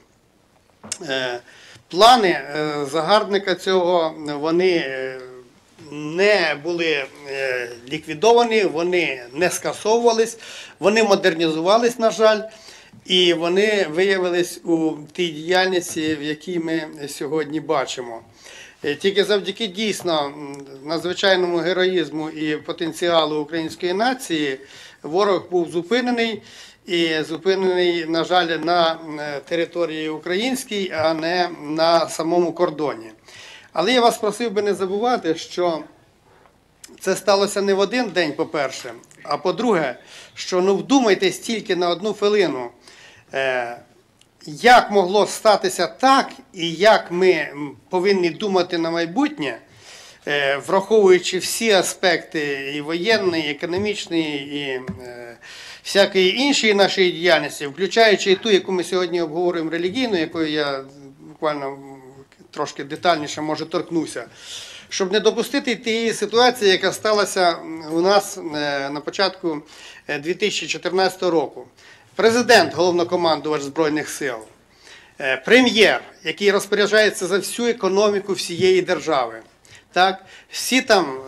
плани загарбника цього, вони не були ліквідовані, вони не скасовувались, вони модернізувались, на жаль, і вони виявились у тій діяльності, в якій ми сьогодні бачимо. Тільки завдяки дійсно надзвичайному героїзму і потенціалу української нації ворог був зупинений, і зупинений, на жаль, на території українській, а не на самому кордоні. Але я вас просив би не забувати, що це сталося не в один день, по-перше, а по-друге, що, ну, вдумайтесь тільки на одну хвилину, як могло статися так, і як ми повинні думати на майбутнє, враховуючи всі аспекти і воєнної, і економічної, і всякої іншої нашої діяльності, включаючи і ту, яку ми сьогодні обговорюємо, релігійну, якою я буквально трошки детальніше, може, торкнуся, щоб не допустити тієї ситуації, яка сталася у нас на початку дві тисячі чотирнадцятого року. Президент, головнокомандувач Збройних сил, прем'єр, який розпоряджається за всю економіку всієї держави, так, всі там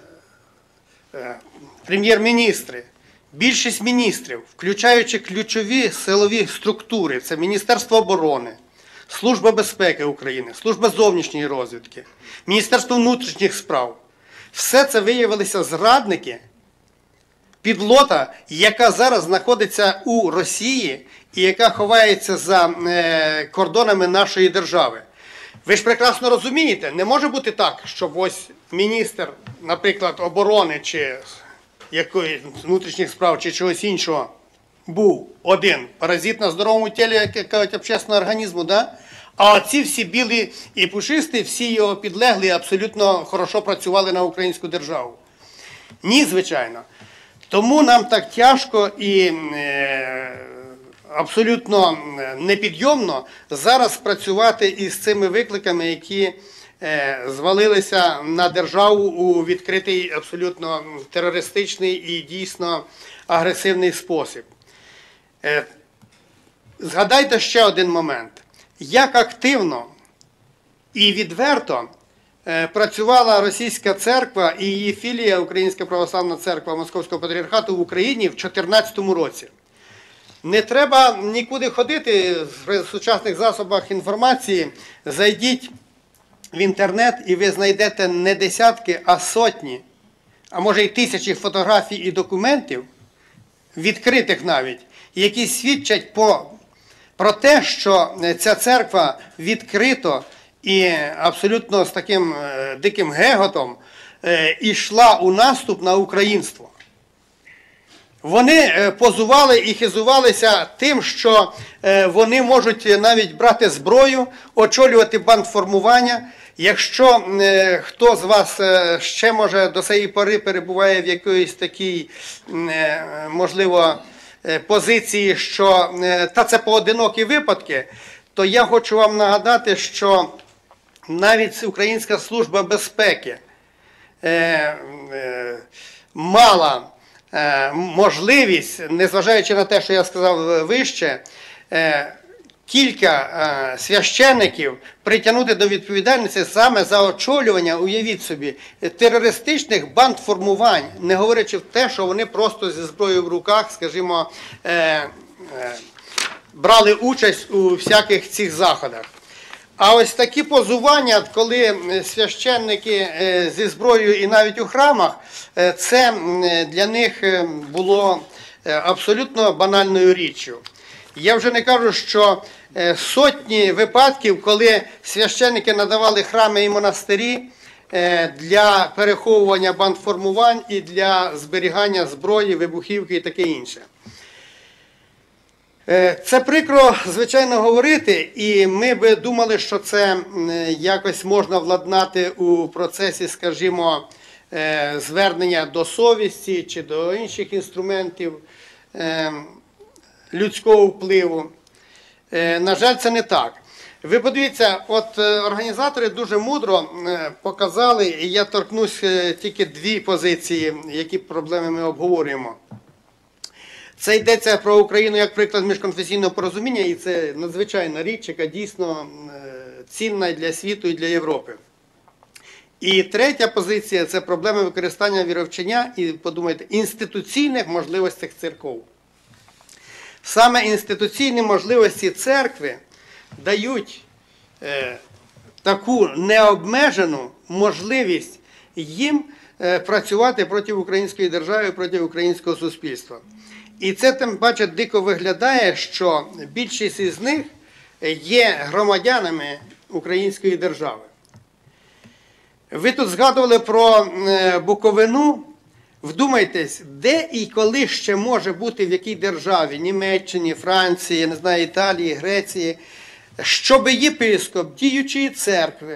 прем'єр-міністри, більшість міністрів, включаючи ключові силові структури, це Міністерство оборони, Служба безпеки України, Служба зовнішньої розвідки, Міністерство внутрішніх справ. Все це виявилися зрадники, підлота, яка зараз знаходиться у Росії і яка ховається за кордонами нашої держави. Ви ж прекрасно розумієте, не може бути так, щоб ось міністр, наприклад, оборони чи якоїсь внутрішніх справ чи чогось іншого був один паразит на здоровому тілі, як кажуть, общественного організму, да? А ці всі білі і пушисті, всі його підлеглі абсолютно хорошо працювали на українську державу. Ні, звичайно. Тому нам так тяжко і е, абсолютно непідйомно зараз працювати із цими викликами, які звалилися на державу у відкритий абсолютно терористичний і дійсно агресивний спосіб. Згадайте ще один момент. Як активно і відверто працювала російська церква і її філія Українська Православна Церква Московського Патріархату в Україні в дві тисячі чотирнадцятому році. Не треба нікуди ходити в сучасних засобах інформації. Зайдіть в інтернет і ви знайдете не десятки, а сотні, а може й тисячі фотографій і документів, відкритих навіть, які свідчать по, про те, що ця церква відкрито і абсолютно з таким диким геготом йшла у наступ на українство. Вони позували і хизувалися тим, що вони можуть навіть брати зброю, очолювати бандформування. Якщо хто з вас ще, може, до цієї пори перебуває в якоїсь такій, можливо, позиції, що та це поодинокі випадки, то я хочу вам нагадати, що навіть Українська служба безпеки мала можливість, незважаючи на те, що я сказав вище, кілька священників притягнути до відповідальності саме за очолювання, уявіть собі, терористичних бандформувань, не говорячи в те, що вони просто зі зброєю в руках, скажімо, брали участь у всяких цих заходах. А ось такі позування, коли священники зі зброєю і навіть у храмах, це для них було абсолютно банальною річчю. Я вже не кажу, що сотні випадків, коли священники надавали храми і монастирі для переховування бандформувань і для зберігання зброї, вибухівки і таке інше. Це прикро, звичайно, говорити, і ми би думали, що це якось можна владнати у процесі, скажімо, звернення до совісті чи до інших інструментів людського впливу. На жаль, це не так. Ви подивіться, от організатори дуже мудро показали, і я торкнусь тільки дві позиції, які проблеми ми обговорюємо. Це йдеться про Україну як приклад міжконфесійного порозуміння, і це надзвичайна річ, яка дійсно цінна і для світу, і для Європи. І третя позиція – це проблеми використання віровчення і, подумайте, інституційних можливостей церков. Саме інституційні можливості церкви дають е, таку необмежену можливість їм е, працювати проти української держави, проти українського суспільства. І це, тим паче, дико виглядає, що більшість із них є громадянами української держави. Ви тут згадували про Буковину. Вдумайтесь, де і коли ще може бути, в якій державі, Німеччині, Франції, не знаю, Італії, Греції, щоб єпископ діючої церкви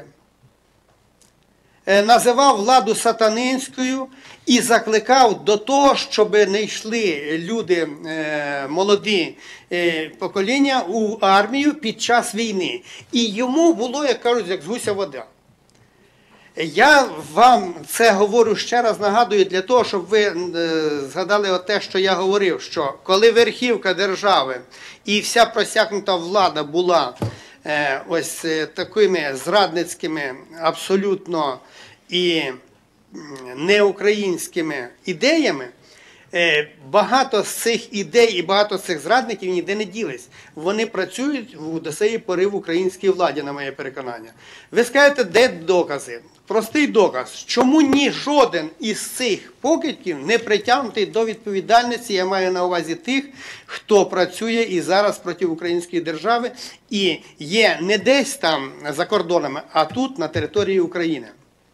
називав владу сатанинською і закликав до того, щоб не йшли люди, молоді покоління у армію під час війни. І йому було, як кажуть, як з гуся вода. Я вам це говорю ще раз, нагадую, для того, щоб ви згадали те, що я говорив, що коли верхівка держави і вся просякнута влада була ось такими зрадницькими абсолютно і неукраїнськими ідеями, багато з цих ідей і багато з цих зрадників ніде не ділись. Вони працюють до цієї пори в українській владі, на моє переконання. Ви скажете, де докази? Простий доказ. Чому ні жоден із цих покидьків не притягнутий до відповідальності, я маю на увазі тих, хто працює і зараз проти української держави і є не десь там за кордонами, а тут, на території України.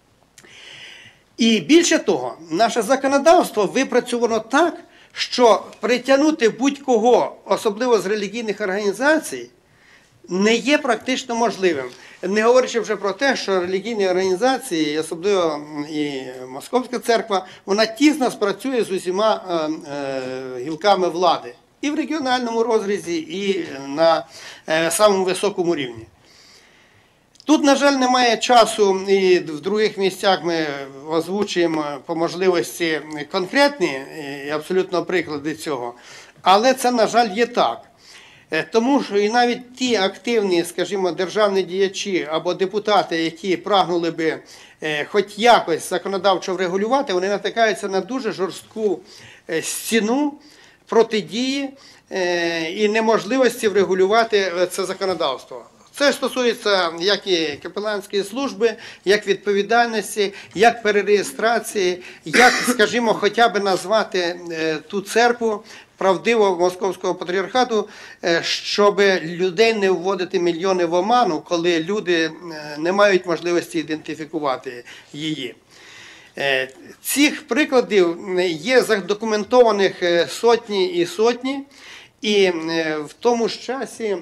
І більше того, наше законодавство випрацьовано так, що притягнути будь-кого, особливо з релігійних організацій, не є практично можливим. Не говорячи вже про те, що релігійні організації, особливо і Московська церква, вона тісно спрацює з усіма е, е, гілками влади. і в регіональному розрізі, і на самому високому рівні. Тут, на жаль, немає часу, і в других місцях ми озвучуємо по можливості конкретні і абсолютно приклади цього. Але це, на жаль, є так. Тому що і навіть ті активні, скажімо, державні діячі або депутати, які прагнули би хоч якось законодавчо врегулювати, вони натикаються на дуже жорстку стіну протидії і неможливості врегулювати це законодавство. Це стосується як і капеланської служби, як відповідальності, як перереєстрації, як, скажімо, хоча б назвати ту церкву правдиво Московського патріархату, щоб людей не вводити мільйони в оману, коли люди не мають можливості ідентифікувати її. Цих прикладів є задокументованих сотні і сотні, і в тому ж часі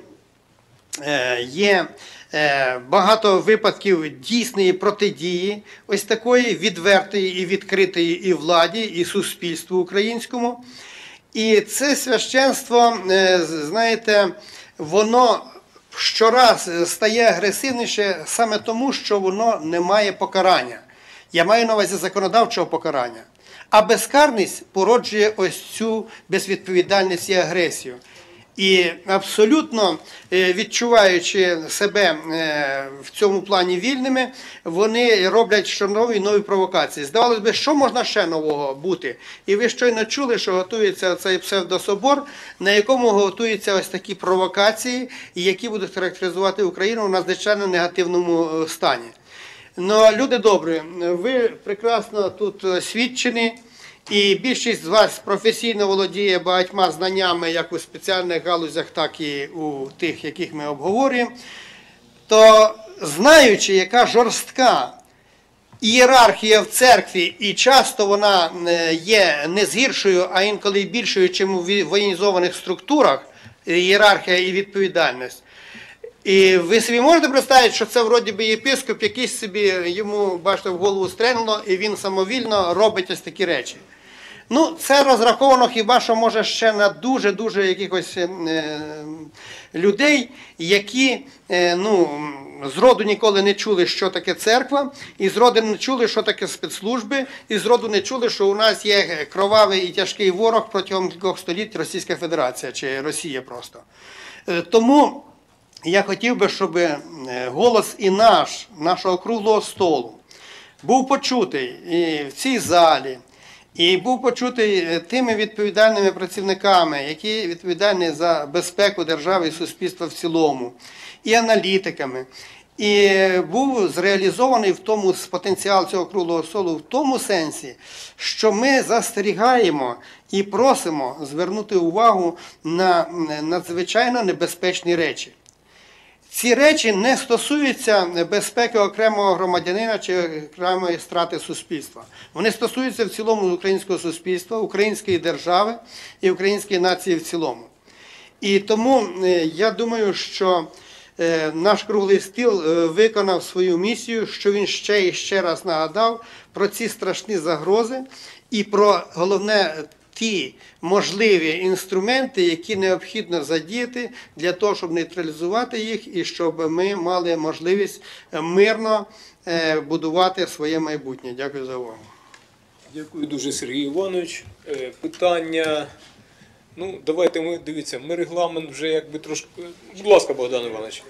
є багато випадків дійсної протидії, ось такої відвертої і відкритої і владі, і суспільству українському. І це священство, знаєте, воно щораз стає агресивніше саме тому, що воно не має покарання. Я маю на увазі законодавчого покарання. А безкарність породжує ось цю безвідповідальність і агресію. І абсолютно відчуваючи себе в цьому плані вільними, вони роблять щонові і нові провокації. Здавалося б, що можна ще нового бути? І ви щойно чули, що готується цей псевдособор, на якому готуються ось такі провокації, які будуть характеризувати Україну в надзвичайно негативному стані. Ну, люди добрі, ви прекрасно тут свідчені. І більшість з вас професійно володіє багатьма знаннями як у спеціальних галузях, так і у тих, яких ми обговорюємо, то знаючи, яка жорстка ієрархія в церкві, і часто вона є не згіршою, а інколи більшою, ніж у воєнізованих структурах, ієрархія і відповідальність. І ви собі можете представити, що це вроді би єпископ, якийсь собі йому, бачите, в голову стрельнуло, і він самовільно робить ось такі речі. Ну, це розраховано хіба що може ще на дуже-дуже якихось е, людей, які е, ну, зроду ніколи не чули, що таке церква, і зроду не чули, що таке спецслужби, і зроду не чули, що у нас є кровавий і тяжкий ворог протягом кількох століть Російська Федерація, чи Росія просто. Е, тому я хотів би, щоб голос і наш, нашого круглого столу, був почутий і в цій залі, і був почутий тими відповідальними працівниками, які відповідальні за безпеку держави і суспільства в цілому, і аналітиками. І був зреалізований в тому потенціал цього круглого столу в тому сенсі, що ми застерігаємо і просимо звернути увагу на надзвичайно небезпечні речі. Ці речі не стосуються безпеки окремого громадянина чи окремої страти суспільства. Вони стосуються в цілому українського суспільства, української держави і української нації в цілому. І тому я думаю, що наш круглий стіл виконав свою місію, що він ще і ще раз нагадав про ці страшні загрози і про, головне, ті можливі інструменти, які необхідно задіяти для того, щоб нейтралізувати їх і щоб ми мали можливість мирно будувати своє майбутнє. Дякую за увагу. Дякую дуже, Сергій Іванович. Питання, ну, давайте ми, дивіться, ми регламент вже якби трошки, будь ласка, Богдан Іванович.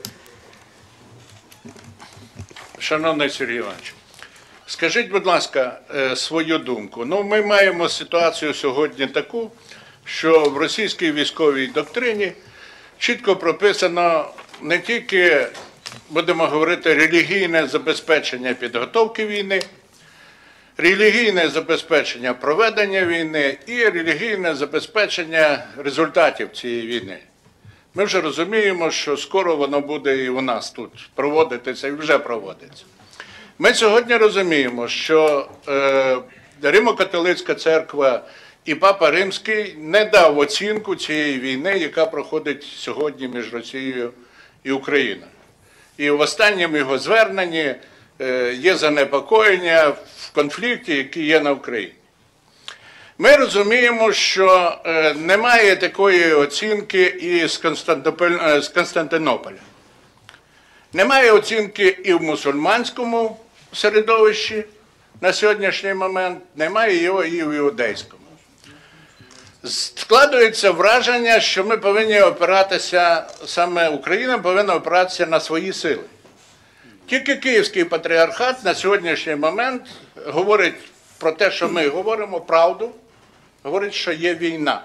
Шановний Сергій Іванович, скажіть, будь ласка, свою думку. Ну, ми маємо ситуацію сьогодні таку, що в російській військовій доктрині чітко прописано не тільки, будемо говорити, релігійне забезпечення підготовки війни, релігійне забезпечення проведення війни і релігійне забезпечення результатів цієї війни. Ми вже розуміємо, що скоро воно буде і у нас тут проводитися, і вже проводиться. Ми сьогодні розуміємо, що е, Римо-католицька церква і Папа Римський не дав оцінку цієї війни, яка проходить сьогодні між Росією і Україною. І в останньому його зверненні е, є занепокоєння в конфлікті, який є на Україні. Ми розуміємо, що е, немає такої оцінки і з, Константинополя, з Константинополя. Немає оцінки і в мусульманському середовищі на сьогоднішній момент, немає його і в іудейському. Складується враження, що ми повинні опиратися, саме Україна повинна опиратися на свої сили. Тільки Київський патріархат на сьогоднішній момент говорить про те, що ми говоримо правду, говорить, що є війна.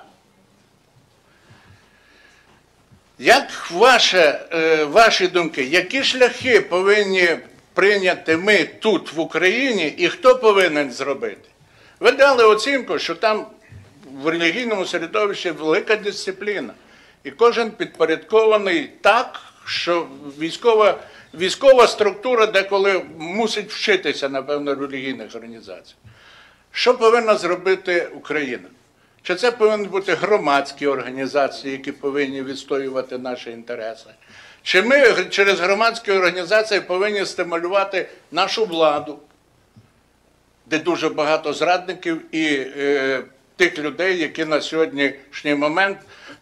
Як ваше, е, ваші думки, які шляхи повинні прийняти ми тут, в Україні, і хто повинен зробити? Ви дали оцінку, що там в релігійному середовищі велика дисципліна. І кожен підпорядкований так, що військова, військова структура деколи мусить вчитися, напевно, релігійних організацій. Що повинна зробити Україна? Чи це повинні бути громадські організації, які повинні відстоювати наші інтереси? Чи ми через громадські організації повинні стимулювати нашу владу, де дуже багато зрадників і е, тих людей, які на сьогоднішній момент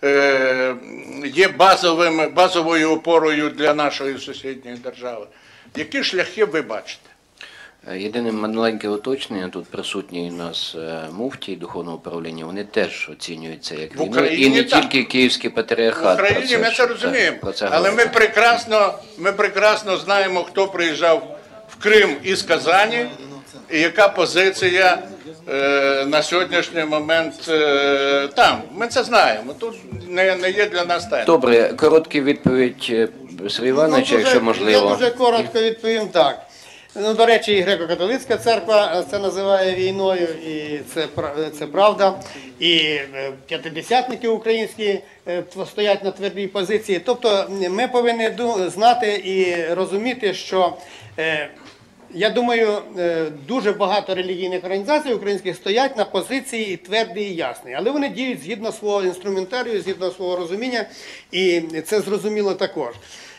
е, є базовими, базовою опорою для нашої сусідньої держави? Які шляхи ви бачите? Єдине маленьке уточнення, тут присутній у нас муфтій духовного управління, вони теж оцінюються як війну, і не так. тільки Київський патріархат. В Україні ми це розуміємо, але ми прекрасно, ми прекрасно знаємо, хто приїжджав в Крим із Казані, і яка позиція е, на сьогоднішній момент е, там. Ми це знаємо, тут не, не є для нас тайна. Добре, коротка відповідь Сергій Іванович, Ну, якщо дуже- можливо. Я дуже коротко відповім так. Ну, до речі, і греко-католицька церква це називає війною, і це, пра- це правда. І е, п'ятидесятники українські е, стоять на твердій позиції. Тобто ми повинні ду- знати і розуміти, що е, я думаю, е, дуже багато релігійних організацій українських стоять на позиції твердій і ясної. Але вони діють згідно свого інструментарію, згідно свого розуміння, і це зрозуміло також.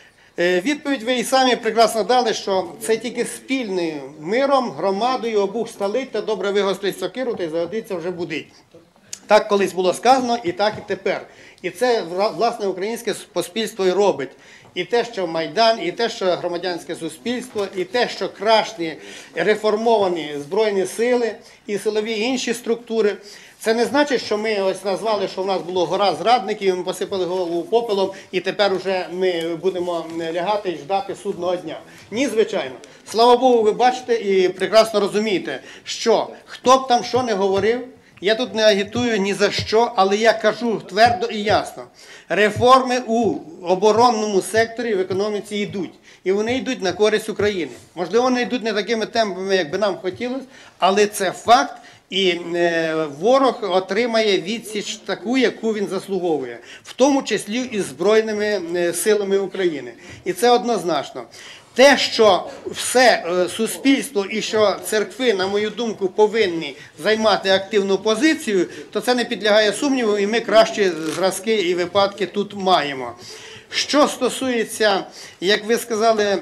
Е, Відповідь ви і самі прекрасно дали, що це тільки спільним миром, громадою обух сталить та добре вигострить сокиру та й загодиться вже будить. Так колись було сказано, і так і тепер. І це, власне, українське суспільство і робить. І те, що Майдан, і те, що громадянське суспільство, і те, що кращі реформовані Збройні сили і силові інші структури. Це не значить, що ми ось назвали, що в нас було гора зрадників, ми посипали голову попелом, і тепер уже ми будемо лягати і ждати судного дня. Ні, звичайно. Слава Богу, ви бачите і прекрасно розумієте, що хто б там що не говорив, я тут не агітую ні за що, але я кажу твердо і ясно. Реформи у оборонному секторі в економіці йдуть. І вони йдуть на користь України. Можливо, вони йдуть не такими темпами, як би нам хотілося, але це факт. І е, ворог отримає відсіч таку, яку він заслуговує, в тому числі і Збройними е, силами України. І це однозначно. Те, що все е, суспільство і що церкви, на мою думку, повинні займати активну позицію, то це не підлягає сумніву, і ми кращі зразки і випадки тут маємо. Що стосується, як ви сказали,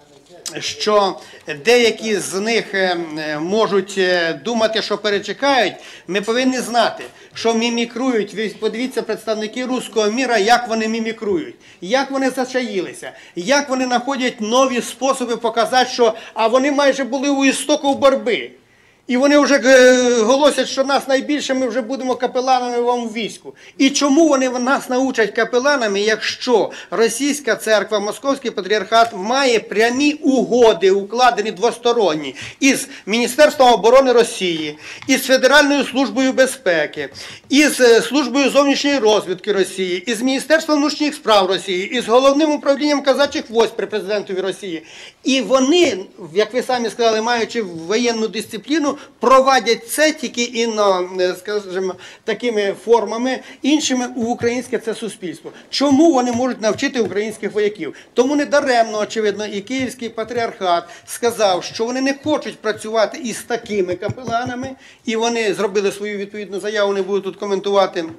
що деякі з них можуть думати, що перечекають, ми повинні знати, що мімікрують. Ви подивіться, представники руського міра, як вони мімікрують, як вони зачаїлися, як вони знаходять нові способи показати, що а вони майже були у істоків боротьби. І вони вже голосять, що нас найбільше, ми вже будемо капеланами вам у війську. І чому вони нас научать капеланами, якщо російська церква, Московський патріархат має прямі угоди, укладені двосторонні, із Міністерством оборони Росії, із Федеральною службою безпеки, із Службою зовнішньої розвідки Росії, із Міністерством внутрішніх справ Росії, із Головним управлінням казачих військ при президентові Росії. І вони, як ви самі сказали, маючи воєнну дисципліну, проводять це тільки іно, скажімо, такими формами, іншими у українське це суспільство. Чому вони можуть навчити українських вояків? Тому недаремно, очевидно, і Київський патріархат сказав, що вони не хочуть працювати із такими капеланами, і вони зробили свою відповідну заяву, не буду тут коментувати.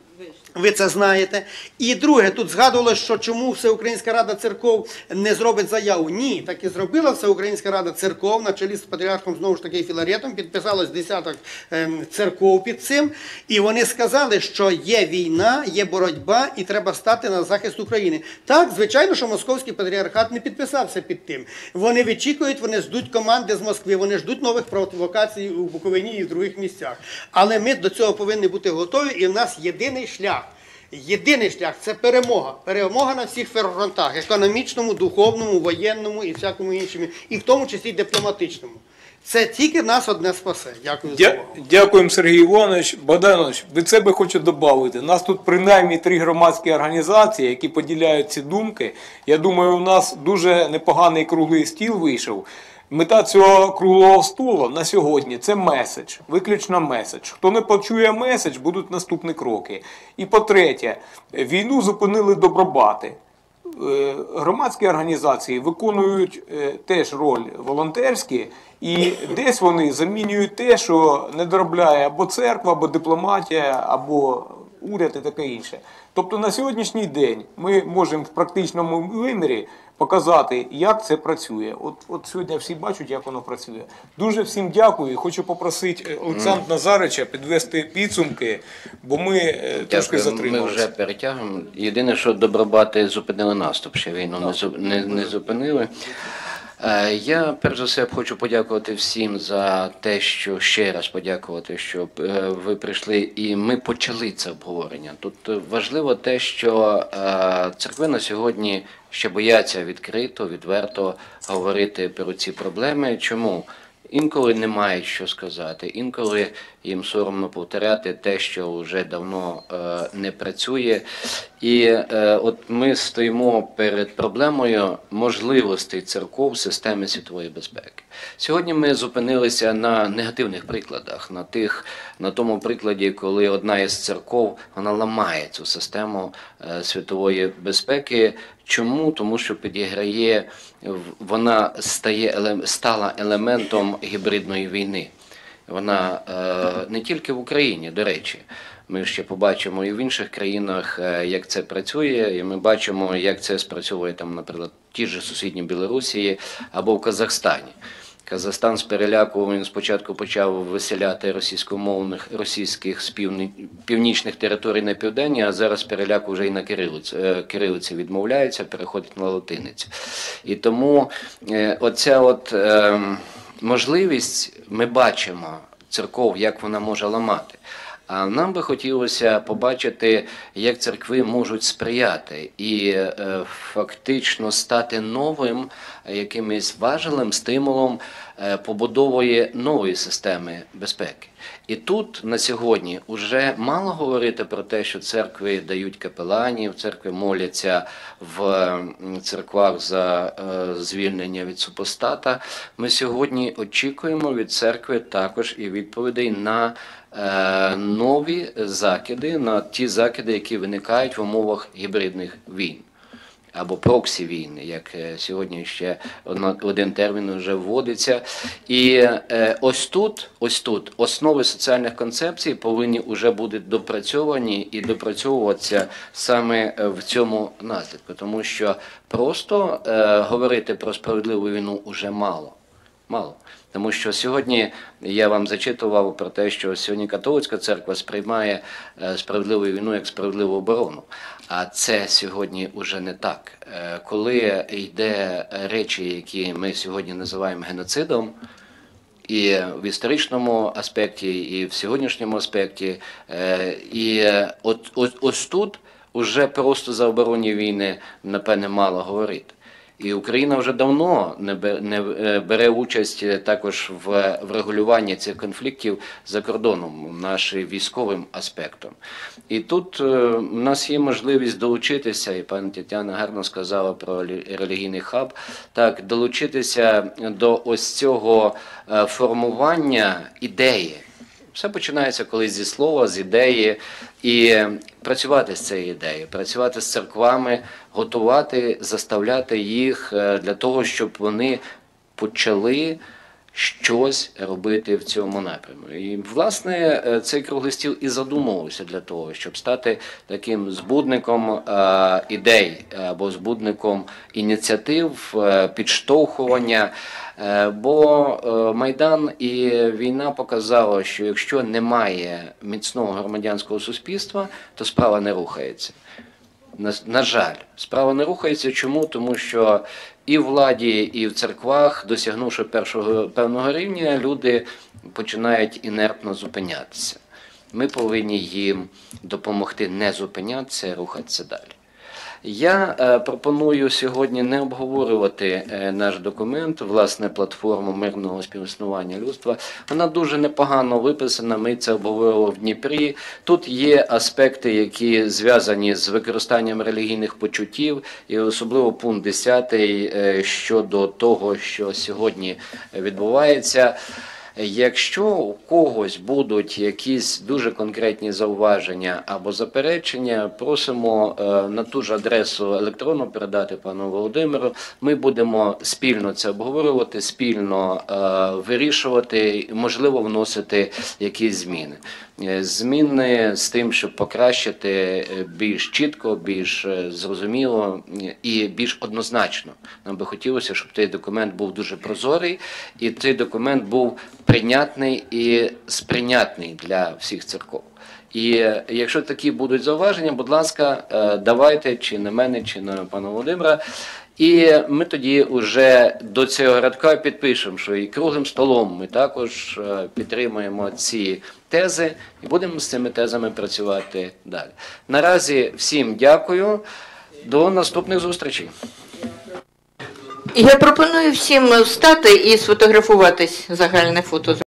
Ви це знаєте. І друге, тут згадувалося, що чому Всеукраїнська Рада Церков не зробить заяву. Ні, так і зробила Всеукраїнська Рада Церков на чолі з патріархом, знову ж таки, Філаретом, підписалось десяток ем, церков під цим. І вони сказали, що є війна, є боротьба і треба стати на захист України. Так, звичайно, що Московський патріархат не підписався під тим. Вони вичікують, вони ждуть команди з Москви, вони ждуть нових провокацій у Буковині і в других місцях. Але ми до цього повинні бути готові, і в нас єдиний шлях. Єдиний шлях – це перемога. Перемога на всіх фронтах – економічному, духовному, воєнному і всякому іншому, і в тому числі дипломатичному. Це тільки нас одне спасе. Дякую за увагу. Дякуємо, Сергій Іванович. Богдан Іванович, від себе хочу додати. Нас тут принаймні три громадські організації, які поділяють ці думки. Я думаю, у нас дуже непоганий круглий стіл вийшов. Мета цього круглого столу на сьогодні – це меседж, виключно меседж. Хто не почує меседж, будуть наступні кроки. І по-третє, війну зупинили добробати. Громадські організації виконують теж роль волонтерські, і десь вони замінюють те, що не доробляє або церква, або дипломатія, або уряд і таке інше. Тобто на сьогоднішній день ми можемо в практичному вимірі показати, як це працює. От, от сьогодні всі бачать, як воно працює. Дуже всім дякую. Хочу попросити Олександра Назарича підвести підсумки, бо ми трошки Дякую. затрималися. Ми вже перетягуємо. Єдине, що добробати зупинили наступ, ще війну не, зу- не, не зупинили. Е, Я, перш за все, хочу подякувати всім за те, що ще раз подякувати, що е, ви прийшли і ми почали це обговорення. Тут важливо те, що е, церкви на сьогодні ще бояться відкрито, відверто говорити про ці проблеми. Чому? Інколи не мають що сказати, інколи їм соромно повторяти те, що вже давно е, не працює. І е, от ми стоїмо перед проблемою можливостей церков в системі світової безпеки. Сьогодні ми зупинилися на негативних прикладах, на тих, на тому прикладі, коли одна із церков, вона ламає цю систему е, світової безпеки. Чому? Тому що підіграє, вона стає, елем- стала елементом гібридної війни. Вона е, не тільки в Україні, до речі. Ми ще побачимо і в інших країнах, е, як це працює, і ми бачимо, як це спрацьовує там, наприклад, в тій же сусідній Білорусі або в Казахстані. Казахстан з переляку, він спочатку почав виселяти російськомовних, російських з півні, північних територій на південні, а зараз з переляку вже і на кирилиці, кирилиці відмовляється, переходить на латиницю. І тому е, оця от е, можливість, ми бачимо церков, як вона може ламати. А нам би хотілося побачити, як церкви можуть сприяти і е, фактично стати новим якимось важелем, стимулом е, побудової нової системи безпеки. І тут на сьогодні вже мало говорити про те, що церкви дають капеланів, церкви моляться в церквах за е, звільнення від супостата. Ми сьогодні очікуємо від церкви також і відповідей на е, нові закиди, на ті закиди, які виникають в умовах гібридних війн. Або проксі-війни, як сьогодні ще один термін вже вводиться. І е, ось тут, ось тут основи соціальних концепцій повинні вже бути допрацьовані і допрацьовуватися саме в цьому наслідку. Тому що просто е, говорити про справедливу війну вже мало. Мало. Тому що сьогодні я вам зачитував про те, що сьогодні католицька церква сприймає справедливу війну як справедливу оборону. А це сьогодні вже не так. Коли йде речі, які ми сьогодні називаємо геноцидом, і в історичному аспекті, і в сьогоднішньому аспекті, і от, от, ось тут вже просто за оборонні війни, напевне, мало говорити. І Україна вже давно не бере участь також в врегулюванні цих конфліктів за кордоном, нашим військовим аспектом. І тут у нас є можливість долучитися, і пані Тетяна гарно сказала про релігійний хаб, так, долучитися до ось цього формування ідеї. Все починається колись зі слова, з ідеї, і працювати з цією ідеєю, працювати з церквами, готувати, заставляти їх для того, щоб вони почали щось робити в цьому напрямку. І, власне, цей круглий стіл і задумувався для того, щоб стати таким збудником е, ідей або збудником ініціатив, е, підштовхування. Е, бо е, Майдан і війна показали, що якщо немає міцного громадянського суспільства, то справа не рухається. На, на жаль, справа не рухається. Чому? Тому що і в владі, і в церквах, досягнувши першого певного рівня, люди починають інертно зупинятися. Ми повинні їм допомогти не зупинятися і рухатися далі. Я е, пропоную сьогодні не обговорювати е, наш документ, власне, платформу мирного співіснування людства. Вона дуже непогано виписана, ми це обговорювали в Дніпрі. Тут є аспекти, які зв'язані з використанням релігійних почуттів, і особливо пункт десятий е, щодо того, що сьогодні відбувається. Якщо у когось будуть якісь дуже конкретні зауваження або заперечення, просимо на ту ж адресу електронно передати пану Володимиру. Ми будемо спільно це обговорювати, спільно вирішувати, можливо, вносити якісь зміни. Зміни з тим, щоб покращити більш чітко, більш зрозуміло і більш однозначно. Нам би хотілося, щоб цей документ був дуже прозорий, і цей документ був прийнятний і сприйнятний для всіх церков. І якщо такі будуть зауваження, будь ласка, давайте чи на мене, чи на пана Володимира. І ми тоді вже до цього рядка підпишемо, що і круглим столом ми також підтримуємо ці тези і будемо з цими тезами працювати далі. Наразі всім дякую. До наступних зустрічей. Я пропоную всім встати і сфотографуватись, загальне фото.